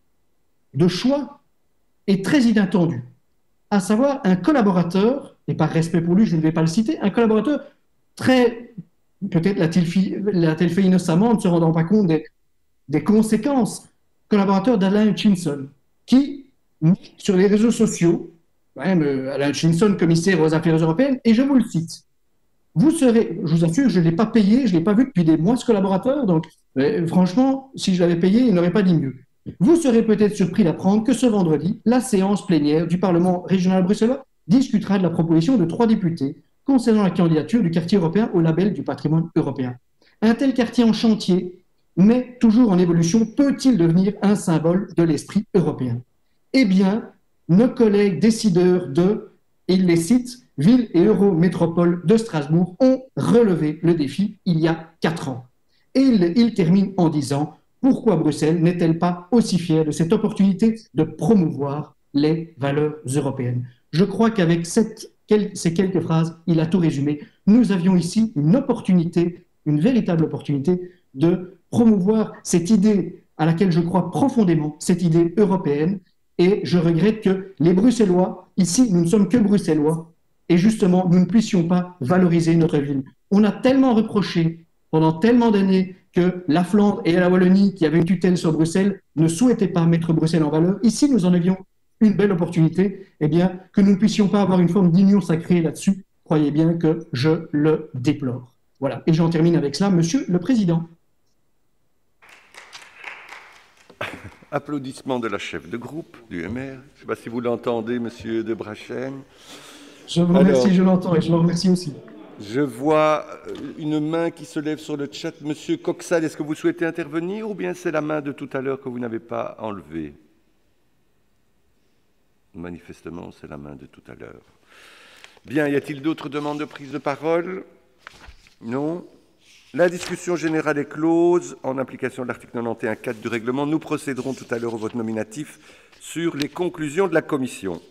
de choix et très inattendu, à savoir un collaborateur, et par respect pour lui, je ne vais pas le citer, un collaborateur très, peut-être l'a-t-il fait innocemment, ne se rendant pas compte des conséquences, collaborateur d'Alain Hutchinson, qui, sur les réseaux sociaux, quand même Alain Hutchinson, commissaire aux affaires européennes, et je vous le cite. Vous serez, je vous assure, je ne l'ai pas payé, je ne l'ai pas vu depuis des mois, ce collaborateur, donc franchement, si je l'avais payé, il n'aurait pas dit mieux. Vous serez peut-être surpris d'apprendre que ce vendredi, la séance plénière du Parlement régional bruxellois discutera de la proposition de 3 députés concernant la candidature du quartier européen au label du patrimoine européen. Un tel quartier en chantier, mais toujours en évolution, peut-il devenir un symbole de l'esprit européen? Eh bien, nos collègues décideurs de, et il les cite, Ville et Eurométropole de Strasbourg ont relevé le défi il y a 4 ans. Et il termine en disant « Pourquoi Bruxelles n'est-elle pas aussi fière de cette opportunité de promouvoir les valeurs européennes ?» Je crois qu'avec ces quelques phrases, il a tout résumé. Nous avions ici une opportunité, une véritable opportunité de promouvoir cette idée à laquelle je crois profondément, cette idée européenne. Et je regrette que les Bruxellois, ici, nous ne sommes que Bruxellois, et justement, nous ne puissions pas valoriser notre ville. On a tellement reproché pendant tellement d'années que la Flandre et la Wallonie, qui avaient une tutelle sur Bruxelles, ne souhaitaient pas mettre Bruxelles en valeur. Ici, nous en avions une belle opportunité. Eh bien, que nous ne puissions pas avoir une forme d'union sacrée là-dessus, croyez bien que je le déplore. Voilà. Et j'en termine avec cela, Monsieur le Président. Applaudissements de la chef de groupe du MR. Je ne sais pas si vous l'entendez, Monsieur de Brachen. Je vous remercie, je l'entends et je le remercie aussi. Je vois une main qui se lève sur le chat. Monsieur Coxal, est-ce que vous souhaitez intervenir ou bien c'est la main de tout à l'heure que vous n'avez pas enlevée? Manifestement, c'est la main de tout à l'heure. Bien, y a-t-il d'autres demandes de prise de parole? Non. La discussion générale est close. En application de l'article 91.4 du règlement, nous procéderons tout à l'heure au vote nominatif sur les conclusions de la commission.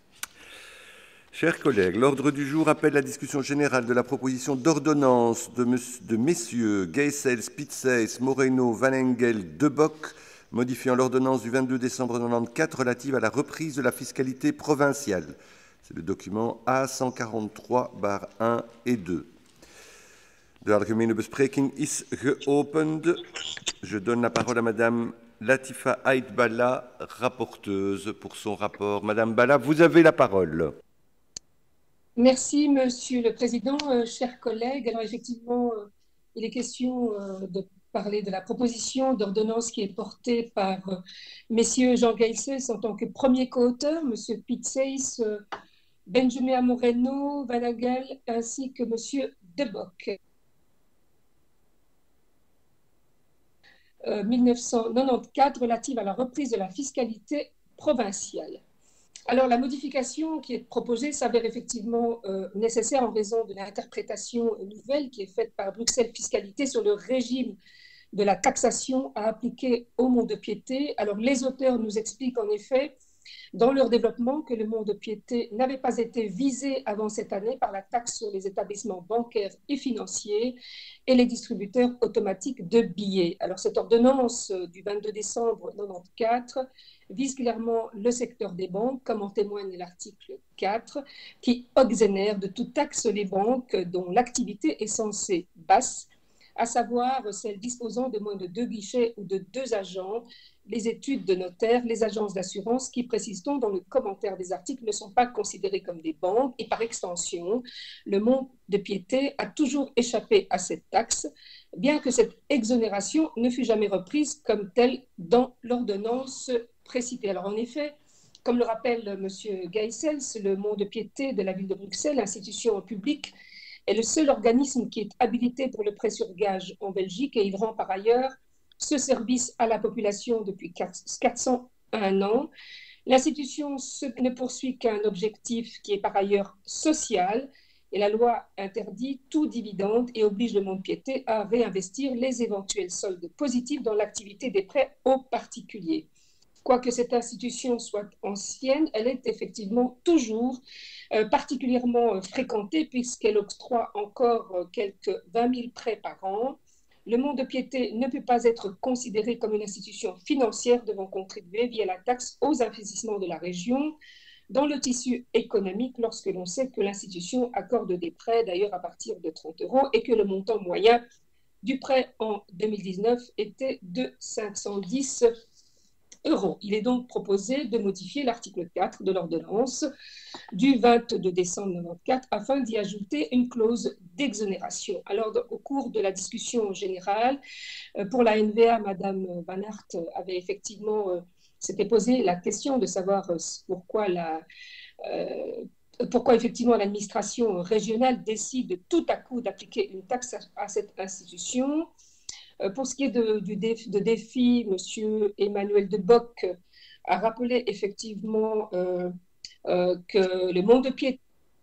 Chers collègues, l'ordre du jour appelle la discussion générale de la proposition d'ordonnance de messieurs Geisel, Spitzeis, Moreno, Van Engel, De Bock, modifiant l'ordonnance du 22 décembre 1994 relative à la reprise de la fiscalité provinciale. C'est le document A143/1 et 2. De algemene bespreking is geopend. Je donne la parole à Madame Latifa Aït-Balla, rapporteuse pour son rapport. Madame Balla, vous avez la parole. Merci, Monsieur le Président, chers collègues. Alors effectivement, il est question de parler de la proposition d'ordonnance qui est portée par messieurs Jean Geisels en tant que premier co-auteur, monsieur Pitseis, Benjamin Moreno, Van Engel, ainsi que monsieur De Bock. 1994 relative à la reprise de la fiscalité provinciale. Alors, la modification qui est proposée s'avère effectivement nécessaire en raison de l'interprétation nouvelle qui est faite par Bruxelles Fiscalité sur le régime de la taxation à appliquer au mont-de-piété. Alors, les auteurs nous expliquent en effet, dans leur développement, que le mont-de-piété n'avait pas été visé avant cette année par la taxe sur les établissements bancaires et financiers et les distributeurs automatiques de billets. Alors, cette ordonnance du 22 décembre 1994 vise clairement le secteur des banques, comme en témoigne l'article 4, qui exonère de toute taxe les banques dont l'activité est censée basse, à savoir celles disposant de moins de 2 guichets ou de 2 agents, les études de notaires, les agences d'assurance qui, précise-t-on dans le commentaire des articles, ne sont pas considérées comme des banques et par extension, le mont-de-piété a toujours échappé à cette taxe, bien que cette exonération ne fût jamais reprise comme telle dans l'ordonnance précitée. Alors en effet, comme le rappelle M. Geisels, le mont-de-piété de la ville de Bruxelles, institution publique, est le seul organisme qui est habilité pour le prêt sur gage en Belgique et il rend par ailleurs ce service à la population depuis 401 ans. L'institution ne poursuit qu'un objectif qui est par ailleurs social et la loi interdit tout dividende et oblige le mont-de-piété à réinvestir les éventuels soldes positifs dans l'activité des prêts aux particuliers. Quoique cette institution soit ancienne, elle est effectivement toujours particulièrement fréquentée puisqu'elle octroie encore quelques 20 000 prêts par an. Le mont-de-piété ne peut pas être considéré comme une institution financière devant contribuer via la taxe aux investissements de la région dans le tissu économique lorsque l'on sait que l'institution accorde des prêts d'ailleurs à partir de 30 € et que le montant moyen du prêt en 2019 était de 510 €. Il est donc proposé de modifier l'article 4 de l'ordonnance du 22 décembre 1994 afin d'y ajouter une clause d'exonération. Alors, au cours de la discussion générale, pour la NVA, Madame Van Aert avait effectivement s'était posé la question de savoir pourquoi effectivement l'administration régionale décide tout à coup d'appliquer une taxe à cette institution. Pour ce qui est de défi, M. Emmanuel De Bock a rappelé effectivement que le mont-de-pied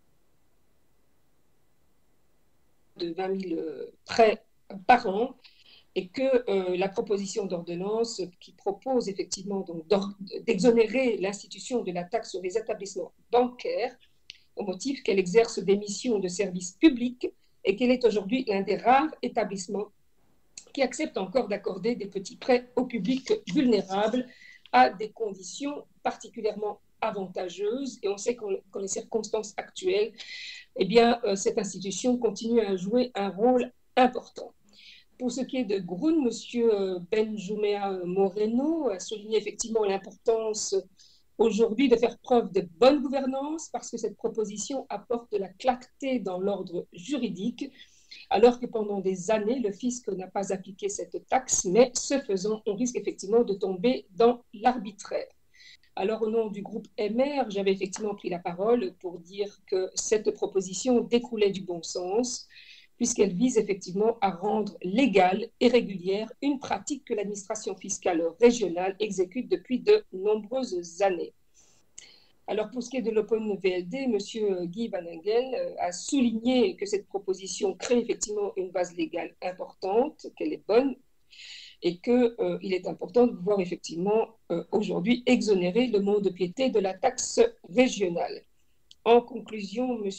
de 20 000 prêts par an et que la proposition d'ordonnance qui propose effectivement d'exonérer l'institution de la taxe sur les établissements bancaires au motif qu'elle exerce des missions de service public et qu'elle est aujourd'hui l'un des rares établissements qui accepte encore d'accorder des petits prêts au public vulnérable à des conditions particulièrement avantageuses. Et on sait qu'en les circonstances actuelles, eh bien, cette institution continue à jouer un rôle important. Pour ce qui est de Grun, M. Benjumea Moreno a souligné effectivement l'importance aujourd'hui de faire preuve de bonne gouvernance parce que cette proposition apporte de la clarté dans l'ordre juridique, alors que pendant des années, le fisc n'a pas appliqué cette taxe, mais ce faisant, on risque effectivement de tomber dans l'arbitraire. Alors, au nom du groupe MR, j'avais effectivement pris la parole pour dire que cette proposition découlait du bon sens, puisqu'elle vise effectivement à rendre légale et régulière une pratique que l'administration fiscale régionale exécute depuis de nombreuses années. Alors, pour ce qui est de l'Open VLD, M. Guy Van Engel a souligné que cette proposition crée effectivement une base légale importante, qu'elle est bonne, et qu'il est important de pouvoir effectivement aujourd'hui exonérer le mont-de-piété de la taxe régionale. En conclusion, M.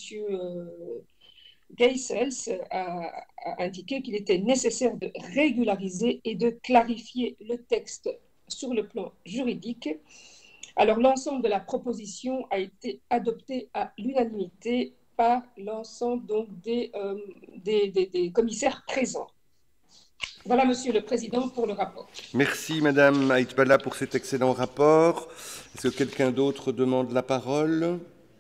Geisels a indiqué qu'il était nécessaire de régulariser et de clarifier le texte sur le plan juridique. Alors, l'ensemble de la proposition a été adopté à l'unanimité par l'ensemble donc des commissaires présents. Voilà, Monsieur le Président, pour le rapport. Merci, Madame Aïtbala, pour cet excellent rapport. Est-ce que quelqu'un d'autre demande la parole?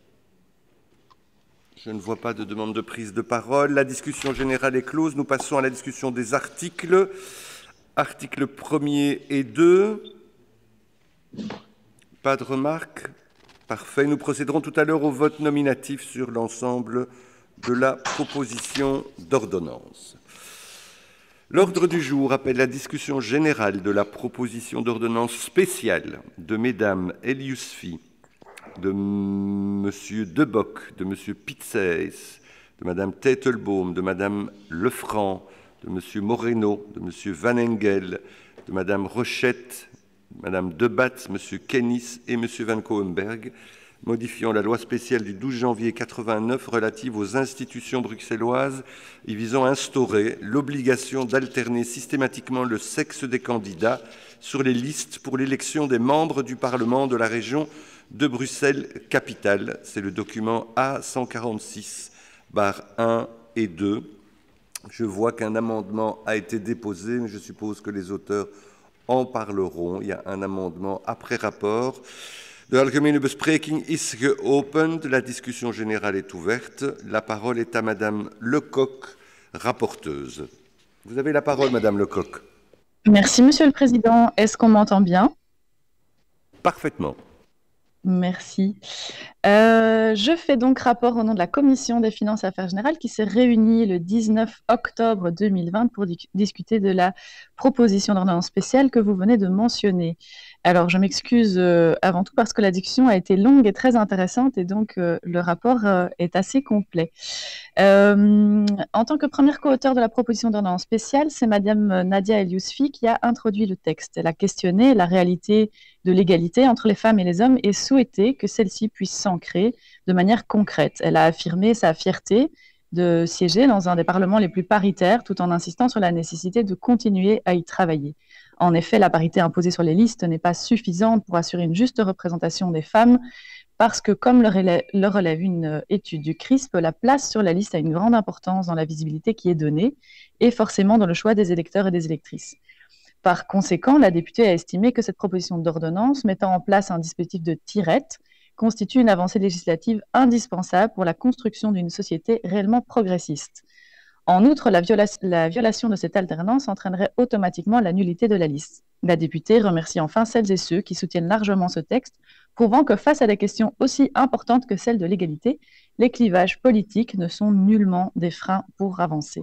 Je ne vois pas de demande de prise de parole. La discussion générale est close. Nous passons à la discussion des articles. Articles 1er et 2. Pas de remarques? Parfait. Nous procéderons tout à l'heure au vote nominatif sur l'ensemble de la proposition d'ordonnance. L'ordre du jour appelle la discussion générale de la proposition d'ordonnance spéciale de Mesdames Eliusfi, de M. De Bock, de M. Pitzès, de Mme Teitelbaum, de Mme Lefranc, de M. Moreno, de M. Van Engel, de Mme Rochette, Mme Debatz, M. Kennis et M. Van Cohenberg, modifiant la loi spéciale du 12 janvier 89 relative aux institutions bruxelloises et visant à instaurer l'obligation d'alterner systématiquement le sexe des candidats sur les listes pour l'élection des membres du Parlement de la région de Bruxelles-Capitale. C'est le document A146/1 et 2. Je vois qu'un amendement a été déposé, mais je suppose que les auteurs en parleront. Il y a un amendement après rapport. De algemene bespreking is geopend. La discussion générale est ouverte. La parole est à Madame Lecoq, rapporteuse. Vous avez la parole, Madame Lecoq. Merci, Monsieur le Président. Est-ce qu'on m'entend bien? Parfaitement. Merci. Je fais donc rapport au nom de la Commission des finances et affaires générales qui s'est réunie le 19 octobre 2020 pour discuter de la proposition d'ordonnance spéciale que vous venez de mentionner. Alors, je m'excuse avant tout parce que la discussion a été longue et très intéressante et donc le rapport est assez complet. En tant que première co-auteure de la proposition d'ordonnance spéciale, c'est Madame Nadia Eliusfi qui a introduit le texte. Elle a questionné la réalité de l'égalité entre les femmes et les hommes et souhaité que celle-ci puisse s'ancrer de manière concrète. Elle a affirmé sa fierté de siéger dans un des parlements les plus paritaires tout en insistant sur la nécessité de continuer à y travailler. En effet, la parité imposée sur les listes n'est pas suffisante pour assurer une juste représentation des femmes parce que, comme le relève une étude du CRISP, la place sur la liste a une grande importance dans la visibilité qui est donnée et forcément dans le choix des électeurs et des électrices. Par conséquent, la députée a estimé que cette proposition d'ordonnance mettant en place un dispositif de tirette constitue une avancée législative indispensable pour la construction d'une société réellement progressiste. En outre, la violation de cette alternance entraînerait automatiquement la nullité de la liste. La députée remercie enfin celles et ceux qui soutiennent largement ce texte, prouvant que face à des questions aussi importantes que celles de l'égalité, les clivages politiques ne sont nullement des freins pour avancer.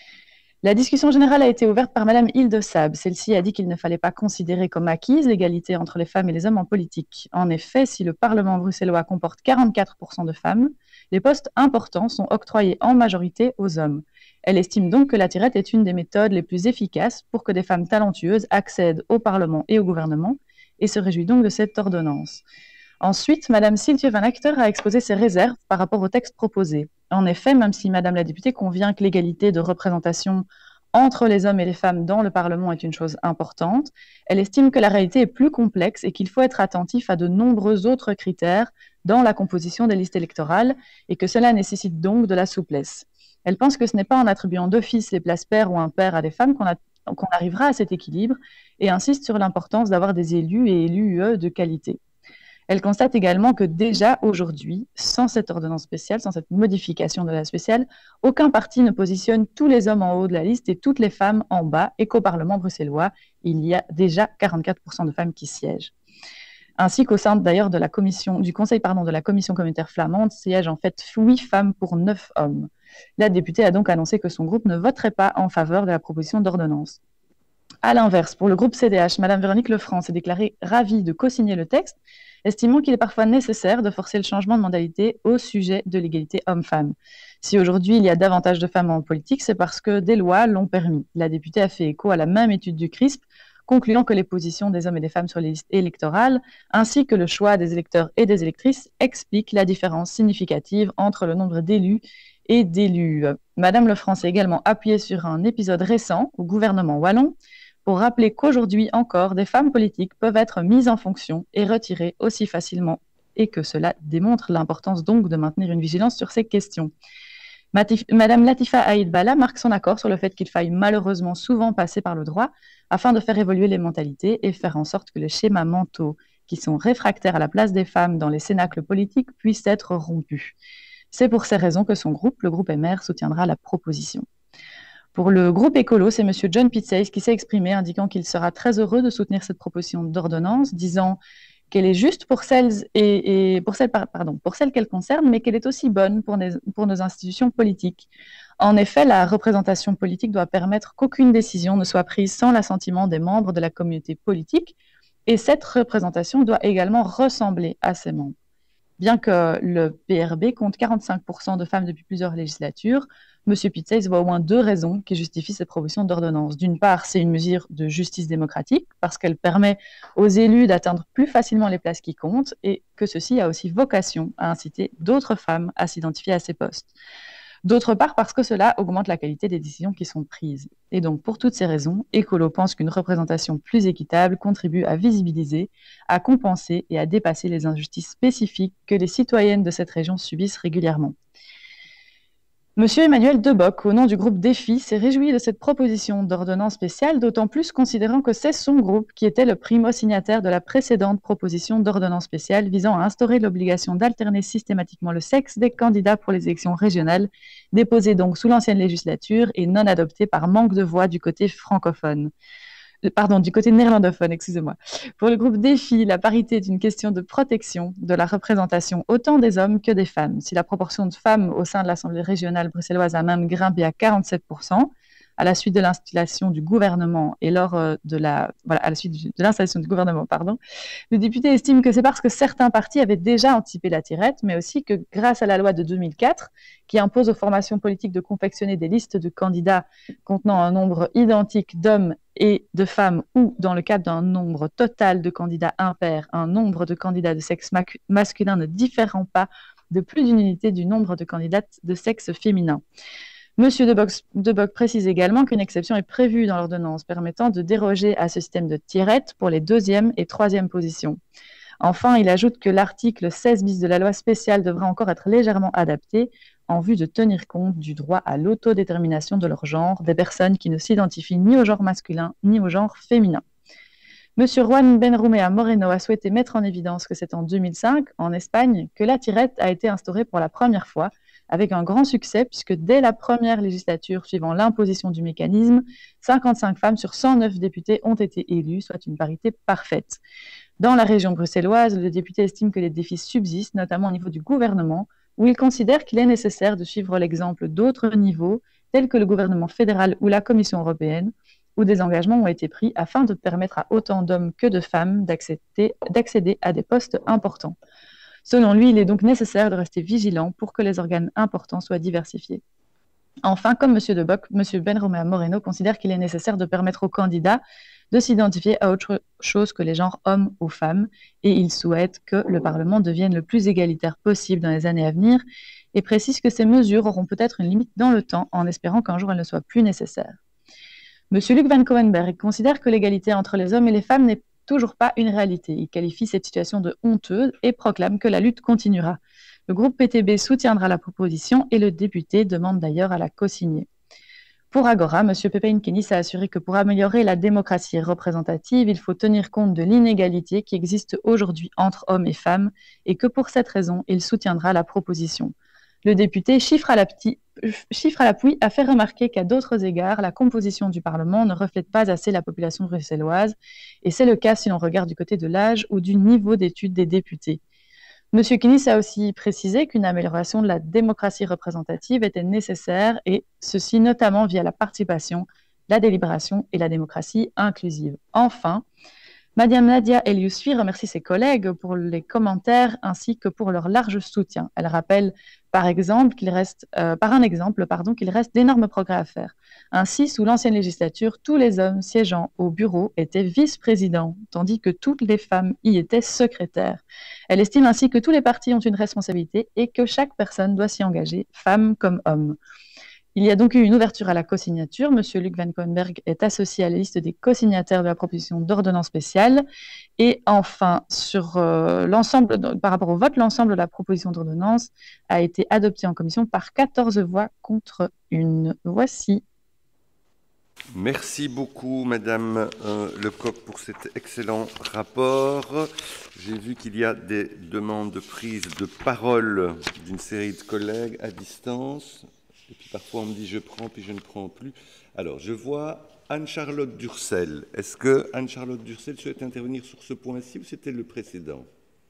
La discussion générale a été ouverte par Madame Hilde Sab. Celle-ci a dit qu'il ne fallait pas considérer comme acquise l'égalité entre les femmes et les hommes en politique. En effet, si le Parlement bruxellois comporte 44% de femmes, les postes importants sont octroyés en majorité aux hommes. Elle estime donc que la tirette est une des méthodes les plus efficaces pour que des femmes talentueuses accèdent au Parlement et au gouvernement et se réjouit donc de cette ordonnance. Ensuite, Madame Sylvie Van Achter a exposé ses réserves par rapport au texte proposé. En effet, même si Madame la députée convient que l'égalité de représentation entre les hommes et les femmes dans le Parlement est une chose importante, elle estime que la réalité est plus complexe et qu'il faut être attentif à de nombreux autres critères dans la composition des listes électorales et que cela nécessite donc de la souplesse. Elle pense que ce n'est pas en attribuant d'office les places paires ou impaires à des femmes qu'on arrivera à cet équilibre et insiste sur l'importance d'avoir des élus et élus de qualité. Elle constate également que déjà aujourd'hui, sans cette ordonnance spéciale, sans cette modification de la spéciale, aucun parti ne positionne tous les hommes en haut de la liste et toutes les femmes en bas et qu'au Parlement bruxellois, il y a déjà 44% de femmes qui siègent. Ainsi qu'au sein d'ailleurs de la commission, du conseil de la commission communautaire flamande siègent en fait 8 femmes pour 9 hommes. La députée a donc annoncé que son groupe ne voterait pas en faveur de la proposition d'ordonnance. À l'inverse, pour le groupe CDH, Madame Véronique Lefranc s'est déclarée ravie de co-signer le texte, estimant qu'il est parfois nécessaire de forcer le changement de mentalité au sujet de l'égalité homme-femme. Si aujourd'hui il y a davantage de femmes en politique, c'est parce que des lois l'ont permis. La députée a fait écho à la même étude du CRISP, concluant que les positions des hommes et des femmes sur les listes électorales, ainsi que le choix des électeurs et des électrices, expliquent la différence significative entre le nombre d'élus et d'élus. Madame Lefranc s'est également appuyée sur un épisode récent au gouvernement wallon, pour rappeler qu'aujourd'hui encore, des femmes politiques peuvent être mises en fonction et retirées aussi facilement, et que cela démontre l'importance donc de maintenir une vigilance sur ces questions. Madame Latifa Aïd Bala marque son accord sur le fait qu'il faille malheureusement souvent passer par le droit afin de faire évoluer les mentalités et faire en sorte que les schémas mentaux qui sont réfractaires à la place des femmes dans les cénacles politiques puissent être rompus. C'est pour ces raisons que son groupe, le groupe MR, soutiendra la proposition. Pour le groupe écolo, c'est M. John Pitzeis qui s'est exprimé, indiquant qu'il sera très heureux de soutenir cette proposition d'ordonnance, disant qu'elle est juste pour celles qu'elle concerne, mais qu'elle est aussi bonne pour nos institutions politiques. En effet, la représentation politique doit permettre qu'aucune décision ne soit prise sans l'assentiment des membres de la communauté politique, et cette représentation doit également ressembler à ses membres. Bien que le PRB compte 45% de femmes depuis plusieurs législatures, M. Pitzeis voit au moins 2 raisons qui justifient cette proposition d'ordonnance. D'une part, c'est une mesure de justice démocratique, parce qu'elle permet aux élus d'atteindre plus facilement les places qui comptent, et que ceci a aussi vocation à inciter d'autres femmes à s'identifier à ces postes. D'autre part, parce que cela augmente la qualité des décisions qui sont prises. Et donc, pour toutes ces raisons, Écolo pense qu'une représentation plus équitable contribue à visibiliser, à compenser et à dépasser les injustices spécifiques que les citoyennes de cette région subissent régulièrement. Monsieur Emmanuel Debock, au nom du groupe Défi, s'est réjoui de cette proposition d'ordonnance spéciale, d'autant plus considérant que c'est son groupe qui était le primo-signataire de la précédente proposition d'ordonnance spéciale visant à instaurer l'obligation d'alterner systématiquement le sexe des candidats pour les élections régionales, déposée donc sous l'ancienne législature et non adoptée par manque de voix du côté francophone. Du côté néerlandophone, excusez-moi. Pour le groupe Défi, la parité est une question de protection de la représentation autant des hommes que des femmes. Si la proportion de femmes au sein de l'Assemblée régionale bruxelloise a même grimpé à 47%, à la suite de l'installation du gouvernement et lors à la suite de l'installation du gouvernement, le député estime que c'est parce que certains partis avaient déjà anticipé la tirette, mais aussi que grâce à la loi de 2004, qui impose aux formations politiques de confectionner des listes de candidats contenant un nombre identique d'hommes et de femmes, ou dans le cadre d'un nombre total de candidats impair, un nombre de candidats de sexe masculin ne différant pas de plus d'une unité du nombre de candidates de sexe féminin. Monsieur Debock précise également qu'une exception est prévue dans l'ordonnance permettant de déroger à ce système de tirette pour les 2e et 3e positions. Enfin, il ajoute que l'article 16 bis de la loi spéciale devrait encore être légèrement adapté en vue de tenir compte du droit à l'autodétermination de leur genre des personnes qui ne s'identifient ni au genre masculin ni au genre féminin. Monsieur Juan Benrumea Moreno a souhaité mettre en évidence que c'est en 2005, en Espagne, que la tirette a été instaurée pour la première fois, avec un grand succès, puisque dès la première législature suivant l'imposition du mécanisme, 55 femmes sur 109 députés ont été élues, soit une parité parfaite. Dans la région bruxelloise, le député estime que les défis subsistent, notamment au niveau du gouvernement, où il considère qu'il est nécessaire de suivre l'exemple d'autres niveaux, tels que le gouvernement fédéral ou la Commission européenne, où des engagements ont été pris afin de permettre à autant d'hommes que de femmes d'accéder à des postes importants. Selon lui, il est donc nécessaire de rester vigilant pour que les organes importants soient diversifiés. Enfin, comme M. Debock, M. Benrumea Moreno considère qu'il est nécessaire de permettre aux candidats de s'identifier à autre chose que les genres hommes ou femmes, et il souhaite que le Parlement devienne le plus égalitaire possible dans les années à venir, et précise que ces mesures auront peut-être une limite dans le temps, en espérant qu'un jour elles ne soient plus nécessaires. M. Luc Van Coenberg considère que l'égalité entre les hommes et les femmes n'est toujours pas une réalité. Il qualifie cette situation de honteuse et proclame que la lutte continuera. Le groupe PTB soutiendra la proposition et le député demande d'ailleurs à la co-signer. Pour Agora, M. Pepe Inkenis a assuré que pour améliorer la démocratie représentative, il faut tenir compte de l'inégalité qui existe aujourd'hui entre hommes et femmes et que pour cette raison, il soutiendra la proposition. Le député chiffre à l'appui a fait remarquer qu'à d'autres égards, la composition du Parlement ne reflète pas assez la population bruxelloise, et c'est le cas si l'on regarde du côté de l'âge ou du niveau d'études des députés. M. Kinis a aussi précisé qu'une amélioration de la démocratie représentative était nécessaire, et ceci notamment via la participation, la délibération et la démocratie inclusive. Enfin, Madame Nadia El Yousfi remercie ses collègues pour les commentaires ainsi que pour leur large soutien. Elle rappelle par un exemple qu'il reste d'énormes progrès à faire. Ainsi, sous l'ancienne législature, tous les hommes siégeant au bureau étaient vice-présidents, tandis que toutes les femmes y étaient secrétaires. Elle estime ainsi que tous les partis ont une responsabilité et que chaque personne doit s'y engager, femme comme homme. Il y a donc eu une ouverture à la co-signature. M. Luc Van Coenberg est associé à la liste des co-signataires de la proposition d'ordonnance spéciale. Et enfin, par rapport au vote, l'ensemble de la proposition d'ordonnance a été adoptée en commission par 14 voix contre 1. Voici. Merci beaucoup, Madame Lecoq, pour cet excellent rapport. J'ai vu qu'il y a des demandes de prise de parole d'une série de collègues à distance. Et puis parfois on me dit je prends, puis je ne prends plus. Alors je vois Anne-Charlotte Durcel. Est-ce que Anne-Charlotte Durcel souhaite intervenir sur ce point-ci ou c'était le précédent?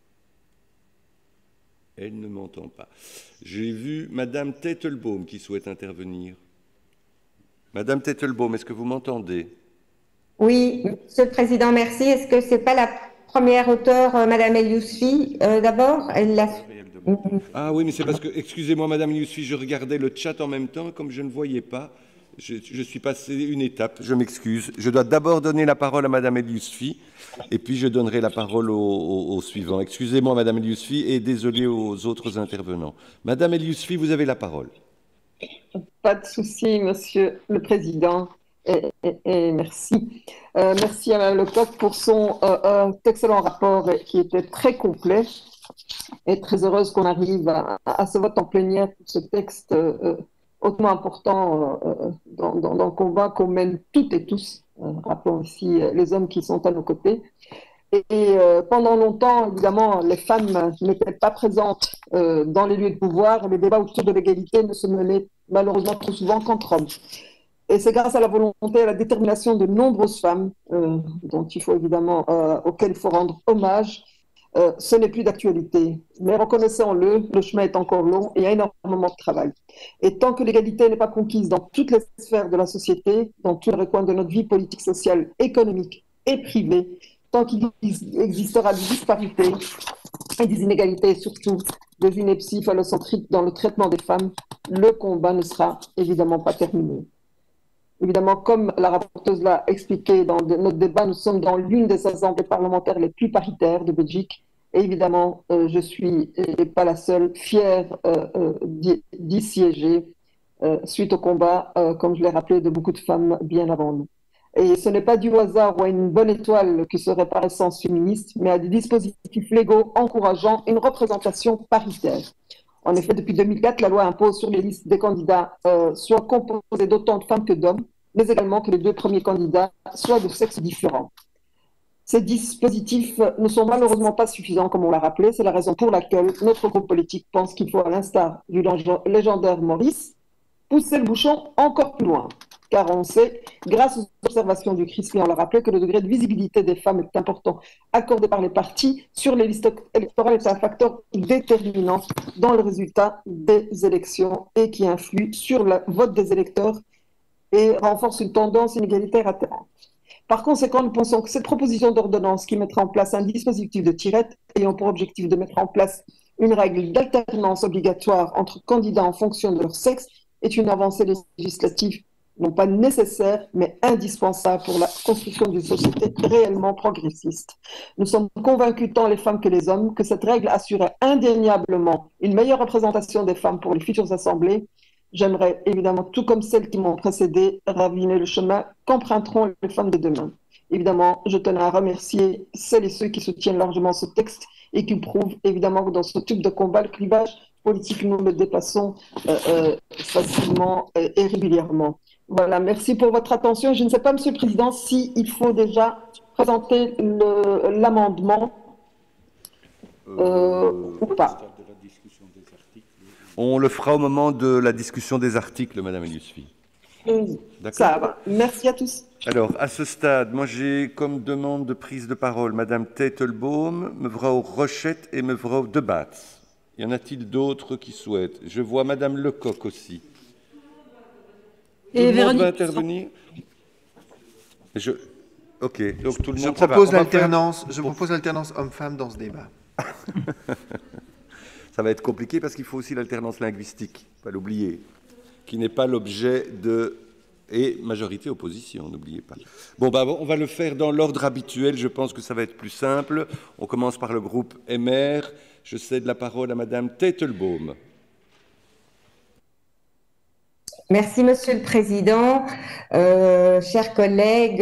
Elle ne m'entend pas. J'ai vu Madame Tettelbaum qui souhaite intervenir. Madame Tettelbaum, est-ce que vous m'entendez? Oui, Monsieur le Président, merci. Est-ce que ce n'est pas la première auteure, Madame El Yousfi, d'abord? Ah oui, mais c'est parce que, excusez-moi Madame Yousfi, je regardais le chat en même temps, comme je ne voyais pas, je suis passé une étape, je m'excuse. Je dois d'abord donner la parole à Madame El Yousfi, et puis je donnerai la parole au suivant. Excusez-moi Madame El Yousfi, et désolé aux autres intervenants. Madame El Yousfi, vous avez la parole. Pas de souci, Monsieur le Président, et merci. Merci à Mme Lecoq pour son excellent rapport qui était très complet. Et très heureuse qu'on arrive à ce vote en plénière pour ce texte hautement important dans le combat qu'on mène toutes et tous. Rappelons ici les hommes qui sont à nos côtés. Et pendant longtemps, évidemment, les femmes n'étaient pas présentes dans les lieux de pouvoir et les débats autour de l'égalité ne se menaient malheureusement trop souvent qu'entre hommes. Et c'est grâce à la volonté et à la détermination de nombreuses femmes, auxquelles il faut rendre hommage. Ce n'est plus d'actualité. Mais reconnaissons-le, le chemin est encore long et il y a énormément de travail. Et tant que l'égalité n'est pas conquise dans toutes les sphères de la société, dans tous les recoins de notre vie politique, sociale, économique et privée, tant qu'il existera des disparités et des inégalités, et surtout des inepties phallocentriques dans le traitement des femmes, le combat ne sera évidemment pas terminé. Évidemment, comme la rapporteuse l'a expliqué dans notre débat, nous sommes dans l'une des assemblées parlementaires les plus paritaires de Belgique. Et évidemment, je suis, et pas la seule, fière d'y siéger suite au combat, comme je l'ai rappelé, de beaucoup de femmes bien avant nous. Et ce n'est pas du hasard ou à une bonne étoile qui serait par essence féministe, mais à des dispositifs légaux encourageant une représentation paritaire. En effet, depuis 2004, la loi impose sur les listes des candidats soient composées d'autant de femmes que d'hommes, mais également que les 2 premiers candidats soient de sexes différents. Ces dispositifs ne sont malheureusement pas suffisants, comme on l'a rappelé. C'est la raison pour laquelle notre groupe politique pense qu'il faut, à l'instar du légendaire Maurice, pousser le bouchon encore plus loin. Car on sait, grâce aux observations du CRISPI, on l'a rappelé, que le degré de visibilité des femmes est important, accordé par les partis sur les listes électorales est un facteur déterminant dans le résultat des élections et qui influe sur le vote des électeurs et renforce une tendance inégalitaire atterrante. Par conséquent, nous pensons que cette proposition d'ordonnance qui mettra en place un dispositif de tirette ayant pour objectif de mettre en place une règle d'alternance obligatoire entre candidats en fonction de leur sexe est une avancée législative non pas nécessaire, mais indispensable pour la construction d'une société réellement progressiste. Nous sommes convaincus, tant les femmes que les hommes, que cette règle assurait indéniablement une meilleure représentation des femmes pour les futures assemblées. J'aimerais évidemment, tout comme celles qui m'ont précédé, raviner le chemin qu'emprunteront les femmes de demain. Évidemment, je tenais à remercier celles et ceux qui soutiennent largement ce texte et qui prouvent évidemment que dans ce type de combat, le clivage politique, nous le dépassons facilement et régulièrement. Voilà, merci pour votre attention. Je ne sais pas, Monsieur le Président, s'il faut déjà présenter l'amendement ou pas. On le fera au moment de la discussion des articles, Madame Eliusfi. Ça va. Merci à tous. Alors, à ce stade, moi j'ai comme demande de prise de parole Madame Teitelbaum, mevrouw Rochette et mevrouw De Baets. Y en a-t-il d'autres qui souhaitent? Je vois Madame Lecoq aussi. Tout le monde va intervenir? Ok, donc tout le monde... Je propose l'alternance homme-femme dans ce débat. Ça va être compliqué parce qu'il faut aussi l'alternance linguistique, pas l'oublier, qui n'est pas l'objet de... Et majorité-opposition, n'oubliez pas. Bon, on va le faire dans l'ordre habituel, je pense que ça va être plus simple. On commence par le groupe MR. Je cède la parole à Madame Teitelbaum. Merci, Monsieur le Président. Chers collègues,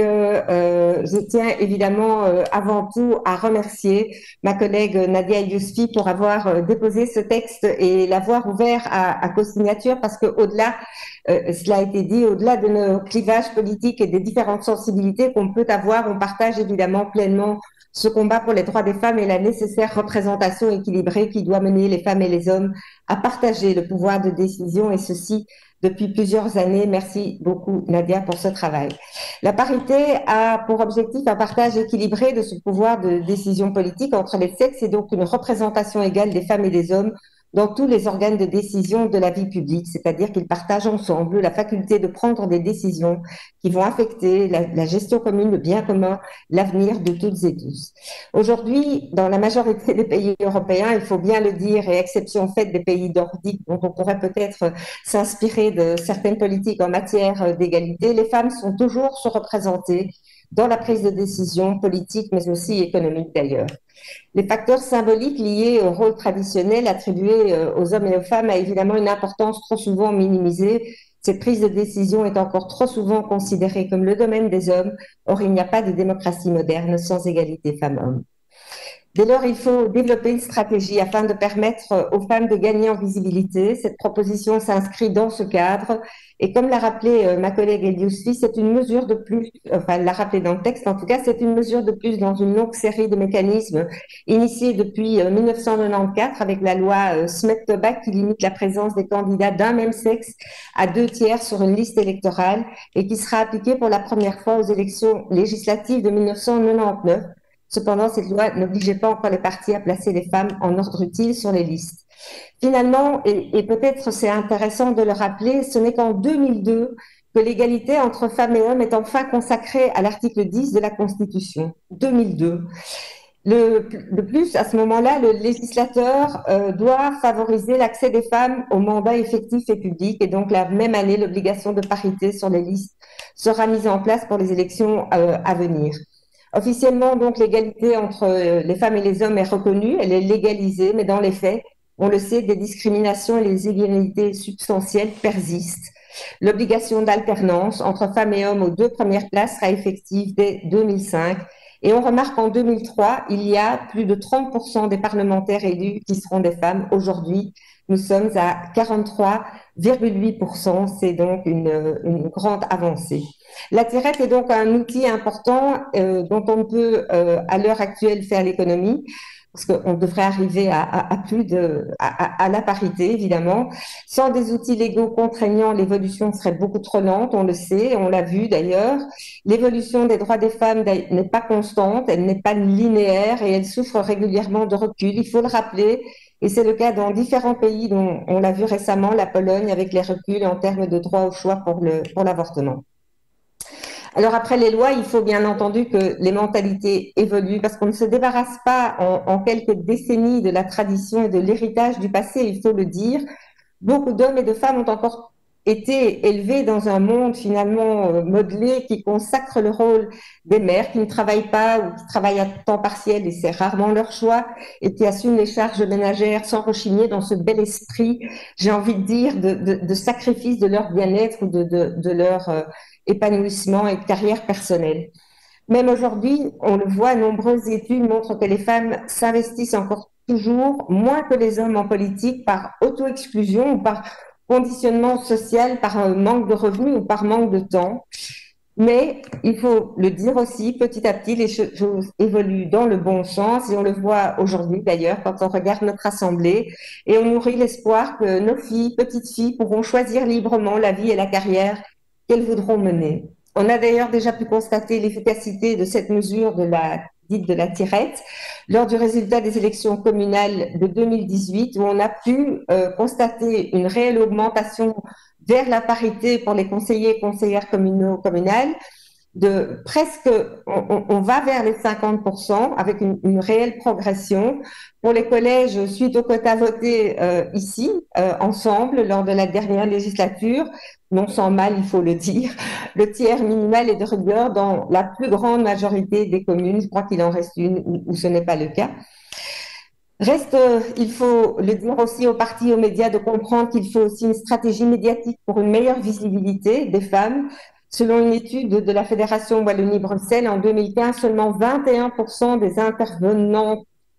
je tiens évidemment avant tout à remercier ma collègue Nadia Eliusfi pour avoir déposé ce texte et l'avoir ouvert à co-signature parce qu'au-delà, cela a été dit, au-delà de nos clivages politiques et des différentes sensibilités qu'on peut avoir, on partage évidemment pleinement ce combat pour les droits des femmes et la nécessaire représentation équilibrée qui doit mener les femmes et les hommes à partager le pouvoir de décision et ceci depuis plusieurs années. Merci beaucoup, Nadia, pour ce travail. La parité a pour objectif un partage équilibré de ce pouvoir de décision politique entre les sexes et donc une représentation égale des femmes et des hommes dans tous les organes de décision de la vie publique, c'est-à-dire qu'ils partagent ensemble la faculté de prendre des décisions qui vont affecter la gestion commune, le bien commun, l'avenir de toutes et tous. Aujourd'hui, dans la majorité des pays européens, il faut bien le dire, et exception faite des pays nordiques, dont on pourrait peut-être s'inspirer de certaines politiques en matière d'égalité, les femmes sont toujours sous-représentées dans la prise de décision politique, mais aussi économique d'ailleurs. Les facteurs symboliques liés au rôle traditionnel attribué aux hommes et aux femmes a évidemment une importance trop souvent minimisée. Cette prise de décision est encore trop souvent considérée comme le domaine des hommes. Or, il n'y a pas de démocratie moderne sans égalité femmes-hommes. Dès lors, il faut développer une stratégie afin de permettre aux femmes de gagner en visibilité. Cette proposition s'inscrit dans ce cadre et comme l'a rappelé ma collègue Eliusfi, c'est une mesure de plus, enfin elle l'a rappelé dans le texte, en tout cas c'est une mesure de plus dans une longue série de mécanismes initiés depuis 1994 avec la loi Smet-Tobak qui limite la présence des candidats d'un même sexe à 2/3 sur une liste électorale et qui sera appliquée pour la première fois aux élections législatives de 1999. Cependant, cette loi n'obligeait pas encore les partis à placer les femmes en ordre utile sur les listes. Finalement, et peut-être c'est intéressant de le rappeler, ce n'est qu'en 2002 que l'égalité entre femmes et hommes est enfin consacrée à l'article 10 de la Constitution. 2002. De plus, à ce moment-là, le législateur doit favoriser l'accès des femmes aux mandats effectifs et publics et donc la même année, l'obligation de parité sur les listes sera mise en place pour les élections à venir. Officiellement, donc, l'égalité entre les femmes et les hommes est reconnue, elle est légalisée, mais dans les faits, on le sait, des discriminations et les inégalités substantielles persistent. L'obligation d'alternance entre femmes et hommes aux 2 premières places sera effective dès 2005. Et on remarque qu'en 2003, il y a plus de 30% des parlementaires élus qui seront des femmes. Aujourd'hui, nous sommes à 43,8%. C'est donc une grande avancée. La tirette est donc un outil important dont on peut à l'heure actuelle faire l'économie, parce qu'on devrait arriver à la parité, évidemment. Sans des outils légaux contraignants, l'évolution serait beaucoup trop lente, on le sait, on l'a vu d'ailleurs. L'évolution des droits des femmes n'est pas constante, elle n'est pas linéaire et elle souffre régulièrement de recul, il faut le rappeler. Et c'est le cas dans différents pays, dont on l'a vu récemment, la Pologne, avec les reculs en termes de droit au choix pour l'avortement. Alors après les lois, il faut bien entendu que les mentalités évoluent parce qu'on ne se débarrasse pas en quelques décennies de la tradition et de l'héritage du passé, il faut le dire. Beaucoup d'hommes et de femmes ont encore été élevés dans un monde finalement modelé qui consacre le rôle des mères qui ne travaillent pas ou qui travaillent à temps partiel et c'est rarement leur choix et qui assument les charges ménagères sans rechigner dans ce bel esprit, j'ai envie de dire, de sacrifice de leur bien-être ou de leur épanouissement et de carrière personnelle. Même aujourd'hui, on le voit, nombreuses études montrent que les femmes s'investissent encore toujours moins que les hommes en politique par auto-exclusion ou par conditionnement social, par un manque de revenus ou par manque de temps. Mais il faut le dire aussi, petit à petit, les choses évoluent dans le bon sens et on le voit aujourd'hui d'ailleurs quand on regarde notre assemblée et on nourrit l'espoir que nos filles, petites filles, pourront choisir librement la vie et la carrière qu'elles voudront mener. On a d'ailleurs déjà pu constater l'efficacité de cette mesure dite de la tirette lors du résultat des élections communales de 2018 où on a pu constater une réelle augmentation vers la parité pour les conseillers et conseillères communales de presque, on va vers les 50% avec une réelle progression. Pour les collèges, suite au quota voté ici, ensemble, lors de la dernière législature, non sans mal, il faut le dire, le tiers minimal est de rigueur dans la plus grande majorité des communes. Je crois qu'il en reste une où ce n'est pas le cas. Reste, il faut le dire aussi aux partis, aux médias, de comprendre qu'il faut aussi une stratégie médiatique pour une meilleure visibilité des femmes. Selon une étude de la Fédération Wallonie-Bruxelles, en 2015, seulement 21% des intervenants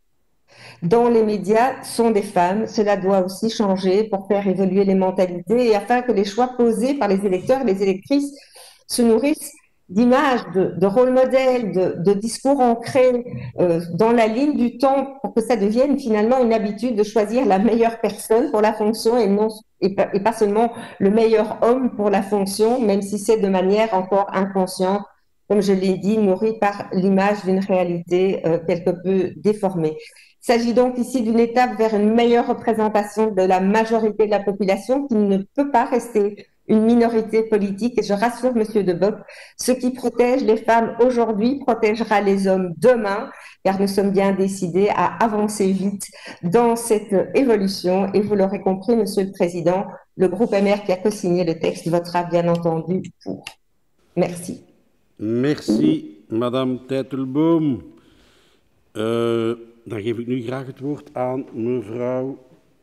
dans les médias sont des femmes. Cela doit aussi changer pour faire évoluer les mentalités et afin que les choix posés par les électeurs et les électrices se nourrissent d'images, de rôles modèles, de discours ancrés dans la ligne du temps pour que ça devienne finalement une habitude de choisir la meilleure personne pour la fonction et pas seulement le meilleur homme pour la fonction, même si c'est de manière encore inconsciente, comme je l'ai dit, nourrie par l'image d'une réalité quelque peu déformée. Il s'agit donc ici d'une étape vers une meilleure représentation de la majorité de la population qui ne peut pas rester une minorité politique. Et je rassure Monsieur De Bock, ce qui protège les femmes aujourd'hui protégera les hommes demain, car nous sommes bien décidés à avancer vite dans cette évolution. Et vous l'aurez compris, Monsieur le Président, le groupe MR qui a co-signé le texte votera bien entendu pour. Merci. Merci, Madame Teitelboom. Dan geef ik nu graag het woord aan mevrouw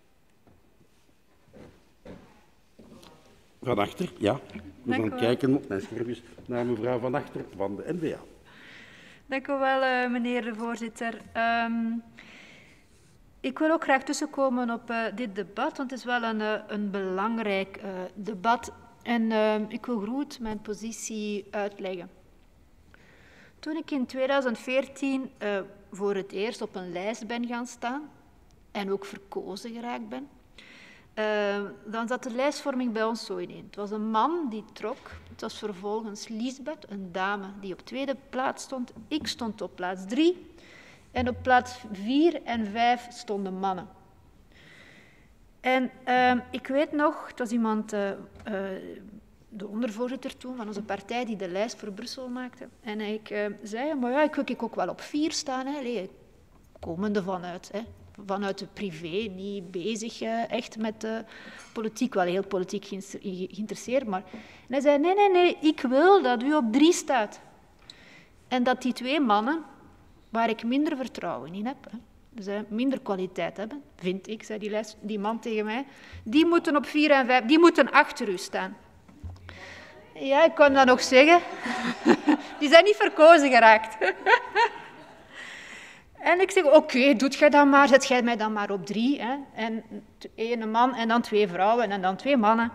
Van Achter. Ja, we gaan kijken op mijn schermpjes naar mevrouw Van Achter van de N-VA. Dank u wel, meneer de voorzitter. Ik wil ook graag tussenkomen op dit debat, want het is wel een belangrijk debat. En ik wil goed mijn positie uitleggen. Toen ik in 2014 voor het eerst op een lijst ben gaan staan en ook verkozen geraakt ben, dan zat de lijstvorming bij ons zo ineen. Het was een man die trok, het was vervolgens Liesbeth, een dame die op tweede plaats stond. Ik stond op plaats 3 en op plaats 4 en 5 stonden mannen. En ik weet nog, het was iemand, de ondervoorzitter toen van onze partij, die de lijst voor Brussel maakte. En ik zei, maar ja, ik wil ook wel op 4 staan, hè. Allee, komende vanuit de privé, niet bezig echt met de politiek, wel heel politiek geïnteresseerd. Maar en hij zei, nee, ik wil dat u op 3 staat. En dat die 2 mannen, waar ik minder vertrouwen in heb, dus minder kwaliteit hebben, vind ik, zei die man tegen mij, die moeten op 4 en 5, die moeten achter u staan. Ja, ik kon dat nog zeggen. Die zijn niet verkozen geraakt. En ik zeg, oké, doet jij dat maar, zet jij mij dan maar op 3. Hè? En 1 man en dan 2 vrouwen en dan 2 mannen.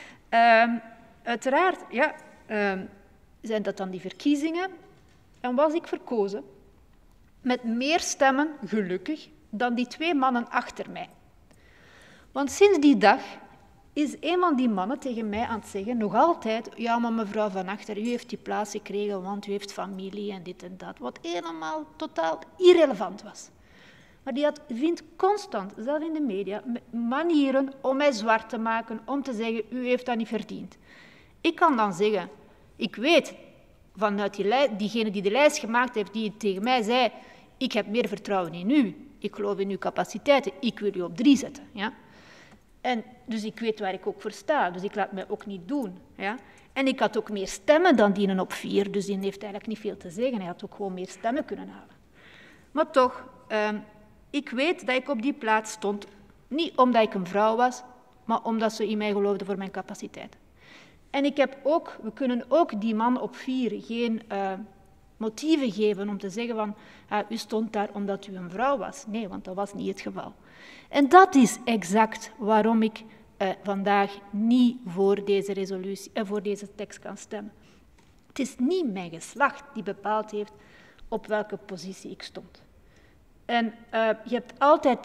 Uiteraard, ja, zijn dat dan die verkiezingen. En was ik verkozen met meer stemmen, gelukkig, dan die 2 mannen achter mij. Want sinds die dag is een van die mannen tegen mij aan het zeggen, nog altijd, ja, maar mevrouw Van Achter, u heeft die plaats gekregen, want u heeft familie en dit en dat, wat helemaal totaal irrelevant was. Maar die vindt constant, zelfs in de media, manieren om mij zwart te maken, om te zeggen, u heeft dat niet verdiend. Ik kan dan zeggen, ik weet vanuit diegene die de lijst gemaakt heeft, die tegen mij zei, ik heb meer vertrouwen in u, ik geloof in uw capaciteiten, ik wil u op 3 zetten. Ja? En dus ik weet waar ik ook voor sta, dus ik laat mij ook niet doen. Ja? En ik had ook meer stemmen dan die op 4, dus die heeft eigenlijk niet veel te zeggen. Hij had ook gewoon meer stemmen kunnen halen. Maar toch, ik weet dat ik op die plaats stond, niet omdat ik een vrouw was, maar omdat ze in mij geloofden voor mijn capaciteit. En ik heb ook, we kunnen ook die man op 4 geen motieven geven om te zeggen van, u stond daar omdat u een vrouw was. Nee, want dat was niet het geval. En dat is exact waarom ik vandaag niet voor deze resolutie en voor deze tekst kan stemmen. Het is niet mijn geslacht die bepaald heeft op welke positie ik stond. En je hebt altijd,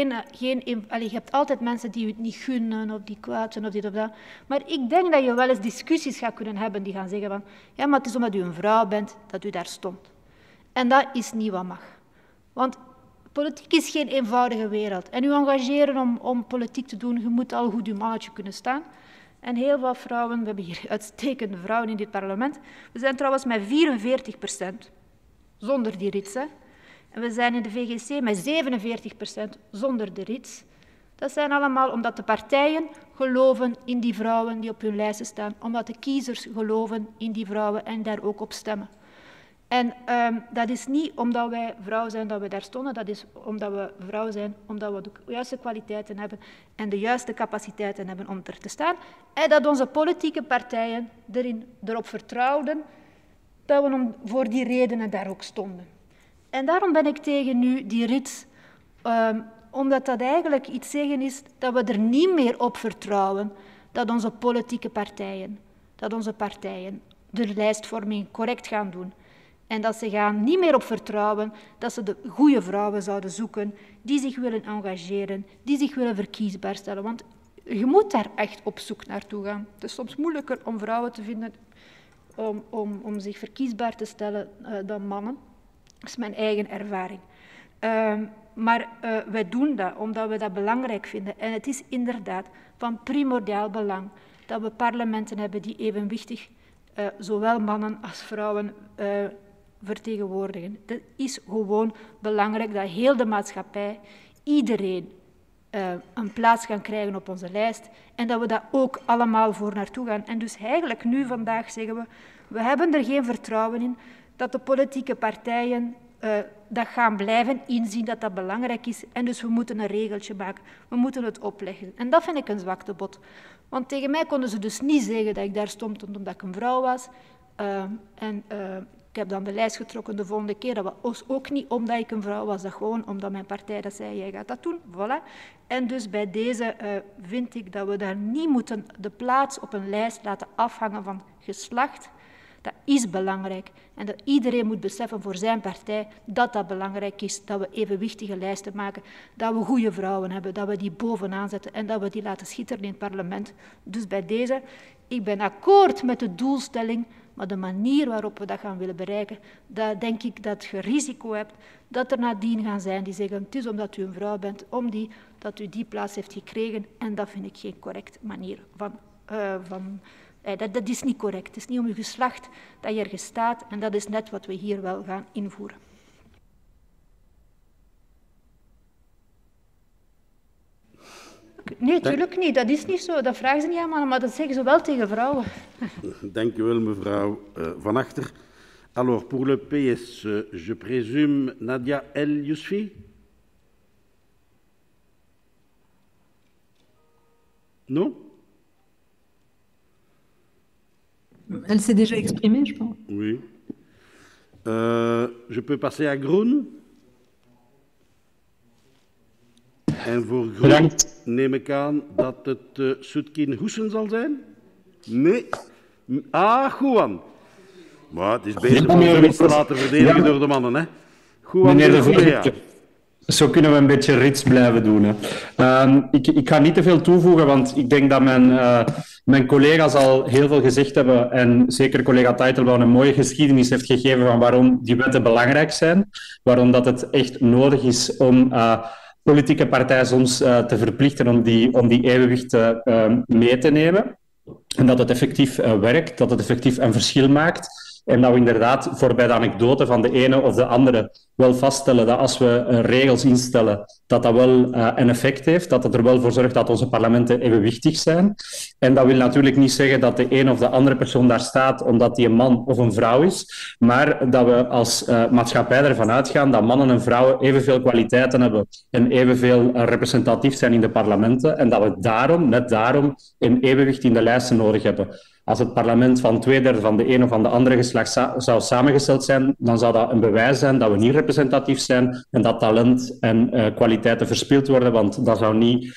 je hebt altijd mensen die het niet gunnen of die kwaad zijn of dit of dat. Maar ik denk dat je wel eens discussies gaat kunnen hebben die gaan zeggen van, ja, maar het is omdat u een vrouw bent dat u daar stond. En dat is niet wat mag. Want politiek is geen eenvoudige wereld. En u engageren om politiek te doen, je moet al goed uw mannetje kunnen staan. En heel veel vrouwen, we hebben hier uitstekende vrouwen in dit parlement. We zijn trouwens met 44%, zonder die rits, hè. En we zijn in de VGC met 47% zonder de rits. Dat zijn allemaal omdat de partijen geloven in die vrouwen die op hun lijsten staan, omdat de kiezers geloven in die vrouwen en daar ook op stemmen. En dat is niet omdat wij vrouw zijn dat we daar stonden, dat is omdat we vrouw zijn, omdat we de juiste kwaliteiten hebben en de juiste capaciteiten hebben om er te staan. En dat onze politieke partijen erop vertrouwden dat we voor die redenen daar ook stonden. En daarom ben ik tegen nu die rits, omdat dat eigenlijk iets zeggen is dat we er niet meer op vertrouwen dat onze politieke partijen, de lijstvorming correct gaan doen. En dat ze gaan niet meer op vertrouwen dat ze de goede vrouwen zouden zoeken die zich willen engageren, die zich willen verkiesbaar stellen. Want je moet daar echt op zoek naartoe gaan. Het is soms moeilijker om vrouwen te vinden om zich verkiesbaar te stellen dan mannen. Dat is mijn eigen ervaring. Maar wij doen dat omdat we dat belangrijk vinden. En het is inderdaad van primordiaal belang dat we parlementen hebben die evenwichtig zowel mannen als vrouwen vertegenwoordigen. Het is gewoon belangrijk dat heel de maatschappij, iedereen, een plaats gaan krijgen op onze lijst en dat we daar ook allemaal voor naartoe gaan. En dus eigenlijk nu vandaag zeggen we hebben er geen vertrouwen in dat de politieke partijen dat gaan blijven inzien dat dat belangrijk is. En dus we moeten een regeltje maken. We moeten het opleggen. En dat vind ik een zwaktebod. Want tegen mij konden ze dus niet zeggen dat ik daar stond omdat ik een vrouw was. Ik heb dan de lijst getrokken de volgende keer. Dat was ook niet omdat ik een vrouw was, dat gewoon omdat mijn partij dat zei, jij gaat dat doen. Voilà. En dus bij deze vind ik dat we daar niet moeten de plaats op een lijst laten afhangen van geslacht. Dat is belangrijk. En dat iedereen moet beseffen voor zijn partij dat dat belangrijk is. Dat we evenwichtige lijsten maken. Dat we goede vrouwen hebben. Dat we die bovenaan zetten. En dat we die laten schitteren in het parlement. Dus bij deze, ik ben akkoord met de doelstelling. Maar de manier waarop we dat gaan willen bereiken, daar denk ik dat je risico hebt dat er nadien gaan zijn die zeggen het is omdat u een vrouw bent, dat u die plaats heeft gekregen. En dat vind ik geen correcte manier dat is niet correct. Het is niet om uw geslacht dat je ergens staat en dat is net wat we hier wel gaan invoeren. Nee, natuurlijk niet. Dat is niet zo. Dat vragen ze niet allemaal, maar dat zeggen ze wel tegen vrouwen. Dank u wel, mevrouw Van Achter. Alors, pour le PS, je présume Nadia El Yousfi? Mevrouw Elle s'est déjà exprimée, je pense. Oui. Je peux passer à Groen. En voor Groen neem ik aan dat het Soetkin Hoesen zal zijn? Nee. Ah, Juan. Maar het is beter om zoiets te laten verdedigen door de mannen, hè. Juan, meneer de voorzitter, zo kunnen we een beetje rits blijven doen. Hè. Ik ga niet te veel toevoegen, want ik denk dat mijn collega's al heel veel gezegd hebben, en zeker collega Teitelbaum een mooie geschiedenis heeft gegeven van waarom die wetten belangrijk zijn, waarom dat het echt nodig is om politieke partijen soms te verplichten om die evenwichten mee te nemen. En dat het effectief werkt, dat het effectief een verschil maakt. En dat we inderdaad voorbij de anekdote van de ene of de andere wel vaststellen dat als we regels instellen, dat dat wel een effect heeft, dat het er wel voor zorgt dat onze parlementen evenwichtig zijn. En dat wil natuurlijk niet zeggen dat de een of de andere persoon daar staat omdat die een man of een vrouw is, maar dat we als maatschappij ervan uitgaan dat mannen en vrouwen evenveel kwaliteiten hebben en evenveel representatief zijn in de parlementen en dat we daarom, net daarom, een evenwicht in de lijsten nodig hebben. Als het parlement van 2/3 van de een of van de andere geslacht zou samengesteld zijn, dan zou dat een bewijs zijn dat we niet representatief zijn en dat talent en kwaliteiten verspild worden, want dat zou niet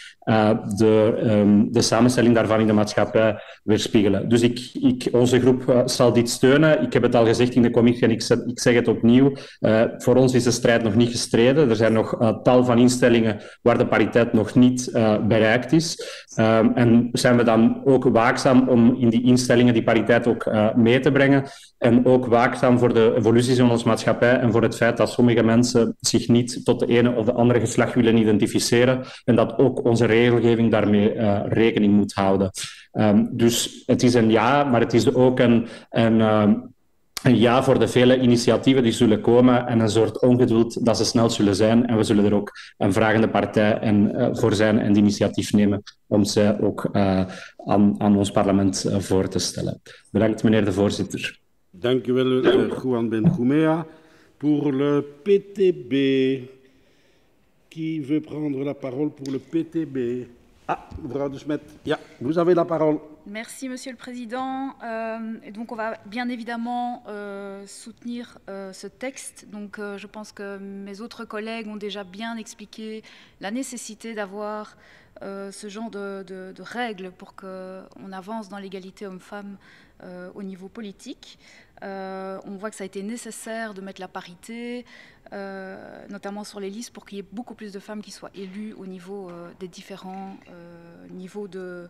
de samenstelling daarvan in de maatschappij weerspiegelen. Dus onze groep zal dit steunen. Ik heb het al gezegd in de commissie en ik zeg het opnieuw. Voor ons is de strijd nog niet gestreden. Er zijn nog tal van instellingen waar de pariteit nog niet bereikt is. En zijn we dan ook waakzaam om in die instellingen die pariteit ook mee te brengen. En ook waakzaam voor de evoluties in onze maatschappij en voor het feit dat sommige mensen zich niet tot de ene of de andere geslacht willen identificeren. En dat ook onze regelgeving daarmee rekening moet houden. Dus het is een ja, maar het is ook een ja voor de vele initiatieven die zullen komen en een soort ongeduld dat ze snel zullen zijn. En we zullen er ook een vragende partij voor zijn en het initiatief nemen om ze ook aan ons parlement voor te stellen. Bedankt, meneer de voorzitter. Dank u wel, Juan Benjumea. Pour le PTB, qui veut prendre la parole pour le PTB? Ah, mevrouw de Smet, ja, vous avez la parole. Merci, Monsieur le Président. Et donc, on va bien évidemment soutenir ce texte. Donc, je pense que mes autres collègues ont déjà bien expliqué la nécessité d'avoir ce genre de règles pour qu'on avance dans l'égalité homme-femme au niveau politique. On voit que ça a été nécessaire de mettre la parité, notamment sur les listes, pour qu'il y ait beaucoup plus de femmes qui soient élues au niveau des différents niveaux de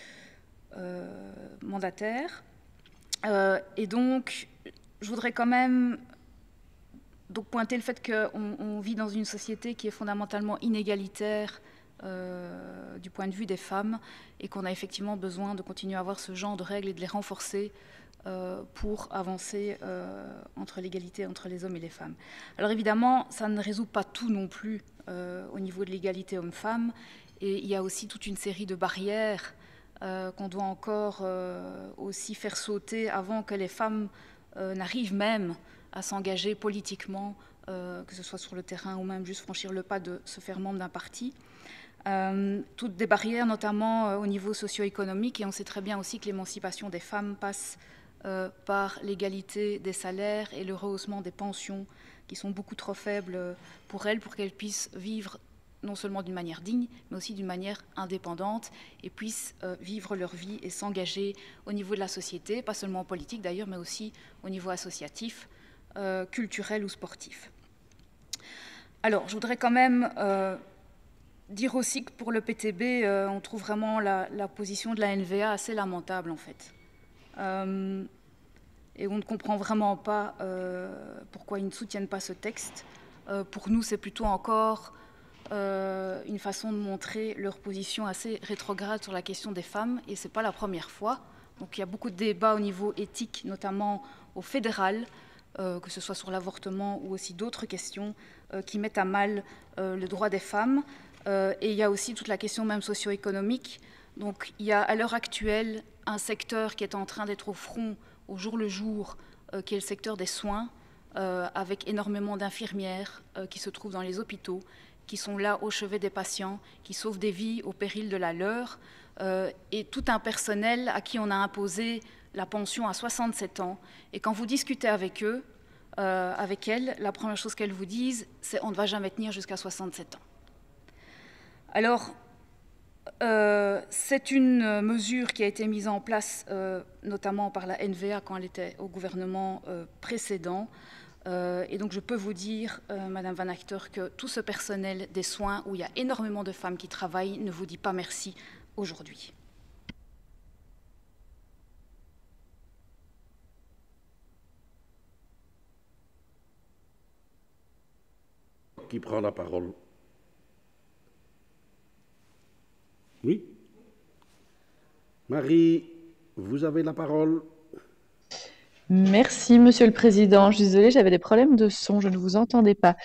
mandataires. Et donc, je voudrais quand même pointer le fait qu'on vit dans une société qui est fondamentalement inégalitaire du point de vue des femmes et qu'on a effectivement besoin de continuer à avoir ce genre de règles et de les renforcer pour avancer entre l'égalité entre les hommes et les femmes. Alors évidemment, ça ne résout pas tout non plus au niveau de l'égalité homme-femme, et il y a aussi toute une série de barrières qu'on doit encore aussi faire sauter avant que les femmes n'arrivent même à s'engager politiquement, que ce soit sur le terrain ou même juste franchir le pas de se faire membre d'un parti. Toutes des barrières, notamment au niveau socio-économique, et on sait très bien aussi que l'émancipation des femmes passe par l'égalité des salaires et le rehaussement des pensions qui sont beaucoup trop faibles pour elles, pour qu'elles puissent vivre non seulement d'une manière digne, mais aussi d'une manière indépendante et puissent vivre leur vie et s'engager au niveau de la société, pas seulement en politique d'ailleurs, mais aussi au niveau associatif, culturel ou sportif. Alors, je voudrais quand même dire aussi que pour le PTB, on trouve vraiment la position de la NVA assez lamentable en fait. Et on ne comprend vraiment pas pourquoi ils ne soutiennent pas ce texte. Pour nous, c'est plutôt encore une façon de montrer leur position assez rétrograde sur la question des femmes, et ce n'est pas la première fois. Donc il y a beaucoup de débats au niveau éthique, notamment au fédéral, que ce soit sur l'avortement ou aussi d'autres questions qui mettent à mal le droit des femmes. Et il y a aussi toute la question même socio-économique. Donc il y a à l'heure actuelle un secteur qui est en train d'être au front au jour le jour, qui est le secteur des soins, avec énormément d'infirmières qui se trouvent dans les hôpitaux, qui sont là au chevet des patients, qui sauvent des vies au péril de la leur. et tout un personnel à qui on a imposé la pension à 67 ans. Et quand vous discutez avec eux, avec elles, la première chose qu'elles vous disent, c'est on ne va jamais tenir jusqu'à 67 ans. Alors, c'est une mesure qui a été mise en place notamment par la NVA quand elle était au gouvernement précédent. Et donc je peux vous dire, Madame Van Achter, que tout ce personnel des soins, où il y a énormément de femmes qui travaillent, ne vous dit pas merci aujourd'hui. Qui prend la parole? Oui. Marie, vous avez la parole. Merci, Monsieur le Président. Je suis désolée, j'avais des problèmes de son, je ne vous entendais pas.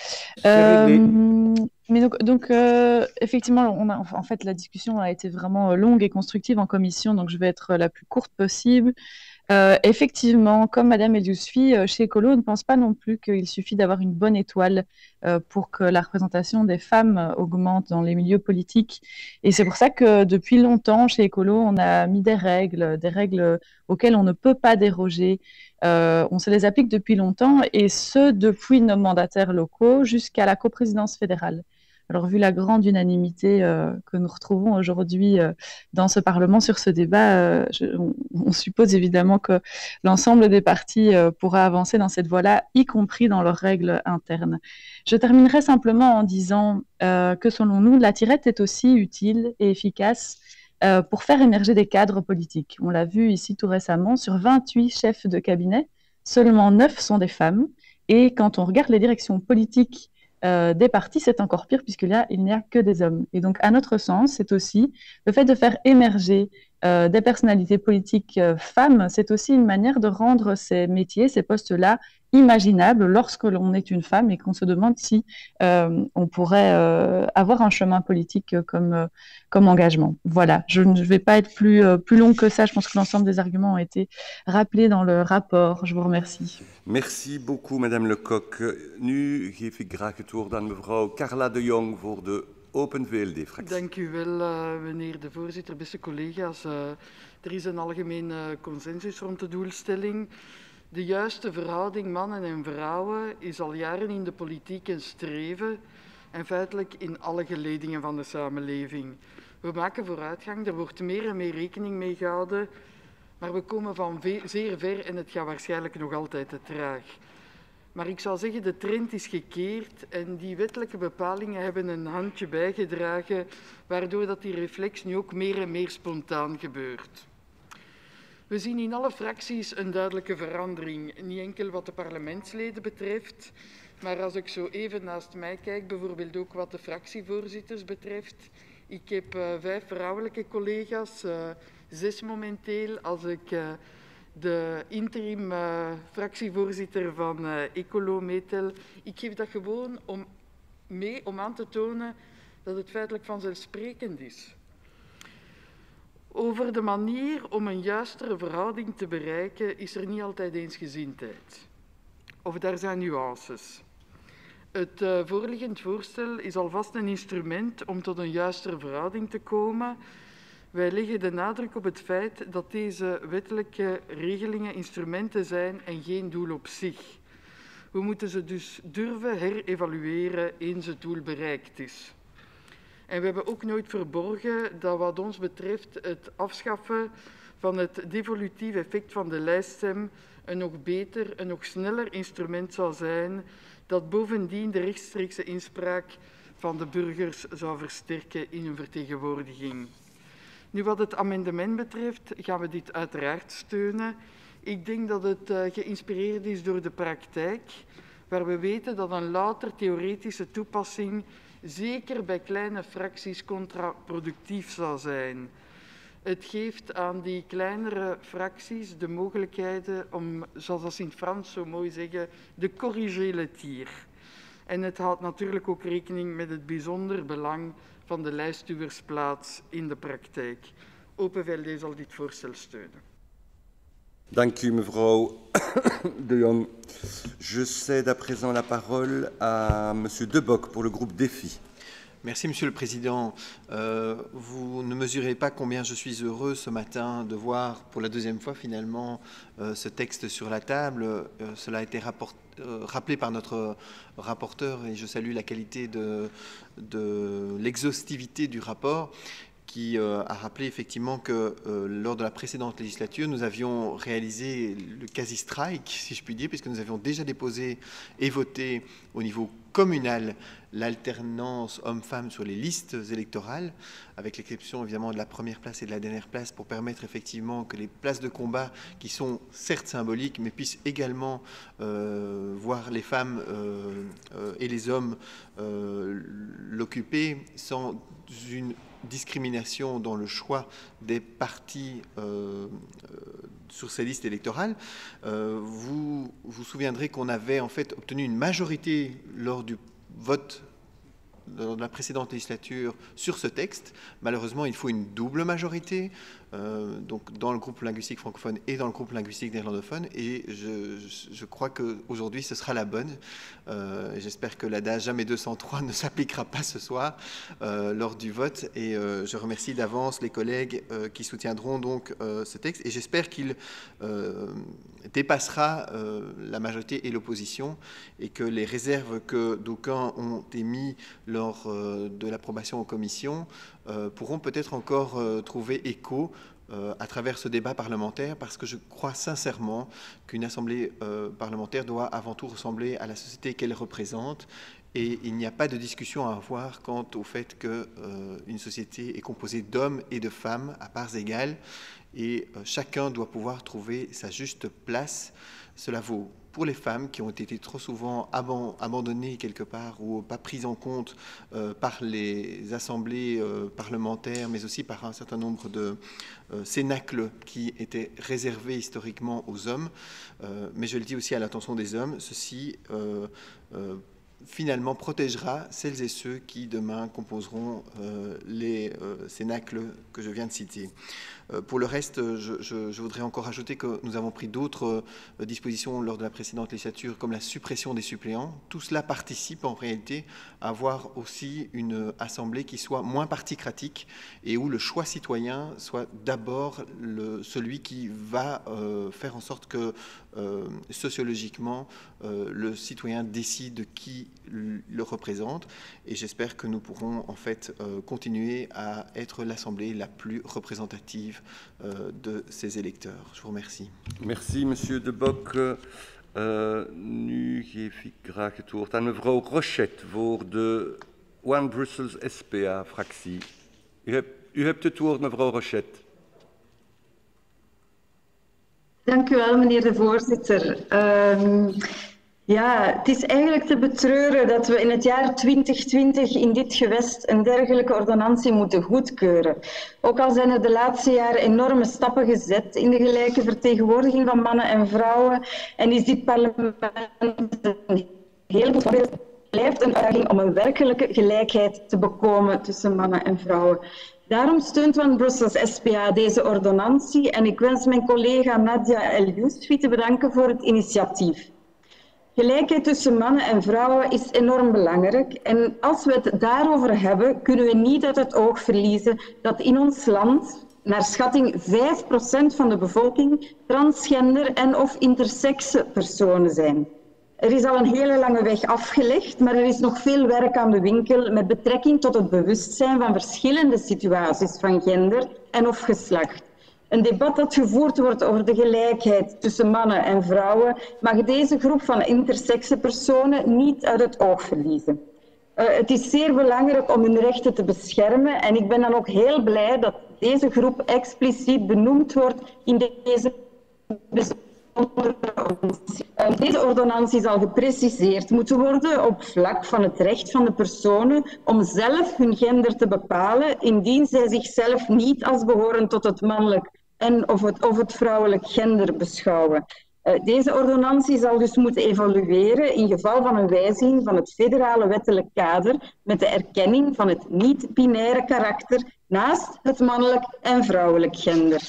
Mais donc effectivement, en fait, la discussion a été vraiment longue et constructive en commission, donc je vais être la plus courte possible. Effectivement, comme Madame Yousfi, chez Écolo, on ne pense pas non plus qu'il suffit d'avoir une bonne étoile pour que la représentation des femmes augmente dans les milieux politiques. Et c'est pour ça que depuis longtemps, chez Écolo, on a mis des règles auxquelles on ne peut pas déroger. On se les applique depuis longtemps, et ce, depuis nos mandataires locaux jusqu'à la coprésidence fédérale. Alors, vu la grande unanimité que nous retrouvons aujourd'hui dans ce Parlement sur ce débat, on suppose évidemment que l'ensemble des partis pourra avancer dans cette voie-là, y compris dans leurs règles internes. Je terminerai simplement en disant que selon nous, la tirette est aussi utile et efficace pour faire émerger des cadres politiques. On l'a vu ici tout récemment, sur 28 chefs de cabinet, seulement 9 sont des femmes. Et quand on regarde les directions politiques des partis, c'est encore pire, puisqu'il n'y a que des hommes. Et donc, à notre sens, c'est aussi le fait de faire émerger des personnalités politiques femmes, c'est aussi une manière de rendre ces métiers, ces postes-là, imaginables lorsque l'on est une femme et qu'on se demande si on pourrait avoir un chemin politique comme engagement. Voilà, je ne vais pas être plus long que ça. Je pense que l'ensemble des arguments ont été rappelés dans le rapport. Je vous remercie. Merci beaucoup, Madame Lecoq. Nu geef ik graag het woord aan mevrouw Carla de Jong voor de Open VLD-fractie. Dank u wel, meneer de voorzitter. Beste collega's, er is een algemeen consensus rond de doelstelling. De juiste verhouding mannen en vrouwen is al jaren in de politiek een streven en feitelijk in alle geledingen van de samenleving. We maken vooruitgang, er wordt meer en meer rekening mee gehouden, maar we komen van zeer ver en het gaat waarschijnlijk nog altijd te traag. Maar ik zou zeggen, de trend is gekeerd en die wettelijke bepalingen hebben een handje bijgedragen, waardoor dat die reflex nu ook meer en meer spontaan gebeurt. We zien in alle fracties een duidelijke verandering, niet enkel wat de parlementsleden betreft, maar als ik zo even naast mij kijk, bijvoorbeeld ook wat de fractievoorzitters betreft. Ik heb 5 vrouwelijke collega's, 6 momenteel, als ik de interim fractievoorzitter van Écolo meetel. Ik geef dat gewoon om aan te tonen dat het feitelijk vanzelfsprekend is. Over de manier om een juistere verhouding te bereiken is er niet altijd eensgezindheid. Of daar zijn nuances. Het voorliggend voorstel is alvast een instrument om tot een juistere verhouding te komen. Wij leggen de nadruk op het feit dat deze wettelijke regelingen instrumenten zijn en geen doel op zich. We moeten ze dus durven herevalueren eens het doel bereikt is. En we hebben ook nooit verborgen dat wat ons betreft het afschaffen van het devolutief effect van de lijststem een nog beter, een nog sneller instrument zou zijn, dat bovendien de rechtstreekse inspraak van de burgers zou versterken in hun vertegenwoordiging. Nu, wat het amendement betreft, gaan we dit uiteraard steunen. Ik denk dat het geïnspireerd is door de praktijk, waar we weten dat een louter theoretische toepassing zeker bij kleine fracties contraproductief zou zijn. Het geeft aan die kleinere fracties de mogelijkheden om, zoals dat ze in het Frans zo mooi zeggen, de corriger le tir. En het houdt natuurlijk ook rekening met het bijzonder belang van de lijstduwersplaats in de praktijk. Open VLD zal dit voorstel steunen. Dank u, mevrouw de Jong. Je cède à présent la parole à monsieur De Bock pour le groupe Défi. Merci, Monsieur le Président. Vous ne mesurez pas combien je suis heureux ce matin de voir pour la deuxième fois finalement ce texte sur la table. Cela a été rappelé par notre rapporteur et je salue la qualité de l'exhaustivité du rapport qui a rappelé effectivement que lors de la précédente législature, nous avions réalisé le quasi-strike, si je puis dire, puisque nous avions déjà déposé et voté au niveau communal l'alternance homme-femme sur les listes électorales, avec l'exception évidemment de la première place et de la dernière place, pour permettre effectivement que les places de combat, qui sont certes symboliques, mais puissent également voir les femmes et les hommes l'occuper sans une discrimination dans le choix des partis sur ces listes électorales. Vous vous souviendrez qu'on avait en fait obtenu une majorité lors du vote de la précédente législature sur ce texte. Malheureusement, il faut une double majorité, donc dans le groupe linguistique francophone et dans le groupe linguistique néerlandophone. Et je crois qu'aujourd'hui, ce sera la bonne. J'espère que l'adage « jamais 203 » ne s'appliquera pas ce soir lors du vote. Et je remercie d'avance les collègues qui soutiendront donc ce texte. Et j'espère qu'il dépassera la majorité et l'opposition et que les réserves que d'aucuns ont émises lors de l'approbation en commission pourront peut-être encore trouver écho à travers ce débat parlementaire, parce que je crois sincèrement qu'une assemblée parlementaire doit avant tout ressembler à la société qu'elle représente. Et il n'y a pas de discussion à avoir quant au fait qu'une société est composée d'hommes et de femmes à parts égales et chacun doit pouvoir trouver sa juste place. Cela vaut pour les femmes qui ont été trop souvent abandonnées quelque part ou pas prises en compte par les assemblées parlementaires, mais aussi par un certain nombre de cénacles qui étaient réservés historiquement aux hommes. Mais je le dis aussi à l'attention des hommes, ceci finalement protégera celles et ceux qui demain composeront les cénacles que je viens de citer. Pour le reste, je voudrais encore ajouter que nous avons pris d'autres dispositions lors de la précédente législature, comme la suppression des suppléants. Tout cela participe en réalité à avoir aussi une assemblée qui soit moins particratique et où le choix citoyen soit d'abord celui qui va faire en sorte que sociologiquement le citoyen décide qui le représente. Et j'espère que nous pourrons en fait continuer à être l'assemblée la plus représentative de ces électeurs. Je vous remercie. Merci, Monsieur De Bock. Nu geef ik graag het woord aan mevrouw Rochette voor de One Brussels SPA-fractie. U hebt het woord, mevrouw Rochette. Dank u wel, meneer de voorzitter. Ja, het is eigenlijk te betreuren dat we in het jaar 2020 in dit gewest een dergelijke ordonnantie moeten goedkeuren. Ook al zijn er de laatste jaren enorme stappen gezet in de gelijke vertegenwoordiging van mannen en vrouwen en is dit parlement een heel goed blijft een uitdaging om een werkelijke gelijkheid te bekomen tussen mannen en vrouwen. Daarom steunt One Brussels SPA deze ordonnantie en ik wens mijn collega Nadia El Yousfi te bedanken voor het initiatief. Gelijkheid tussen mannen en vrouwen is enorm belangrijk en als we het daarover hebben, kunnen we niet uit het oog verliezen dat in ons land, naar schatting 5% van de bevolking, transgender en of intersexe personen zijn. Er is al een hele lange weg afgelegd, maar er is nog veel werk aan de winkel met betrekking tot het bewustzijn van verschillende situaties van gender en of geslacht. Een debat dat gevoerd wordt over de gelijkheid tussen mannen en vrouwen mag deze groep van intersexe personen niet uit het oog verliezen. Het is zeer belangrijk om hun rechten te beschermen en ik ben dan ook heel blij dat deze groep expliciet benoemd wordt in deze Deze ordonnantie zal gepreciseerd moeten worden op vlak van het recht van de personen om zelf hun gender te bepalen, indien zij zichzelf niet als behorend tot het mannelijk of het vrouwelijk gender beschouwen. Deze ordonnantie zal dus moeten evolueren in geval van een wijziging van het federale wettelijk kader met de erkenning van het niet-binaire karakter naast het mannelijk en vrouwelijk gender.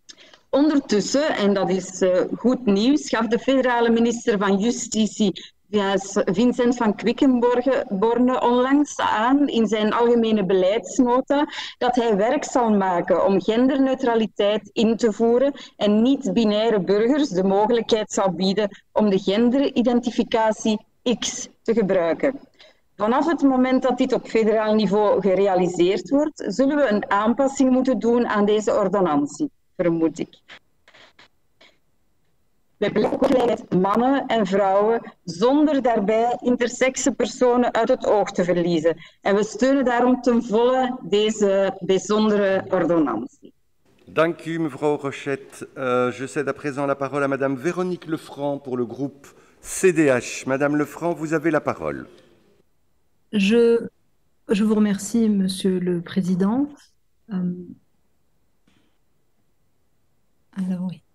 Ondertussen, en dat is goed nieuws, gaf de federale minister van Justitie Vincent van Quickenborne onlangs aan in zijn algemene beleidsnota dat hij werk zal maken om genderneutraliteit in te voeren en niet-binaire burgers de mogelijkheid zal bieden om de genderidentificatie X te gebruiken. Vanaf het moment dat dit op federaal niveau gerealiseerd wordt, zullen we een aanpassing moeten doen aan deze ordonnantie, vermoed ik. Bij gelijkheid mannen en vrouwen, zonder daarbij intersexe personen uit het oog te verliezen. En we steunen daarom ten volle deze bijzondere ordonnantie. Dank u, mevrouw Rochette. Je cède à présent la parole à madame Véronique Lefranc pour le groupe CDH. Madame Lefranc, vous avez la parole. Je vous remercie, Monsieur le Président. Alors oui.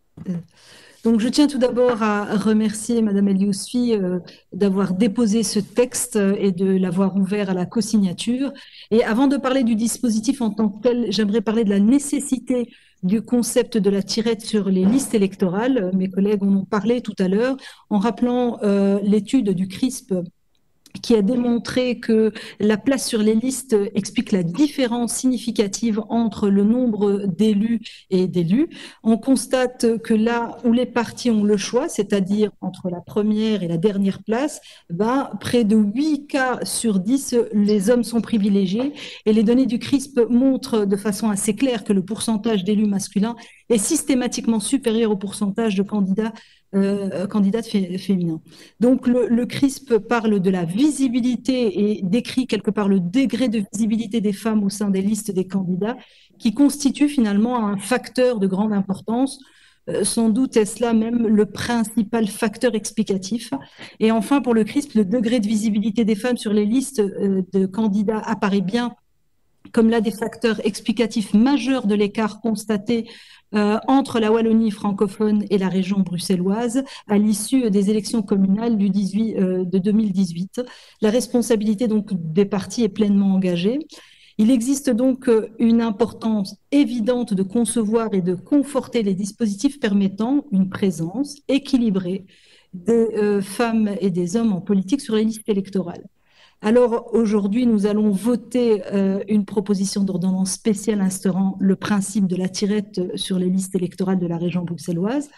Donc, je tiens tout d'abord à remercier Madame El Yousfi d'avoir déposé ce texte et de l'avoir ouvert à la co-signature. Et avant de parler du dispositif en tant que tel, j'aimerais parler de la nécessité du concept de la tirette sur les listes électorales. Mes collègues en ont parlé tout à l'heure en rappelant l'étude du CRISP qui a démontré que la place sur les listes explique la différence significative entre le nombre d'élus et d'élus. On constate que là où les partis ont le choix, c'est-à-dire entre la première et la dernière place, près de 8 cas sur 10, les hommes sont privilégiés. Et les données du CRISP montrent de façon assez claire que le pourcentage d'élus masculins est systématiquement supérieur au pourcentage de candidates féminins. Donc le CRISP parle de la visibilité et décrit quelque part le degré de visibilité des femmes au sein des listes des candidats qui constitue finalement un facteur de grande importance. Sans doute est-ce là même le principal facteur explicatif. Et enfin, pour le CRISP, le degré de visibilité des femmes sur les listes de candidats apparaît bien comme l'un des facteurs explicatifs majeurs de l'écart constaté entre la Wallonie francophone et la région bruxelloise à l'issue des élections communales de 2018. La responsabilité donc des partis est pleinement engagée. Il existe donc une importance évidente de concevoir et de conforter les dispositifs permettant une présence équilibrée des femmes et des hommes en politique sur les listes électorales. Alors aujourd'hui, nous allons voter une proposition d'ordonnance spéciale instaurant le principe de la tirette sur les listes électorales de la région bruxelloise.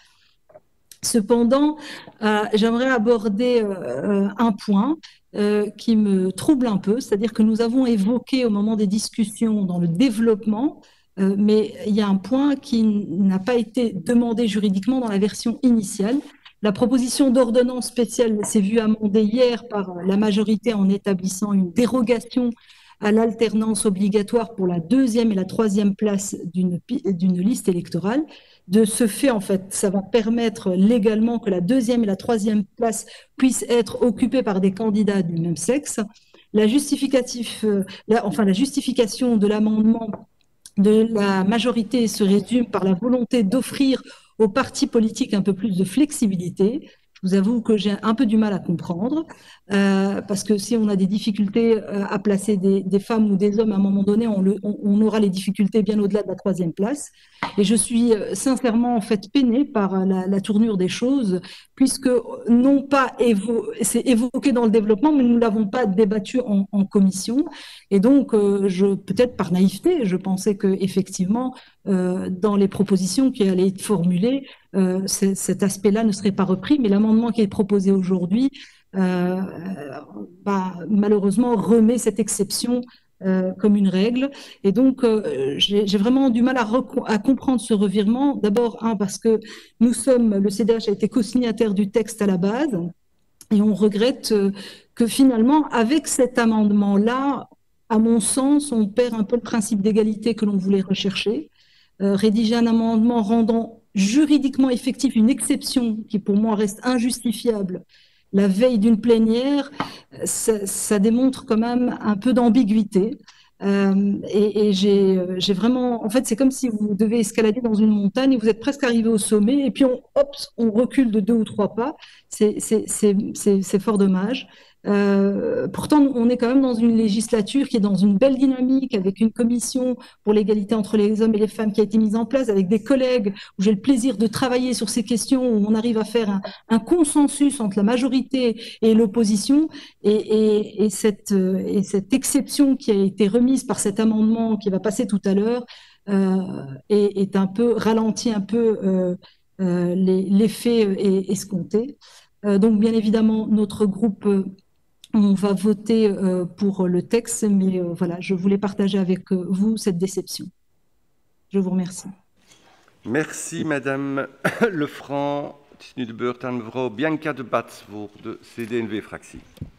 Cependant, j'aimerais aborder un point qui me trouble un peu, c'est-à-dire que nous avons évoqué au moment des discussions dans le développement, mais il y a un point qui n'a pas été demandé juridiquement dans la version initiale. La proposition d'ordonnance spéciale s'est vue amendée hier par la majorité en établissant une dérogation à l'alternance obligatoire pour la 2e et la 3e place d'une liste électorale. De ce fait, en fait, ça va permettre légalement que la 2e et la 3e place puissent être occupées par des candidats du même sexe. La justification de l'amendement de la majorité se résume par la volonté d'offrir aux partis politiques un peu plus de flexibilité. Je vous avoue que j'ai un peu du mal à comprendre, parce que si on a des difficultés à placer des femmes ou des hommes, à un moment donné, on aura les difficultés bien au-delà de la 3e place. Et je suis sincèrement en fait peinée par la tournure des choses, puisque non pas c'est évoqué dans le développement, mais nous ne l'avons pas débattu en commission. Et donc, peut-être par naïveté, je pensais qu'effectivement, dans les propositions qui allaient être formulées, cet aspect-là ne serait pas repris, mais l'amendement qui est proposé aujourd'hui, malheureusement, remet cette exception comme une règle. Et donc, j'ai vraiment du mal à comprendre ce revirement. D'abord, parce que le CDH a été co-signataire du texte à la base, et on regrette que finalement, avec cet amendement-là, à mon sens, on perd un peu le principe d'égalité que l'on voulait rechercher. Rédiger un amendement rendant juridiquement effectif une exception qui pour moi reste injustifiable la veille d'une plénière, ça démontre quand même un peu d'ambiguïté. Et j'ai vraiment... En fait, c'est comme si vous devez escalader dans une montagne et vous êtes presque arrivé au sommet et puis on recule de 2 ou 3 pas. C'est fort dommage. Pourtant, on est quand même dans une législature qui est dans une belle dynamique, avec une commission pour l'égalité entre les hommes et les femmes qui a été mise en place, avec des collègues où j'ai le plaisir de travailler sur ces questions, où on arrive à faire un consensus entre la majorité et l'opposition. Et cette exception qui a été remise par cet amendement qui va passer tout à l'heure est un peu ralentit un peu l'effet escompté. Donc, bien évidemment, notre groupe, on va voter pour le texte, mais voilà, je voulais partager avec vous cette déception. Je vous remercie. Merci, Madame Lefranc. Het is nu de beurt aan mevrouw Bianca de Bat voor de CD&V-fractie.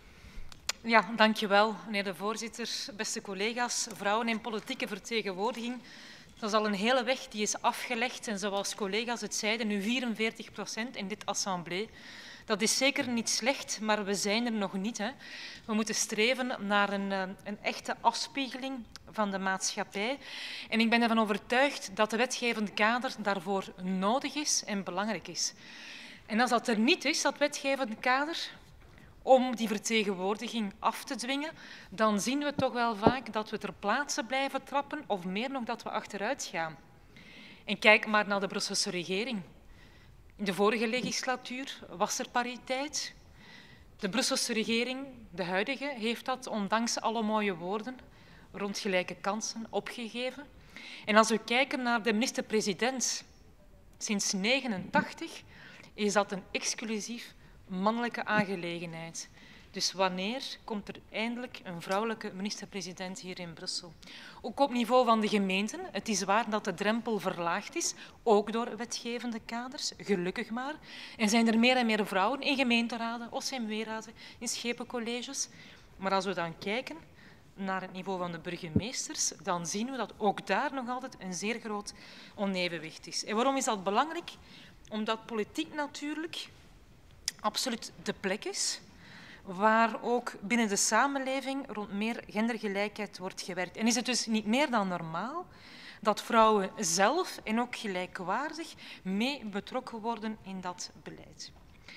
Ja, dankjewel, meneer de voorzitter. Beste collega's, vrouwen in politieke vertegenwoordiging. Dat is al een hele weg die is afgelegd en zoals collega's het zeiden, nu 44% in dit assemblée. Dat is zeker niet slecht, maar we zijn er nog niet. Hè. We moeten streven naar een echte afspiegeling van de maatschappij. En ik ben ervan overtuigd dat de wetgevend kader daarvoor nodig is en belangrijk is. En als dat er niet is, dat wetgevend kader, om die vertegenwoordiging af te dwingen, dan zien we toch wel vaak dat we ter plaatse blijven trappen of meer nog dat we achteruit gaan. En kijk maar naar de Brusselse regering. In de vorige legislatuur was er pariteit. De Brusselse regering, de huidige, heeft dat ondanks alle mooie woorden rond gelijke kansen opgegeven. En als we kijken naar de minister-president, sinds 1989 is dat een exclusief mannelijke aangelegenheid. Dus wanneer komt er eindelijk een vrouwelijke minister-president hier in Brussel? Ook op niveau van de gemeenten. Het is waar dat de drempel verlaagd is, ook door wetgevende kaders, gelukkig maar. En zijn er meer en meer vrouwen in gemeenteraden, OCMW-raden, in schepencolleges. Maar als we dan kijken naar het niveau van de burgemeesters, dan zien we dat ook daar nog altijd een zeer groot onevenwicht is. En waarom is dat belangrijk? Omdat politiek natuurlijk absoluut de plek is waar ook binnen de samenleving rond meer gendergelijkheid wordt gewerkt. En is het dus niet meer dan normaal dat vrouwen zelf en ook gelijkwaardig mee betrokken worden in dat beleid.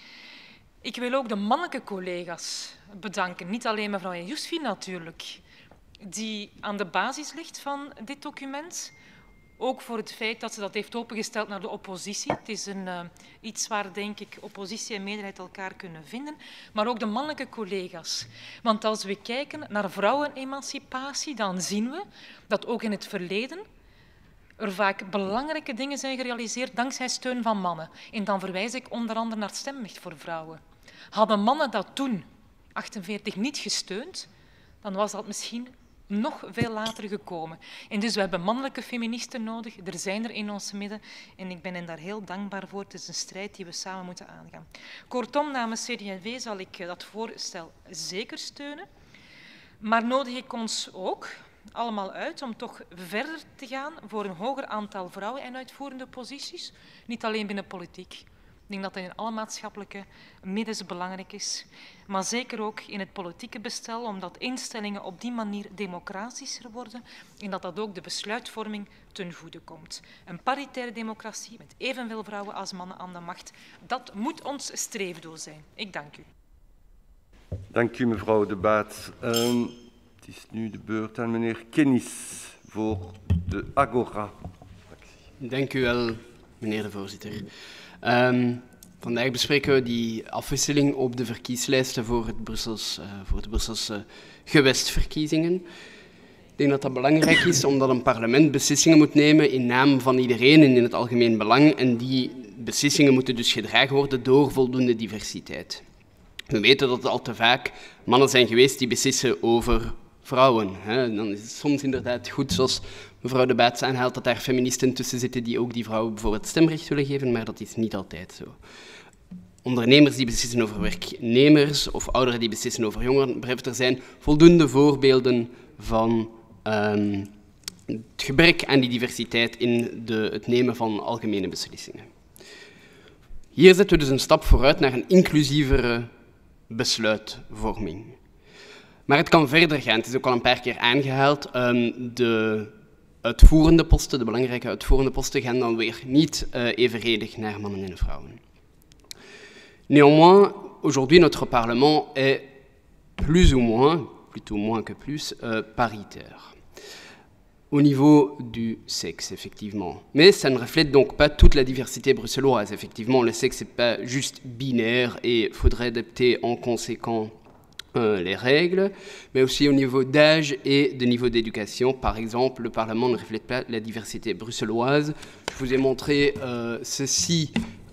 Ik wil ook de mannelijke collega's bedanken, niet alleen mevrouw Jousfi natuurlijk, die aan de basis ligt van dit document. Ook voor het feit dat ze dat heeft opengesteld naar de oppositie. Het is iets waar, denk ik, oppositie en meerderheid elkaar kunnen vinden. Maar ook de mannelijke collega's. Want als we kijken naar vrouwenemancipatie, dan zien we dat ook in het verleden er vaak belangrijke dingen zijn gerealiseerd dankzij steun van mannen. En dan verwijs ik onder andere naar het stemrecht voor vrouwen. Hadden mannen dat toen, 48, niet gesteund, dan was dat misschien nog veel later gekomen. En dus we hebben mannelijke feministen nodig. Er zijn er in ons midden en ik ben hen daar heel dankbaar voor. Het is een strijd die we samen moeten aangaan. Kortom, namens CD&V zal ik dat voorstel zeker steunen. Maar nodig ik ons ook allemaal uit om toch verder te gaan voor een hoger aantal vrouwen in uitvoerende posities. Niet alleen binnen politiek. Ik denk dat dat in alle maatschappelijke middens belangrijk is. Maar zeker ook in het politieke bestel, omdat instellingen op die manier democratischer worden en dat dat ook de besluitvorming ten goede komt. Een paritaire democratie met evenveel vrouwen als mannen aan de macht, dat moet ons streefdoel zijn. Ik dank u. Dank u, mevrouw De Baat. Het is nu de beurt aan meneer Kennis voor de Agora-fractie. Dank u wel, meneer de voorzitter. Vandaag bespreken we die afwisseling op de verkieslijsten voor de Brusselse gewestverkiezingen. Ik denk dat dat belangrijk is, omdat een parlement beslissingen moet nemen in naam van iedereen en in het algemeen belang. En die beslissingen moeten dus gedragen worden door voldoende diversiteit. We weten dat het al te vaak mannen zijn geweest die beslissen over vrouwen. Dan is het soms inderdaad goed, zoals mevrouw De Baat aanhaalt, dat daar feministen tussen zitten die ook die vrouwen bijvoorbeeld stemrecht willen geven, maar dat is niet altijd zo. Ondernemers die beslissen over werknemers of ouderen die beslissen over jongeren, er zijn voldoende voorbeelden van het gebrek aan die diversiteit in het nemen van algemene beslissingen. Hier zetten we dus een stap vooruit naar een inclusievere besluitvorming. Maar het kan verder gaan. Het is ook al een paar keer aangehaald. De uitvoerende posten, de belangrijke uitvoerende posten, gaan dan weer niet evenredig naar mannen en vrouwen. Néanmoins, aujourd'hui, notre Parlement est plus ou moins, plutôt moins que plus, paritaire. Au niveau du sexe, effectivement. Mais ça ne reflète donc pas toute la diversité bruxelloise. Effectivement, le sexe n'est pas juste binaire et il faudrait adapter en conséquence les règles, mais aussi au niveau d'âge et de niveau d'éducation. Par exemple, le Parlement ne reflète pas la diversité bruxelloise. Je vous ai montré ceci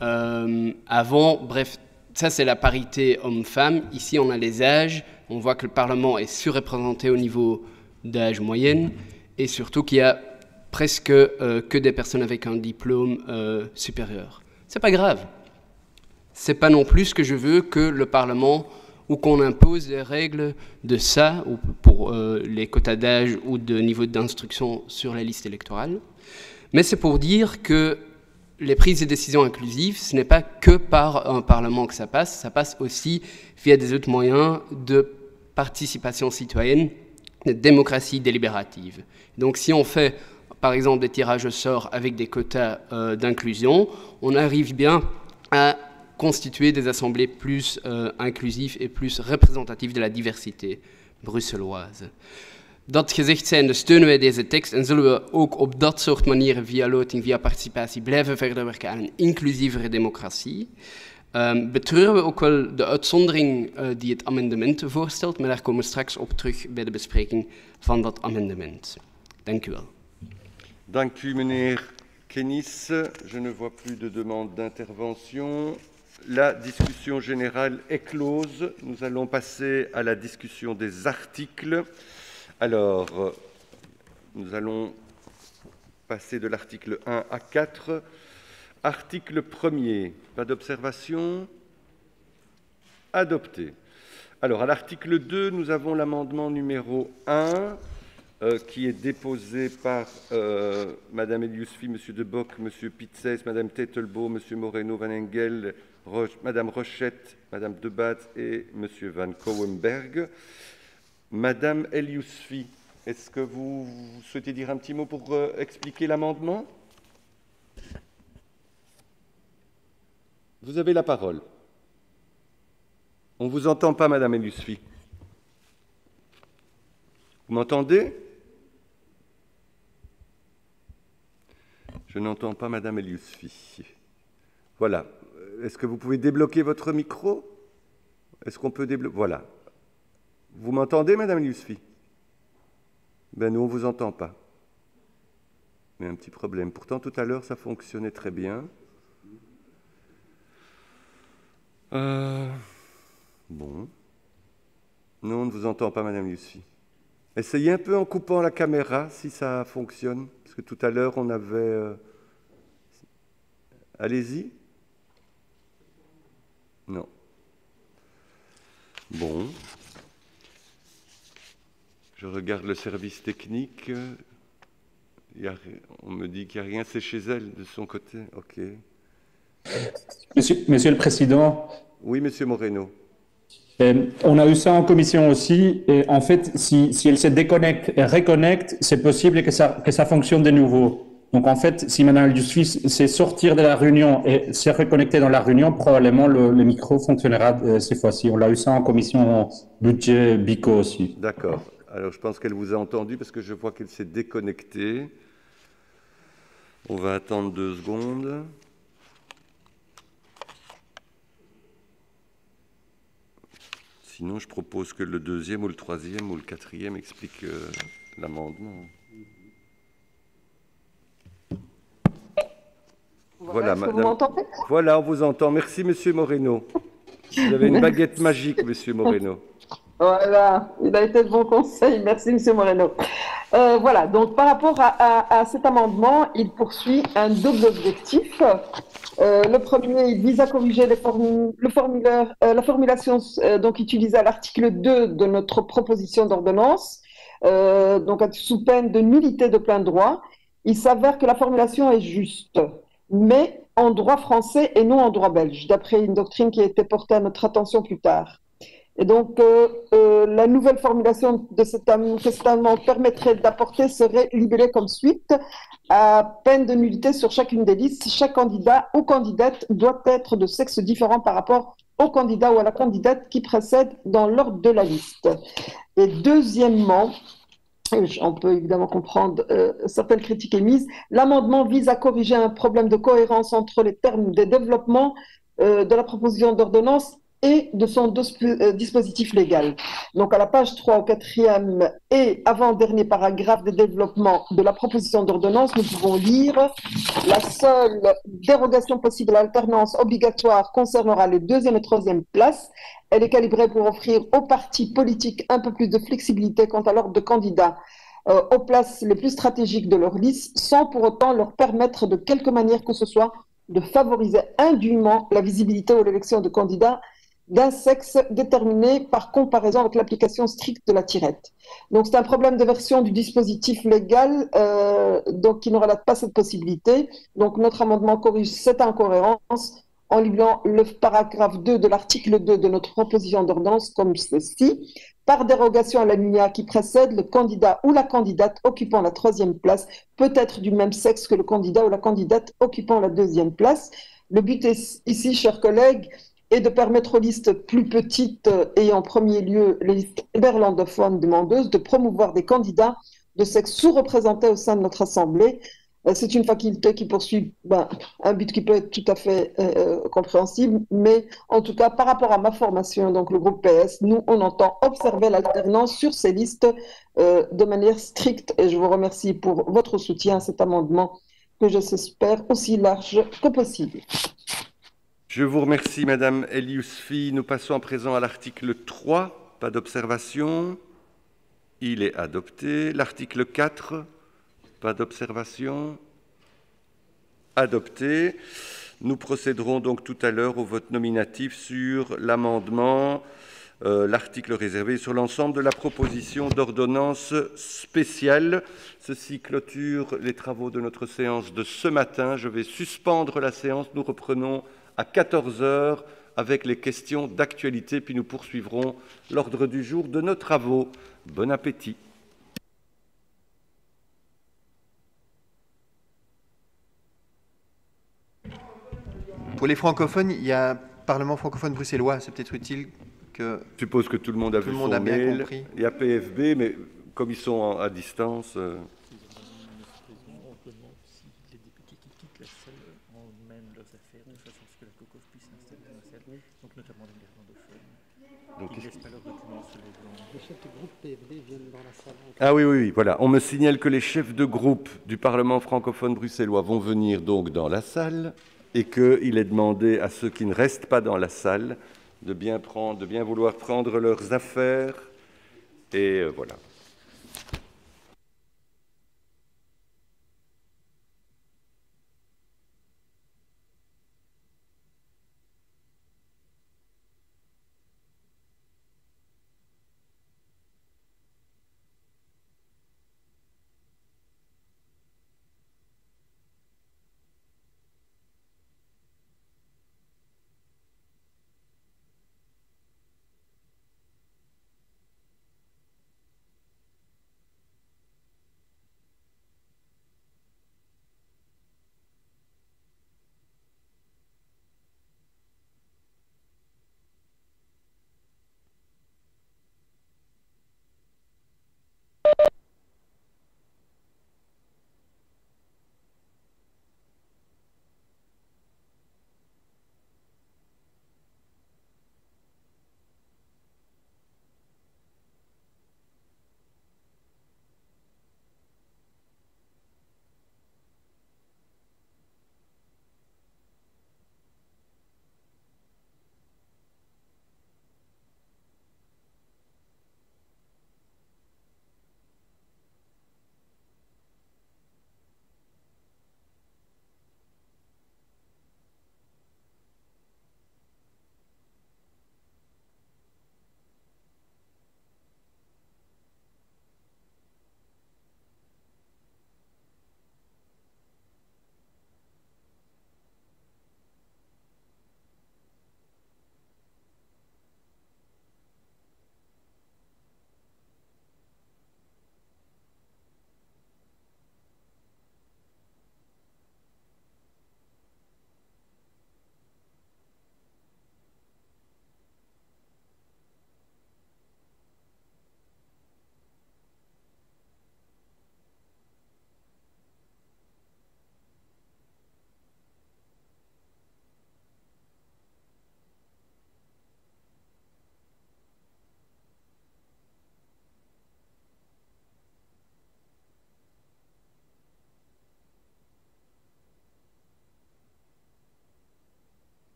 avant. Bref, ça c'est la parité homme-femme. Ici, on a les âges. On voit que le Parlement est surreprésenté au niveau d'âge moyenne et surtout qu'il y a presque que des personnes avec un diplôme supérieur. C'est pas grave. C'est pas non plus ce que je veux que le Parlement ou qu'on impose des règles de ça, ou pour les quotas d'âge ou de niveau d'instruction sur la liste électorale. Mais c'est pour dire que les prises de décisions inclusives, ce n'est pas que par un Parlement que ça passe aussi via des autres moyens de participation citoyenne, de démocratie délibérative. Donc si on fait, par exemple, des tirages au sort avec des quotas d'inclusion, on arrive bien à constituer des assemblées plus inclusives et plus représentatives de la diversité bruxelloise. Dat gezegd zijnde steunen wij deze tekst en zullen we ook op dat soort manieren via loting, via participatie blijven verder werken aan een inclusievere democratie. Betreuren we ook wel de uitzondering die het amendement voorstelt, maar daar komen we straks op terug bij de bespreking van dat amendement. Dank u wel. Dank u, meneer Kennis. Je ne vois plus de demande d'intervention. La discussion générale est close. Nous allons passer à la discussion des articles. Alors, nous allons passer de l'article 1 à 4. Article 1er, pas d'observation? Adopté. Alors, à l'article 2, nous avons l'amendement numéro 1 qui est déposé par Mme Eliusfi, M. De Bock, M. Pitzès, Mme Tettelbo, M. Moreno, Van Engel, Mme Rochette, Mme Debat et M. Van Kouwenberg. Madame Eliusfi, est-ce que vous souhaitez dire un petit mot pour expliquer l'amendement? Vous avez la parole. On ne vous entend pas, Madame Eliusfi. Vous m'entendez? Je n'entends pas Madame Eliusfi. Voilà. Est-ce que vous pouvez débloquer votre micro? Est-ce qu'on peut débloquer? Voilà. Vous m'entendez, Madame Eliusfi? Ben nous, on ne vous entend pas. Mais un petit problème. Pourtant, tout à l'heure, ça fonctionnait très bien. Bon. Non, on ne vous entend pas, Madame Eliusfi. Essayez un peu en coupant la caméra, si ça fonctionne. Parce que tout à l'heure, on avait... Allez-y. Non. Bon. Je regarde le service technique. On me dit qu'il n'y a rien, c'est chez elle, de son côté. OK. Monsieur le Président. Oui, Monsieur Moreno. On a eu ça en commission aussi. Et en fait, si elle se déconnecte et reconnecte, c'est possible que ça fonctionne de nouveau. Donc en fait, si Mme Eliusfi sait sortir de la réunion et se reconnecter dans la réunion, probablement le micro fonctionnera cette fois-ci. On l'a eu ça en commission budget BICO aussi. D'accord. Alors je pense qu'elle vous a entendu parce que je vois qu'elle s'est déconnectée. On va attendre 2 secondes. Sinon, je propose que le 2e ou le 3e ou le 4e explique l'amendement. Voilà, Madame. vous m'entendez ? Voilà, on vous entend. Merci, Monsieur Moreno. Vous avez une baguette magique, Monsieur Moreno. Voilà, il a été de bon conseil. Merci, Monsieur Moreno. Voilà, donc par rapport à cet amendement, il poursuit un double objectif. Le premier, il vise à corriger la formulation donc utilisée à l'article 2 de notre proposition d'ordonnance, donc sous peine de nullité de plein droit. Il s'avère que la formulation est juste, mais en droit français et non en droit belge, d'après une doctrine qui a été portée à notre attention plus tard. Et donc, la nouvelle formulation de cet amendement permettrait d'apporter serait libellée comme suite. À peine de nullité sur chacune des listes, chaque candidat ou candidate doit être de sexe différent par rapport au candidat ou à la candidate qui précède dans l'ordre de la liste. Et deuxièmement, on peut évidemment comprendre certaines critiques émises, l'amendement vise à corriger un problème de cohérence entre les termes des développements de la proposition d'ordonnance et de son dispositif légal. Donc à la page 3 au 4e et avant-dernier paragraphe de développement de la proposition d'ordonnance, nous pouvons lire « La seule dérogation possible à l'alternance obligatoire concernera les 2e et 3e places. Elle est calibrée pour offrir aux partis politiques un peu plus de flexibilité quant à l'ordre de candidats aux places les plus stratégiques de leur liste, sans pour autant leur permettre de quelque manière que ce soit de favoriser indûment la visibilité ou l'élection de candidats d'un sexe déterminé par comparaison avec l'application stricte de la tirette. Donc c'est un problème de version du dispositif légal donc qui ne relate pas cette possibilité. Donc notre amendement corrige cette incohérence en libérant le paragraphe 2 de l'article 2 de notre proposition d'ordonnance comme ceci. Par dérogation à l'alinéa qui précède, le candidat ou la candidate occupant la 3e place peut être du même sexe que le candidat ou la candidate occupant la 2e place. Le but est, ici, chers collègues, est de permettre aux listes plus petites et en premier lieu les listes néerlandophones demandeuses de promouvoir des candidats de sexe sous-représenté au sein de notre Assemblée. C'est une faculté qui poursuit un but qui peut être tout à fait compréhensible, mais en tout cas, par rapport à ma formation, donc le groupe PS, nous, on entend observer l'alternance sur ces listes de manière stricte et je vous remercie pour votre soutien à cet amendement que j'espère aussi large que possible. Je vous remercie, Madame El Yousfi. Nous passons à présent à l'article 3. Pas d'observation. Il est adopté. L'article 4. Pas d'observation. Adopté. Nous procéderons donc tout à l'heure au vote nominatif sur l'amendement, l'article réservé sur l'ensemble de la proposition d'ordonnance spéciale. Ceci clôture les travaux de notre séance de ce matin. Je vais suspendre la séance. Nous reprenons à 14 h avec les questions d'actualité, puis nous poursuivrons l'ordre du jour de nos travaux. Bon appétit. Pour les francophones, il y a Parlement francophone bruxellois. C'est peut-être utile que... Je suppose que tout le monde a vu son mail. Bien compris. Il y a PFB, mais comme ils sont à distance... Ah oui, oui, oui, voilà. On me signale que les chefs de groupe du Parlement francophone bruxellois vont venir donc dans la salle et qu'il est demandé à ceux qui ne restent pas dans la salle de bien vouloir prendre leurs affaires. Et voilà.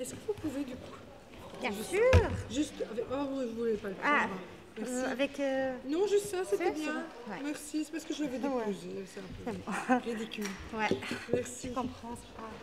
Est-ce que vous pouvez, du coup... Bien sûr. Juste avec... Oh, oui, je voulais pas le faire. Ah, Merci. avec... Non, juste ça, c'était bien. Ouais. Merci, c'est parce que je l'avais déposé. C'est un peu ridicule. Ouais. Merci. Je comprends, c'est pas...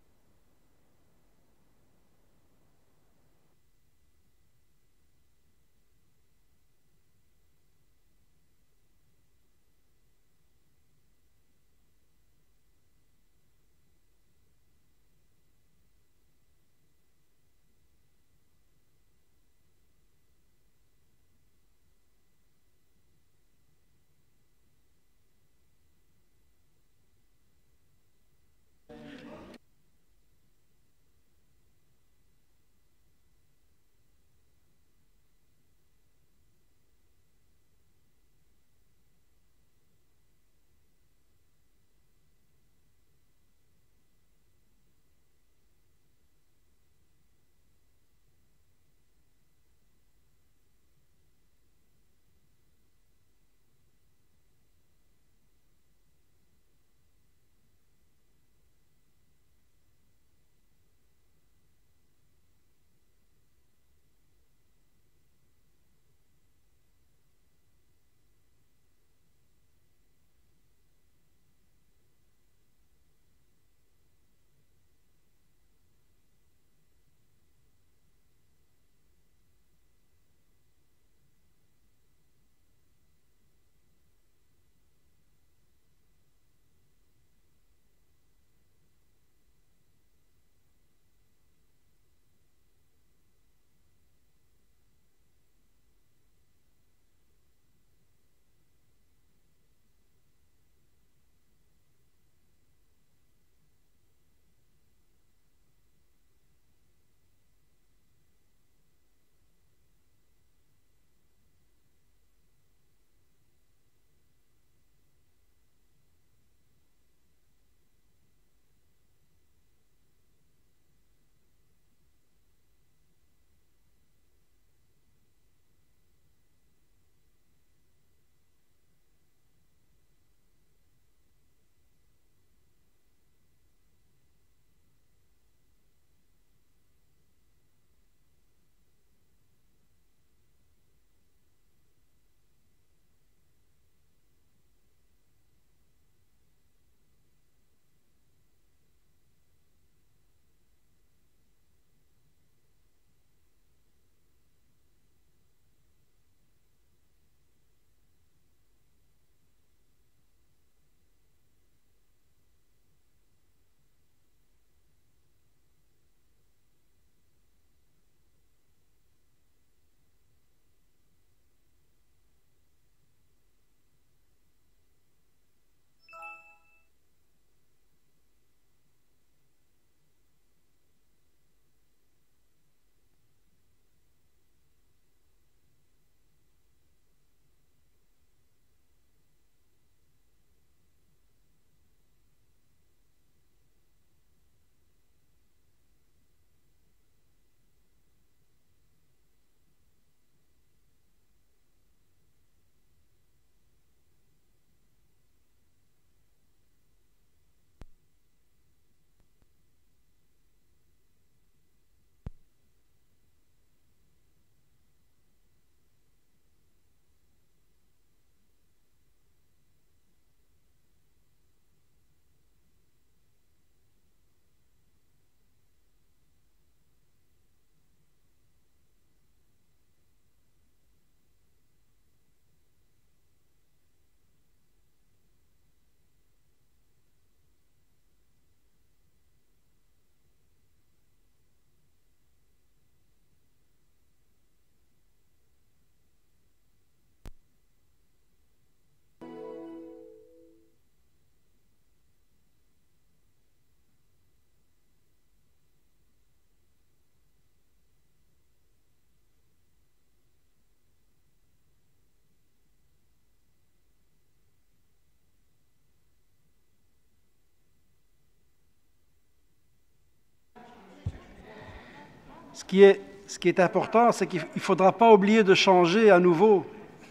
Ce qui est important, c'est qu'il ne faudra pas oublier de changer à nouveau.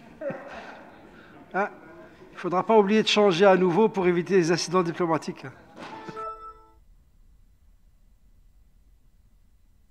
Hein? Il ne faudra pas oublier de changer à nouveau pour éviter les incidents diplomatiques.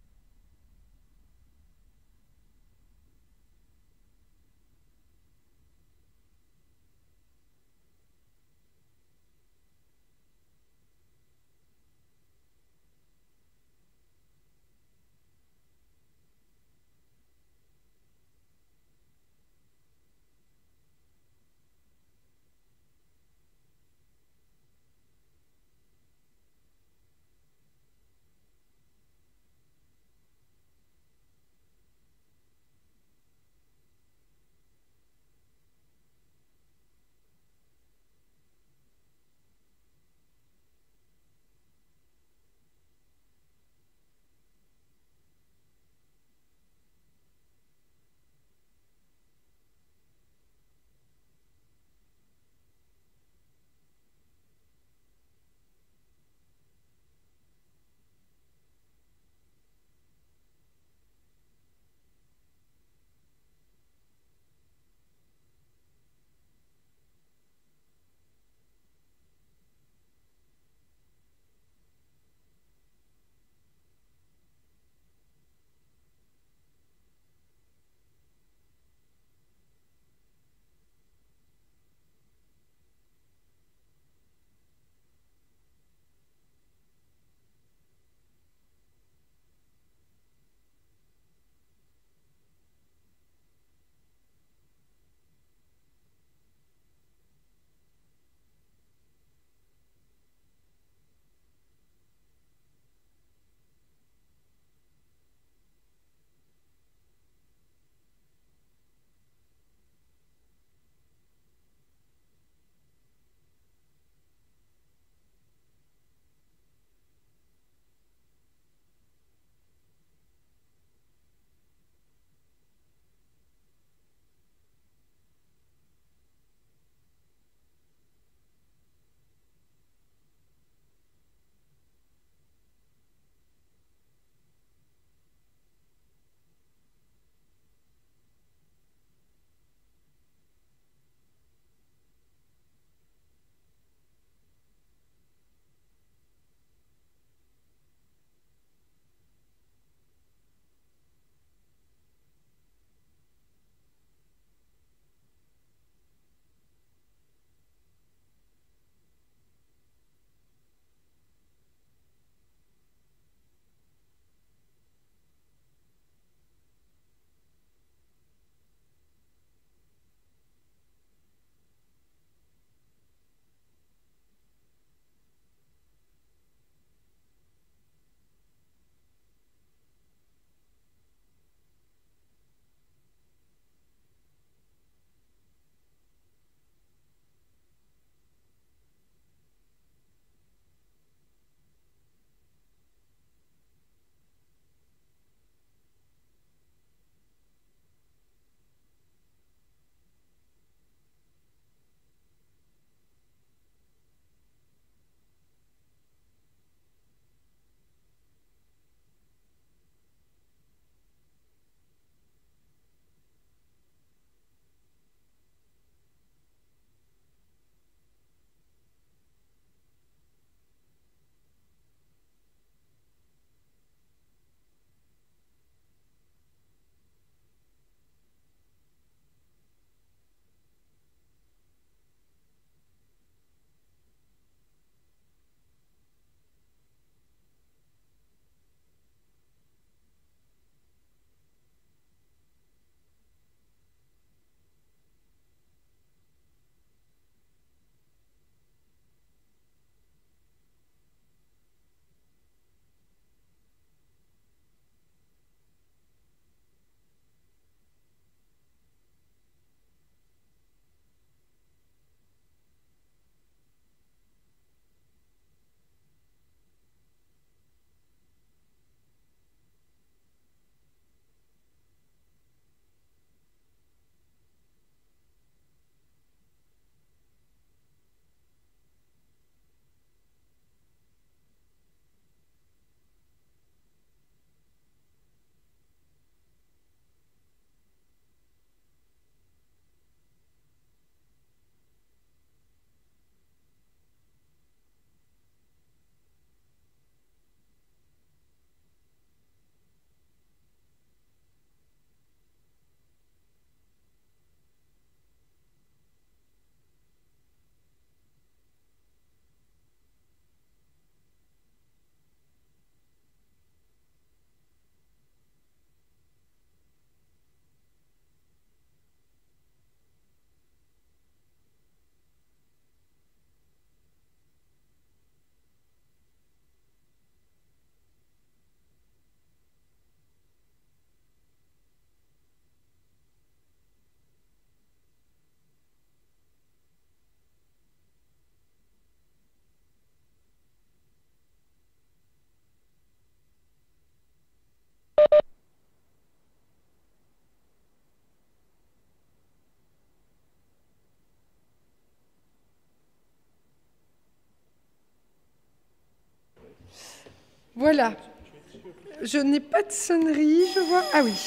Voilà. Je n'ai pas de sonnerie, je vois. Ah oui.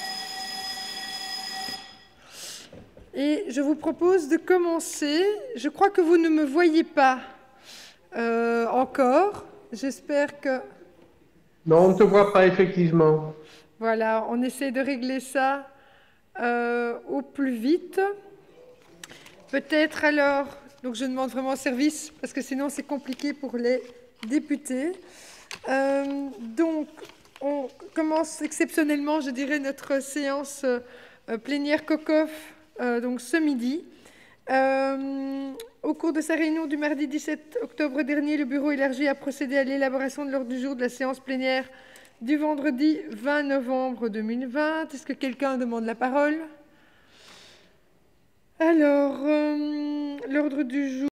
Et je vous propose de commencer. Je crois que vous ne me voyez pas encore. J'espère que... Non, on ne te voit pas, effectivement. Voilà, on essaie de régler ça au plus vite. Peut-être alors... Donc je demande vraiment un service, parce que sinon c'est compliqué pour les députés. Donc on commence exceptionnellement, je dirais, notre séance plénière COCOF donc ce midi. Au cours de sa réunion du mardi 17 octobre dernier, le bureau élargi a procédé à l'élaboration de l'ordre du jour de la séance plénière du vendredi 20 novembre 2020. Est-ce que quelqu'un demande la parole? Alors, l'ordre du jour...